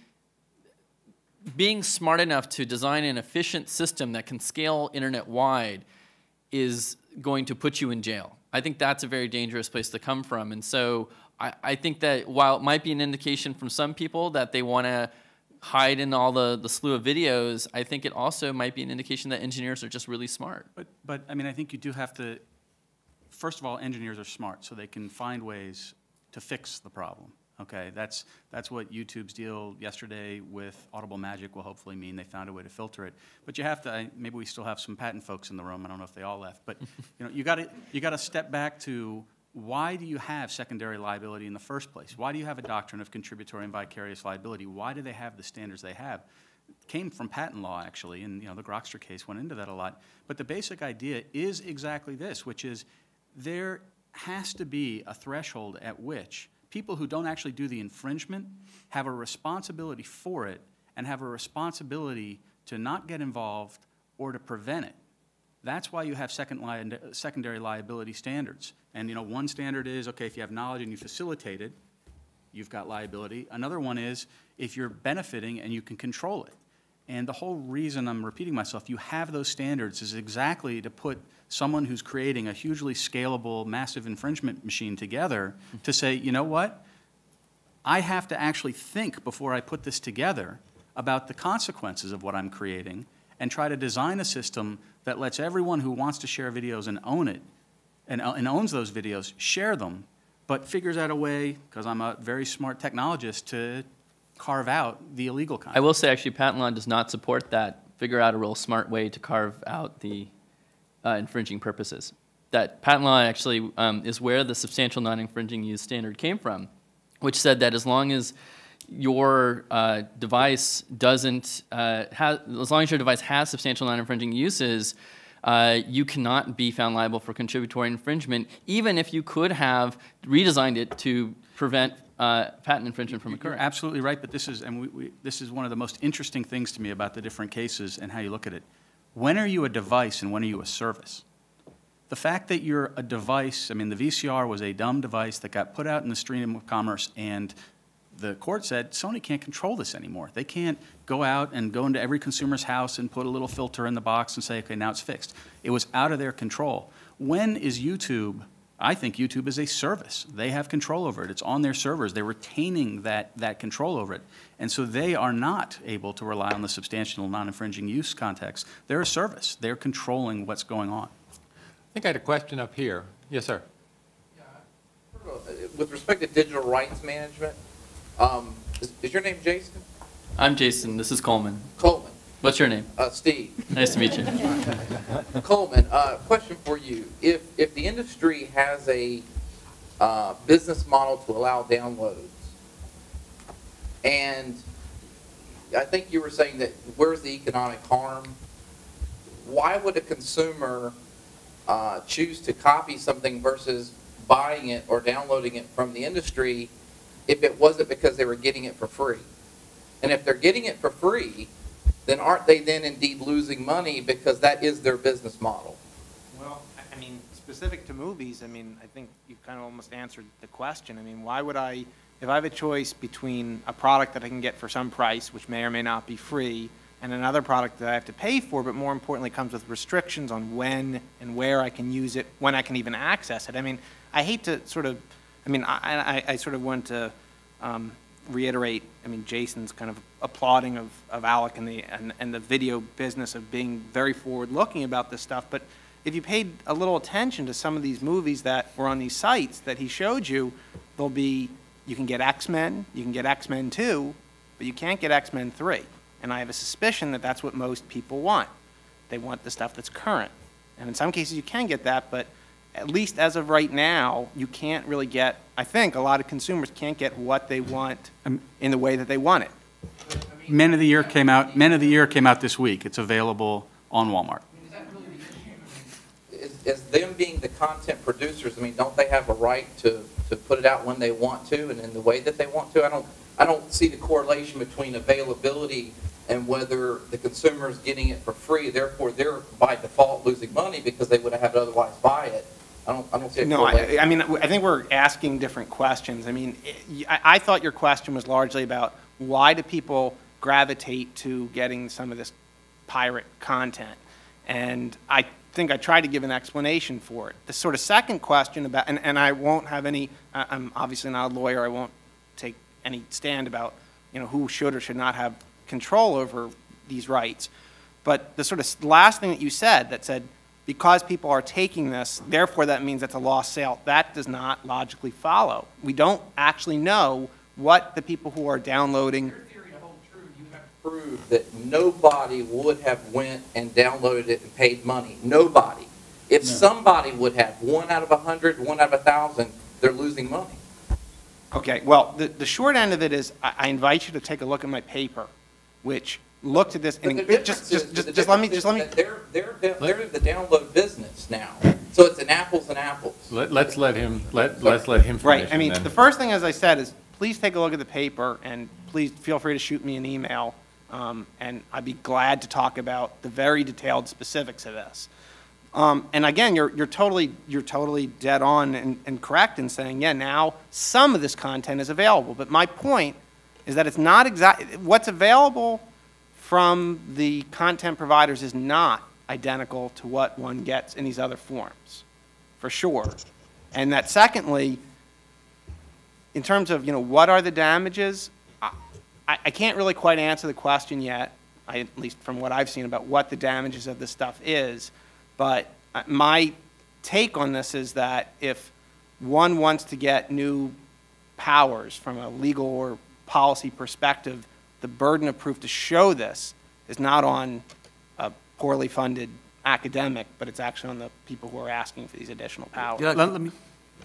being smart enough to design an efficient system that can scale internet-wide is going to put you in jail. I think that's a very dangerous place to come from. And so I, I think that while it might be an indication from some people that they want to hide in all the, the slew of videos, I think it also might be an indication that engineers are just really smart. But, but I mean, I think you do have to, first of all, engineers are smart, so they can find ways to fix the problem. Okay, that's, that's what YouTube's deal yesterday with Audible Magic will hopefully mean. They found a way to filter it. But you have to, I, maybe we still have some patent folks in the room. I don't know if they all left. But you know, you got to you got to step back to why do you have secondary liability in the first place? Why do you have a doctrine of contributory and vicarious liability? Why do they have the standards they have? It came from patent law, actually, and you know, the Grokster case went into that a lot. But the basic idea is exactly this, which is there has to be a threshold at which people who don't actually do the infringement have a responsibility for it and have a responsibility to not get involved or to prevent it. That's why you have second li secondary liability standards. And you know, one standard is, okay, if you have knowledge and you facilitate it, you've got liability. Another one is if you're benefiting and you can control it. And the whole reason I'm repeating myself, you have those standards is exactly to put someone who's creating a hugely scalable, massive infringement machine together to say, you know what? I have to actually think before I put this together about the consequences of what I'm creating and try to design a system that lets everyone who wants to share videos and own it and, and owns those videos share them, but figures out a way, because I'm a very smart technologist, to carve out the illegal content. I will say, actually, patent law does not support that. Figure out a real smart way to carve out the uh, infringing purposes. That patent law actually um, is where the substantial non-infringing use standard came from, which said that as long as your uh, device doesn't, uh, have, as long as your device has substantial non-infringing uses, uh, you cannot be found liable for contributory infringement, even if you could have redesigned it to prevent Uh, patent infringement from occurring. You're absolutely right, but this is, and we, we, this is one of the most interesting things to me about the different cases and how you look at it. When are you a device and when are you a service? The fact that you're a device, I mean, the V C R was a dumb device that got put out in the stream of commerce, and the court said Sony can't control this anymore. They can't go out and go into every consumer's house and put a little filter in the box and say, okay, now it's fixed. It was out of their control. When is YouTube? I think YouTube is a service. They have control over it. It's on their servers. They're retaining that, that control over it. And so they are not able to rely on the substantial non-infringing use context. They're a service. They're controlling what's going on. I think I had a question up here. Yes, sir. Yeah, with respect to digital rights management, um, is, is your name Jason? I'm Jason. This is Coleman. Coleman. What's your name? Uh, Steve. Nice to meet you. Coleman, uh, question for you. If, if the industry has a uh, business model to allow downloads, and I think you were saying that where's the economic harm, why would a consumer uh, choose to copy something versus buying it or downloading it from the industry if it wasn't because they were getting it for free? And if they're getting it for free, then aren't they then indeed losing money because that is their business model? Well, I mean, specific to movies, I mean, I think you've kind of almost answered the question. I mean, why would I, if I have a choice between a product that I can get for some price, which may or may not be free, and another product that I have to pay for, but more importantly comes with restrictions on when and where I can use it, when I can even access it. I mean, I hate to sort of, I mean, I, I, I sort of want to um, reiterate, I mean, Jason's kind of applauding of, of Alec and the, and, and the video business of being very forward-looking about this stuff, but if you paid a little attention to some of these movies that were on these sites that he showed you, there'll be, you can get X-Men, you can get X-Men two, but you can't get X-Men three. And I have a suspicion that that's what most people want. They want the stuff that's current. And in some cases you can get that, but at least as of right now, you can't really get, I think a lot of consumers can't get what they want in the way that they want it. Men of the Year came out, Men of the Year came out this week. It's available on Walmart. Is, is them being the content producers, I mean, don't they have a right to, to put it out when they want to and in the way that they want to? I don't, I don't see the correlation between availability and whether the consumer is getting it for free. Therefore, they're by default losing money because they would have had to otherwise buy it. I don't, I don't see a No, I, I mean, I think we're asking different questions. I mean, I, I thought your question was largely about why do people gravitate to getting some of this pirate content? And I think I tried to give an explanation for it. The sort of second question about, and, and I won't have any, I'm obviously not a lawyer, I won't take any stand about, you know, who should or should not have control over these rights. But the sort of last thing that you said, that said, because people are taking this, therefore that means it's a lost sale, that does not logically follow. We don't actually know what the people who are downloading prove that nobody would have went and downloaded it and paid money. Nobody. If no. somebody would have, one out of a hundred, one out of a thousand, they're losing money. Okay, well, the, the short end of it is I, I invite you to take a look at my paper, which looked at this and the it, just, just, just, just let me, just let me. They're, they're, they're the download business now. So it's an apples and apples. Let, let's let him, let, let's let him finish. Right, I mean, then. the first thing, as I said, is please take a look at the paper and please feel free to shoot me an email. Um, and I'd be glad to talk about the very detailed specifics of this. Um, and again, you're, you're, totally, you're totally dead on and, and correct in saying, yeah, now some of this content is available. But my point is that it's not exactly, what's available from the content providers is not identical to what one gets in these other forms, for sure. And that secondly, in terms of, you know, what are the damages, I can't really quite answer the question yet, I, at least from what I've seen, about what the damages of this stuff is. But my take on this is that if one wants to get new powers from a legal or policy perspective, the burden of proof to show this is not on a poorly funded academic, but it's actually on the people who are asking for these additional powers. Yeah, let, let me,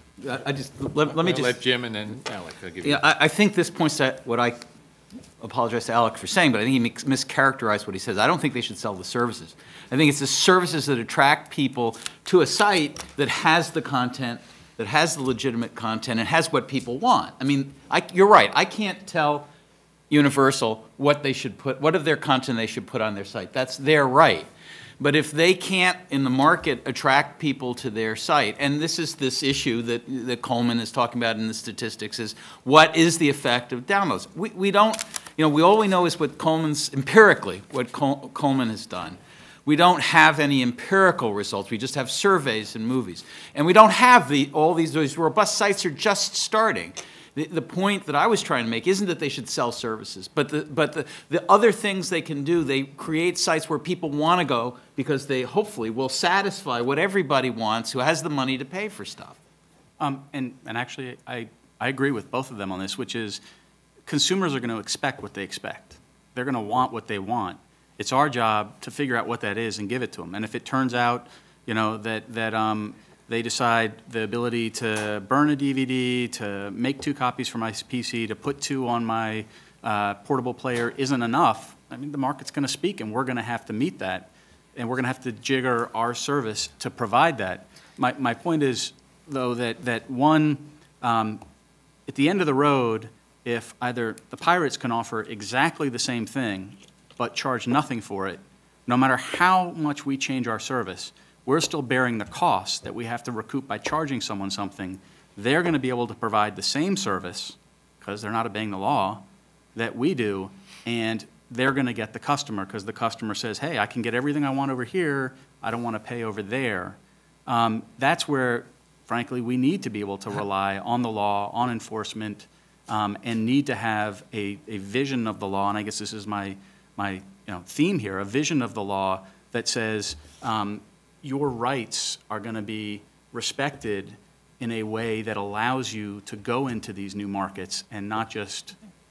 I just, let, let me just. Let Jim and then Alec. I'll give you. Yeah, I, I think this points to what I apologize to Alec for saying, but I think he mischaracterized what he says. I don't think they should sell the services. I think it's the services that attract people to a site that has the content, that has the legitimate content, and has what people want. I mean, I, you're right. I can't tell Universal what they should put, what of their content they should put on their site. That's their right. But if they can't, in the market, attract people to their site, and this is this issue that, that Koleman is talking about in the statistics, is what is the effect of downloads? We, we don't, you know, we all we know is what Koleman's, empirically, what Kol Koleman has done. We don't have any empirical results. We just have surveys and movies. And we don't have the, all these, these robust sites are just starting. The, the point that I was trying to make isn't that they should sell services, but the, but the, the other things they can do, they create sites where people want to go because they hopefully will satisfy what everybody wants who has the money to pay for stuff. Um, and, and actually, I, I agree with both of them on this, which is consumers are going to expect what they expect. They're going to want what they want. It's our job to figure out what that is and give it to them. And if it turns out, you know, that, that um, they decide the ability to burn a D V D, to make two copies for my P C, to put two on my uh, portable player isn't enough, I mean, the market's going to speak, and we're going to have to meet that. And we're going to have to jigger our service to provide that. My, my point is, though, that, that one, um, at the end of the road, if either the pirates can offer exactly the same thing but charge nothing for it, no matter how much we change our service, we're still bearing the cost that we have to recoup by charging someone something. They're going to be able to provide the same service, because they're not obeying the law, that we do, and they're going to get the customer because the customer says, hey, I can get everything I want over here. I don't want to pay over there. Um, that's where, frankly, we need to be able to rely on the law, on enforcement, um, and need to have a, a vision of the law, and I guess this is my, my you know, theme here, a vision of the law that says, um, your rights are going to be respected in a way that allows you to go into these new markets and not just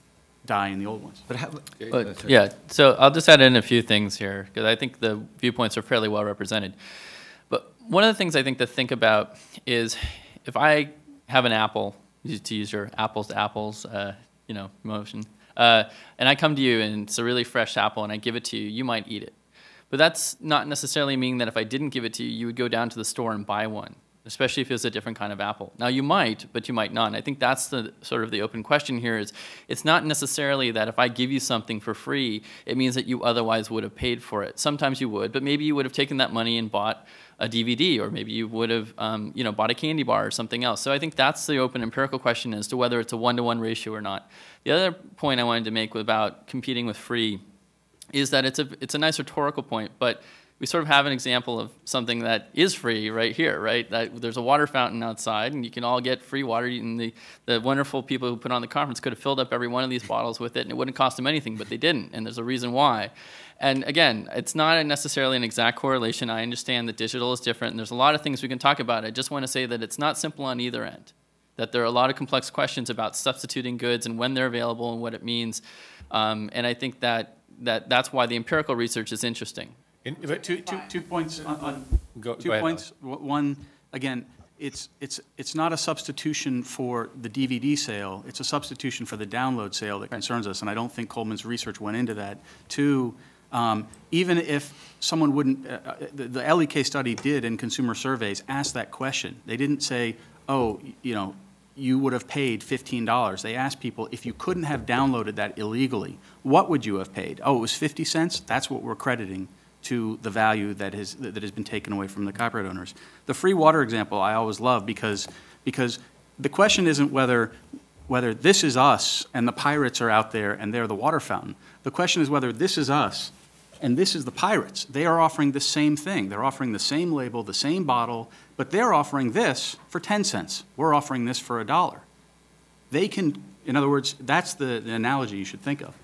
die in the old ones. But how, But, yeah, so I'll just add in a few things here, because I think the viewpoints are fairly well represented. But one of the things I think to think about is if I have an apple, to use your apples to apples, uh, you know, motion, uh, and I come to you and it's a really fresh apple and I give it to you, you might eat it. But that's not necessarily meaning that if I didn't give it to you, you would go down to the store and buy one, especially if it was a different kind of apple. Now, you might, but you might not. And I think that's the sort of the open question here is it's not necessarily that if I give you something for free, it means that you otherwise would have paid for it. Sometimes you would, but maybe you would have taken that money and bought a D V D, or maybe you would have um, you know, bought a candy bar or something else. So I think that's the open empirical question as to whether it's a one-to-one ratio or not. The other point I wanted to make about competing with free is that it's a, it's a nice rhetorical point, but we sort of have an example of something that is free right here, right? That there's a water fountain outside, and you can all get free water. And the, the wonderful people who put on the conference could have filled up every one of these bottles with it, and it wouldn't cost them anything, but they didn't, and there's a reason why. And again, it's not necessarily an exact correlation. I understand that digital is different, and there's a lot of things we can talk about. I just want to say that it's not simple on either end, that there are a lot of complex questions about substituting goods and when they're available and what it means. Um, and I think that, that that's why the empirical research is interesting. In, but two, two, two points on, on Go- two go ahead, points. One, again, it's, it's, it's not a substitution for the D V D sale. It's a substitution for the download sale that concerns us, and I don't think Coleman's research went into that. Two, um, even if someone wouldn't, uh, the, the L E K study did in consumer surveys ask that question. They didn't say, oh, you know, you would have paid fifteen dollars. They asked people, if you couldn't have downloaded that illegally, what would you have paid? Oh, it was fifty cents? That's what we're crediting to the value that has, that has been taken away from the copyright owners. The free water example I always love because, because the question isn't whether, whether this is us and the pirates are out there and they're the water fountain. The question is whether this is us and this is the pirates. They are offering the same thing. They're offering the same label, the same bottle, but they're offering this for ten cents. We're offering this for a dollar. They can, in other words, that's the, the analogy you should think of.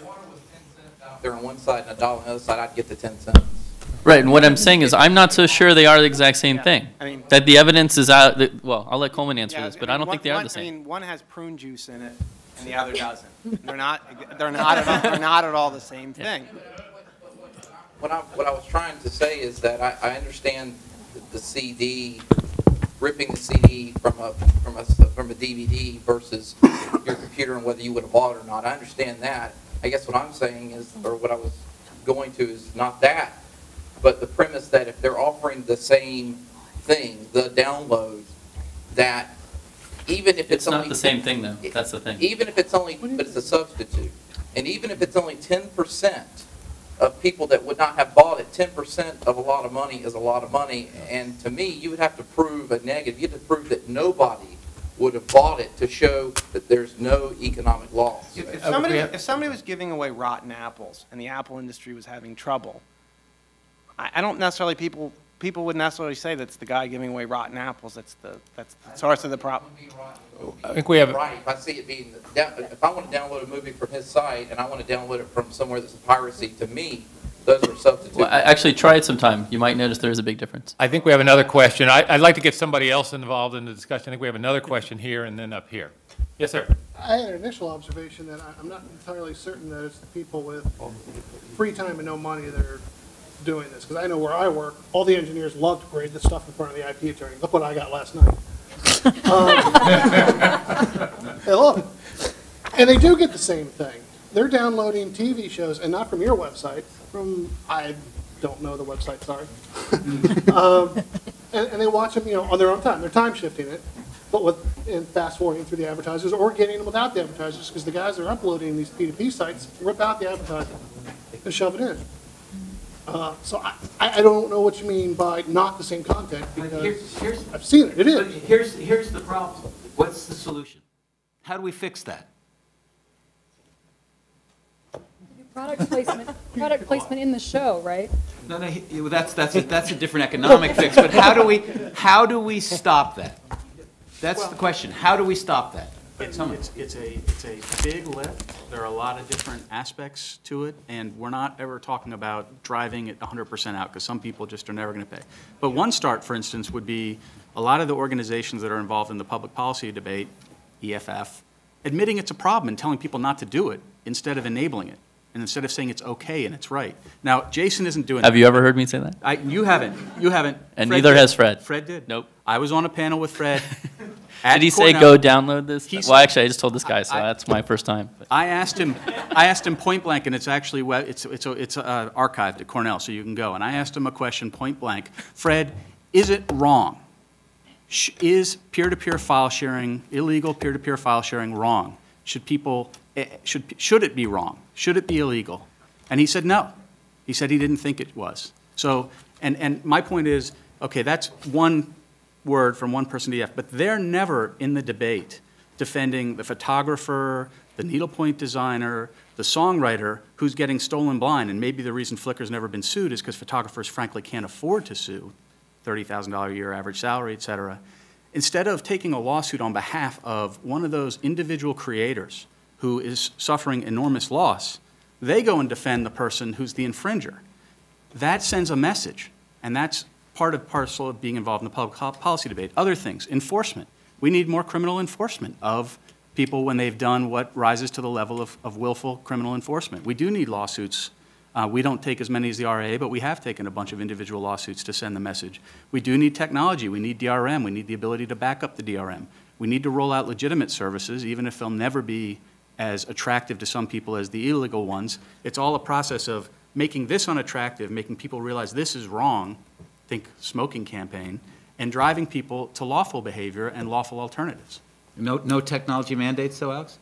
There on one side and a dollar on the other side, I'd get the ten cents. Right, and what I'm saying is I'm not so sure they are the exact same Yeah, thing. I mean- that the evidence is out, that, well, I'll let Coleman answer Yeah, this, but I I mean, don't one- think they are one- the same. I mean, one has prune juice in it, and the other doesn't. They're not. They're not. At all, they're not at all the same thing. What I, what I was trying to say is that I, I understand the, the C D, ripping the C D from a, from a, from a D V D versus your computer and whether you would have bought it or not. I understand that. I guess what I'm saying is, or what I was going to is not that, but the premise that if they're offering the same thing, the download, that even if it's, It's not only the same thing, though. That's the thing. even if it's only, but it's a substitute, and even if it's only ten percent of people that would not have bought it, ten percent of a lot of money is a lot of money, and to me, you would have to prove a negative. You have to prove that nobody would have bought it to show that there's no economic loss. If, if somebody, if somebody was giving away rotten apples and the apple industry was having trouble, I, I don't necessarily people people wouldn't necessarily say that's the guy giving away rotten apples. That's the that's the source of the problem. I think we have. Right. If I see it being, if I want to download a movie from his site and I want to download it from somewhere that's a piracy, to me, those are substitutes. Well, I- actually, try it sometime. You might notice there is a big difference. I think we have another question. I, I'd like to get somebody else involved in the discussion. I think we have another question here and then up here. Yes, sir. I had an initial observation that I- I'm not entirely certain that it's the people with free time and no money that are doing this, because I know where I work, all the engineers love to parade the stuff in front of the I P attorney. Look what I got last night. um, they love it. And they do get the same thing. They're downloading T V shows, and not from your website, from, I don't know the website, sorry. um, and, and they watch them, you know, on their own time. They're time shifting it, but with, and fast forwarding through the advertisers, or getting them without the advertisers, because the guys that are uploading these P two P sites rip out the advertising and shove it in. Uh, so I, I don't know what you mean by not the same content, because here's, here's, I've seen it, it is. but here's, here's the problem. What's the solution? How do we fix that? Product placement, product placement in the show, right? No, no, he- well, that's, that's, a, that's a different economic fix, but how do we, how do we stop that? That's the question. How do we stop that? It's, it's, it's a, it's a big lift. There are a lot of different aspects to it, and we're not ever talking about driving it one hundred percent out, because some people just are never going to pay. But one start, for instance, would be a lot of the organizations that are involved in the public policy debate, E F F, admitting it's a problem and telling people not to do it instead of enabling it, and instead of saying it's okay and it's right. Now, Jason isn't doing Have that. you ever heard me say that? I, you haven't. You haven't. And Fred neither did. has Fred. Fred did. Nope. I was on a panel with Fred. at Did he say Cornell. go download this? He Well, said- actually, I just told this guy, so I- that's my first time. But- I asked him, I asked him point blank, and it's actually, we- it's, it's, it's uh, archived at Cornell, so you can go. And I asked him a question point blank. Fred, is it wrong? Sh- Is peer-to-peer file sharing, illegal peer-to-peer file sharing wrong? Should people, eh, should, should it be wrong? Should it be illegal? And he said no. He said he didn't think it was. So, and, and my point is, okay, that's one word from one person to the F, but they're never in the debate defending the photographer, the needlepoint designer, the songwriter who's getting stolen blind. And maybe the reason Flickr's never been sued is because photographers frankly can't afford to sue, thirty thousand dollars a year average salary, et cetera. Instead of taking a lawsuit on behalf of one of those individual creators who is suffering enormous loss, they go and defend the person who's the infringer. That sends a message, and that's part of parcel of being involved in the public policy debate. Other things, enforcement. We need more criminal enforcement of people when they've done what rises to the level of, of willful criminal enforcement. We do need lawsuits. Uh, we don't take as many as the R A A, but we have taken a bunch of individual lawsuits to send the message. We do need technology. We need D R M. We need the ability to back up the D R M. We need to roll out legitimate services, even if they'll never be as attractive to some people as the illegal ones. It's all a process of making this unattractive, making people realize this is wrong, think smoking campaign, and driving people to lawful behavior and lawful alternatives. No, no technology mandates, though, Alex?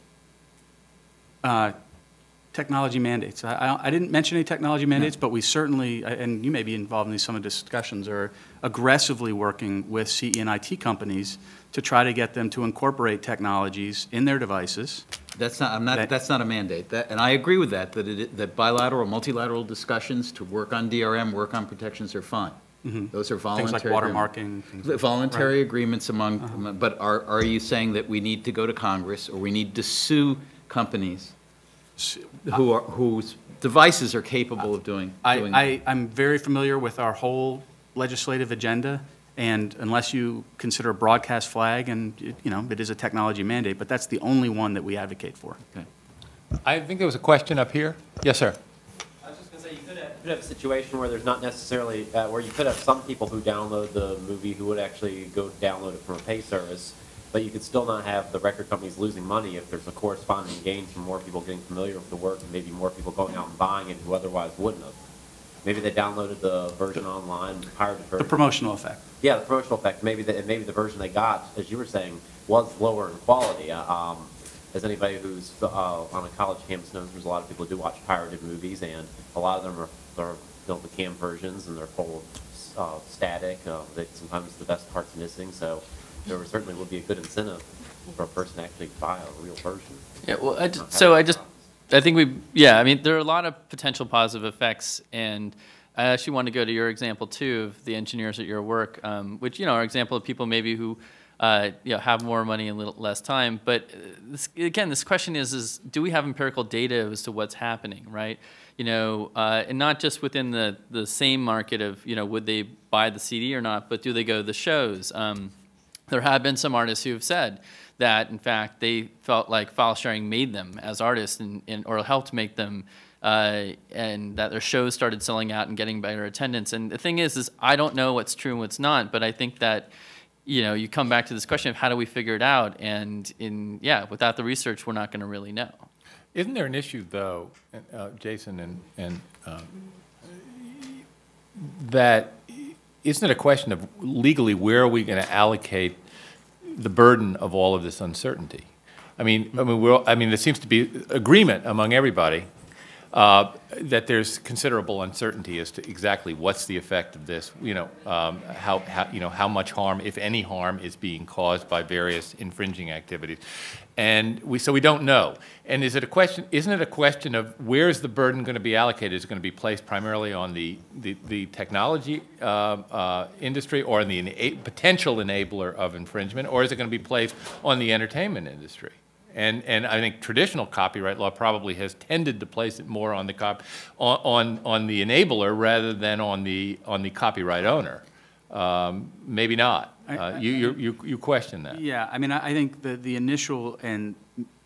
Uh, technology mandates. I, I, I didn't mention any technology mandates, no. But we certainly, and you may be involved in these, some of the discussions, are aggressively working with C E and I T companies to try to get them to incorporate technologies in their devices. That's not, I'm not, that, that's not a mandate. That, and I agree with that, that, it, that bilateral, multilateral discussions to work on D R M, work on protections are fine. Mm-hmm. Those are voluntary. Things like watermarking. Things like, voluntary right. agreements among, uh-huh. But are, are you saying that we need to go to Congress or we need to sue companies who are, whose devices are capable of doing, I, doing I, I'm very familiar with our whole legislative agenda, and unless you consider a broadcast flag, and it, you know, it is a technology mandate, but that's the only one that we advocate for. Okay. I think there was a question up here. Yes, sir. I was just going to say, you could have, you could have a situation where there's not necessarily, uh, where you could have some people who download the movie who would actually go download it from a pay service, but you could still not have the record companies losing money if there's a corresponding gain from more people getting familiar with the work and maybe more people going out and buying it who otherwise wouldn't have. Maybe they downloaded the version online, pirated version. The promotional effect. Yeah, the promotional effect. Maybe the, maybe the version they got, as you were saying, was lower in quality. Uh, um, as anybody who's uh, on a college campus knows, there's a lot of people who do watch pirated movies, and a lot of them are, are built to cam versions, and they're full of uh, static. Uh, they, sometimes the best part's missing, so there certainly would be a good incentive for a person to actually buy a real version. Yeah, well, I just, so I just, I think we, yeah, I mean, there are a lot of potential positive effects, and I actually want to go to your example, too, of the engineers at your work, um, which, you know, are an example of people maybe who, uh, you know, have more money and little less time. But this, again, this question is, is do we have empirical data as to what's happening, right? You know, uh, and not just within the, the same market of, you know, would they buy the C D or not, but do they go to the shows? Um, there have been some artists who have said that, in fact, they felt like file sharing made them as artists and, and or helped make them, uh, and that their shows started selling out and getting better attendance. And the thing is, is I don't know what's true and what's not, but I think that, you know, you come back to this question of how do we figure it out? And in, yeah, without the research, we're not going to really know. Isn't there an issue, though, uh, Jason, and, and um, that isn't it a question of legally where are we going to allocate the burden of all of this uncertainty? I mean, I mean, we're, I mean, there seems to be agreement among everybody uh, that there's considerable uncertainty as to exactly what's the effect of this. You know, um, how, how you know how much harm, if any harm, is being caused by various infringing activities, and we so we don't know. And is it a question? Isn't it a question of where is the burden going to be allocated? Is it going to be placed primarily on the the, the technology uh, uh, industry or on the ena potential enabler of infringement, or is it going to be placed on the entertainment industry? And, and I think traditional copyright law probably has tended to place it more on the cop, on, on, on the enabler rather than on the, on the copyright owner. Um, maybe not. Uh, you, you, you, you question that. Yeah, I mean, I, I think the, the initial and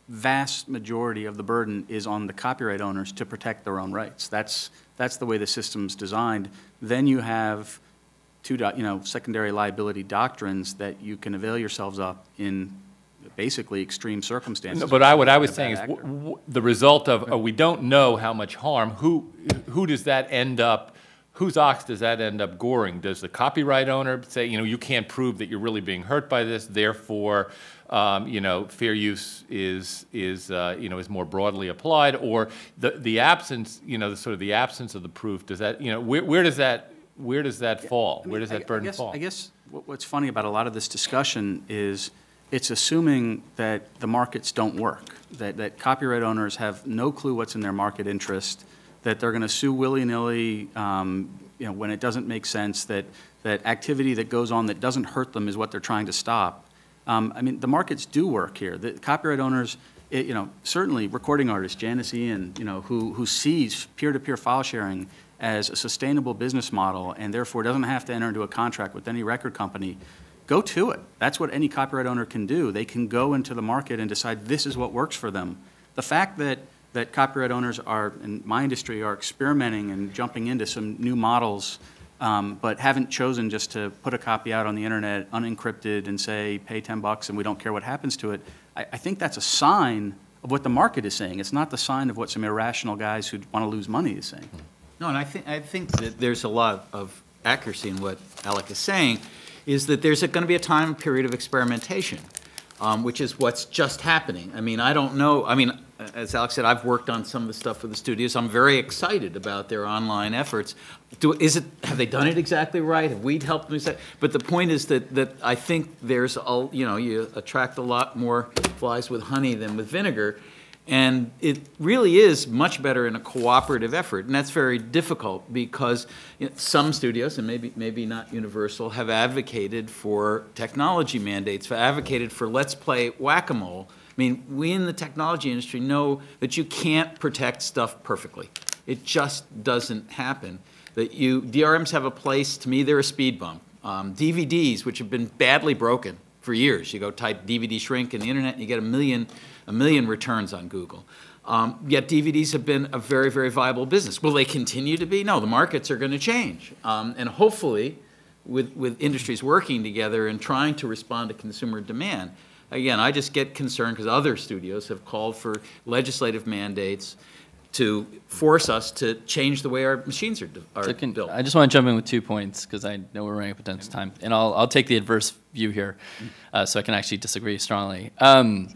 vast majority of the burden is on the copyright owners to protect their own rights. That's, that's the way the system's designed. Then you have two, you know, secondary liability doctrines that you can avail yourselves of in basically extreme circumstances. No, but I, what I was saying is w w the result of, uh, we don't know how much harm, who, who does that end up, whose ox does that end up goring? Does the copyright owner say, you know, you can't prove that you're really being hurt by this, therefore, um, you know, fair use is, is uh, you know, is more broadly applied? Or the, the absence, you know, the sort of the absence of the proof, does that, you know, where, where does that, where does that fall? I mean, where does that I, burden I guess, fall? I guess what, what's funny about a lot of this discussion is it's assuming that the markets don't work, that, that copyright owners have no clue what's in their market interest, that they're going to sue willy-nilly, um, you know, when it doesn't make sense, that, that activity that goes on that doesn't hurt them is what they're trying to stop. Um, I mean, the markets do work here. The copyright owners, it, you know, certainly recording artist Janice Ian, you know, who, who sees peer-to-peer file sharing as a sustainable business model and therefore doesn't have to enter into a contract with any record company, go to it. That's what any copyright owner can do. They can go into the market and decide this is what works for them. The fact that, that copyright owners are, in my industry, are experimenting and jumping into some new models, um, but haven't chosen just to put a copy out on the internet unencrypted and say, pay ten bucks and we don't care what happens to it, I, I think that's a sign of what the market is saying. It's not the sign of what some irrational guys who want to lose money is saying. No, and I think, I think that there's a lot of accuracy in what Alec is saying, is that there's going to be a time period of experimentation, um, which is what's just happening. I mean, I don't know. I mean, as Alec said, I've worked on some of the stuff with the studios. I'm very excited about their online efforts. Do, is it, have they done it exactly right? Have we helped them? But the point is that, that I think there's, a, you know, you attract a lot more flies with honey than with vinegar. And it really is much better in a cooperative effort, and that's very difficult because you know, some studios, and maybe maybe not Universal, have advocated for technology mandates, have advocated for let's play whack-a-mole. I mean, we in the technology industry know that you can't protect stuff perfectly. It just doesn't happen. That you D R Ms have a place. To me, they're a speed bump. Um, D V Ds, which have been badly broken for years, you go type D V D shrink in the internet, and you get a million. a million returns on Google. Um, yet D V Ds have been a very, very viable business. Will they continue to be? No, the markets are going to change. Um, and hopefully, with, with industries working together and trying to respond to consumer demand. Again, I just get concerned because other studios have called for legislative mandates to force us to change the way our machines are, are so can, built. I just want to jump in with two points because I know we're running up against time. And I'll, I'll take the adverse view here uh, so I can actually disagree strongly. Um,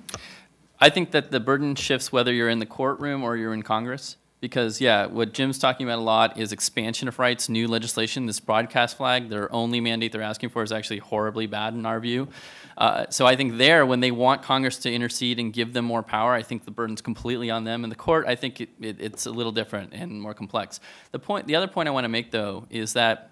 I think that the burden shifts whether you're in the courtroom or you're in Congress. Because, yeah, what Jim's talking about a lot is expansion of rights, new legislation. This broadcast flag, their only mandate they're asking for is actually horribly bad in our view. Uh, so I think there, when they want Congress to intercede and give them more power, I think the burden's completely on them. In the court, I think it, it, it's a little different and more complex. The point, the other point I want to make, though, is that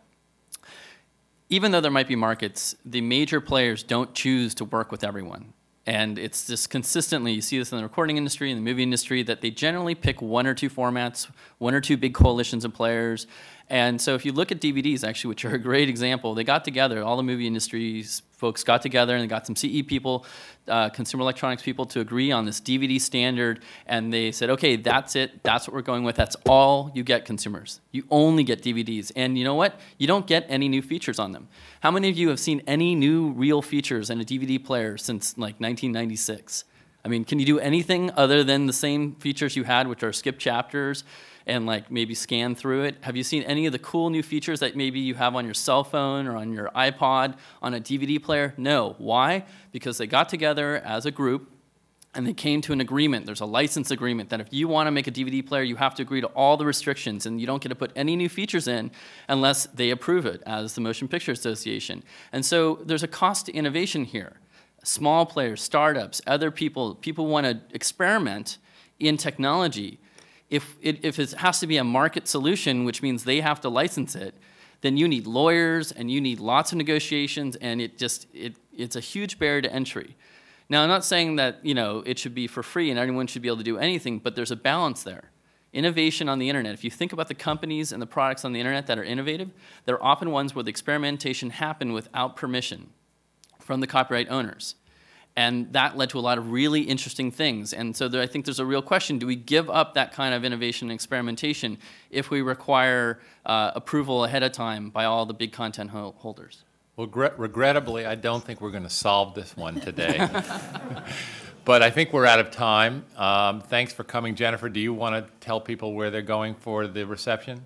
even though there might be markets, the major players don't choose to work with everyone. And it's just consistently, you see this in the recording industry, in the movie industry, that they generally pick one or two formats, one or two big coalitions of players. And so if you look at D V Ds, actually, which are a great example, they got together, all the movie industries folks got together and they got some C E people, uh, consumer electronics people to agree on this D V D standard. And they said, okay, that's it. That's what we're going with. That's all you get, consumers. You only get D V Ds. And you know what? You don't get any new features on them. How many of you have seen any new real features in a D V D player since like nineteen ninety-six? I mean, can you do anything other than the same features you had, which are skip chapters and like maybe scan through it? Have you seen any of the cool new features that maybe you have on your cell phone or on your iPod on a D V D player? No. Why? Because they got together as a group and they came to an agreement. There's a license agreement that if you want to make a D V D player, you have to agree to all the restrictions and you don't get to put any new features in unless they approve it as the Motion Picture Association. And so there's a cost to innovation here. Small players, startups, other people, people want to experiment in technology. If it, if it has to be a market solution, which means they have to license it, then you need lawyers and you need lots of negotiations, and it just it, it's a huge barrier to entry. Now, I'm not saying that you know it should be for free and everyone should be able to do anything, but there's a balance there. Innovation on the internet, if you think about the companies and the products on the internet that are innovative, they're often ones where the experimentation happened without permission from the copyright owners. And that led to a lot of really interesting things. And so there, I think there's a real question, do we give up that kind of innovation and experimentation if we require uh, approval ahead of time by all the big content ho holders? Well, regrettably, I don't think we're going to solve this one today. But I think we're out of time. Um, thanks for coming. Jennifer, do you want to tell people where they're going for the reception?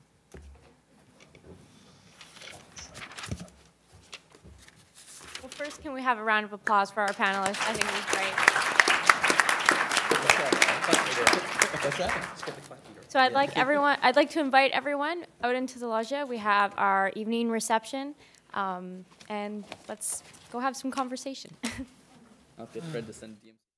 Well, first, can we have a round of applause for our panelists? I think it was great. So I'd like everyone, I'd like to invite everyone out into the loggia. We have our evening reception, um, and let's go have some conversation. I'll get Fred to send D Ms.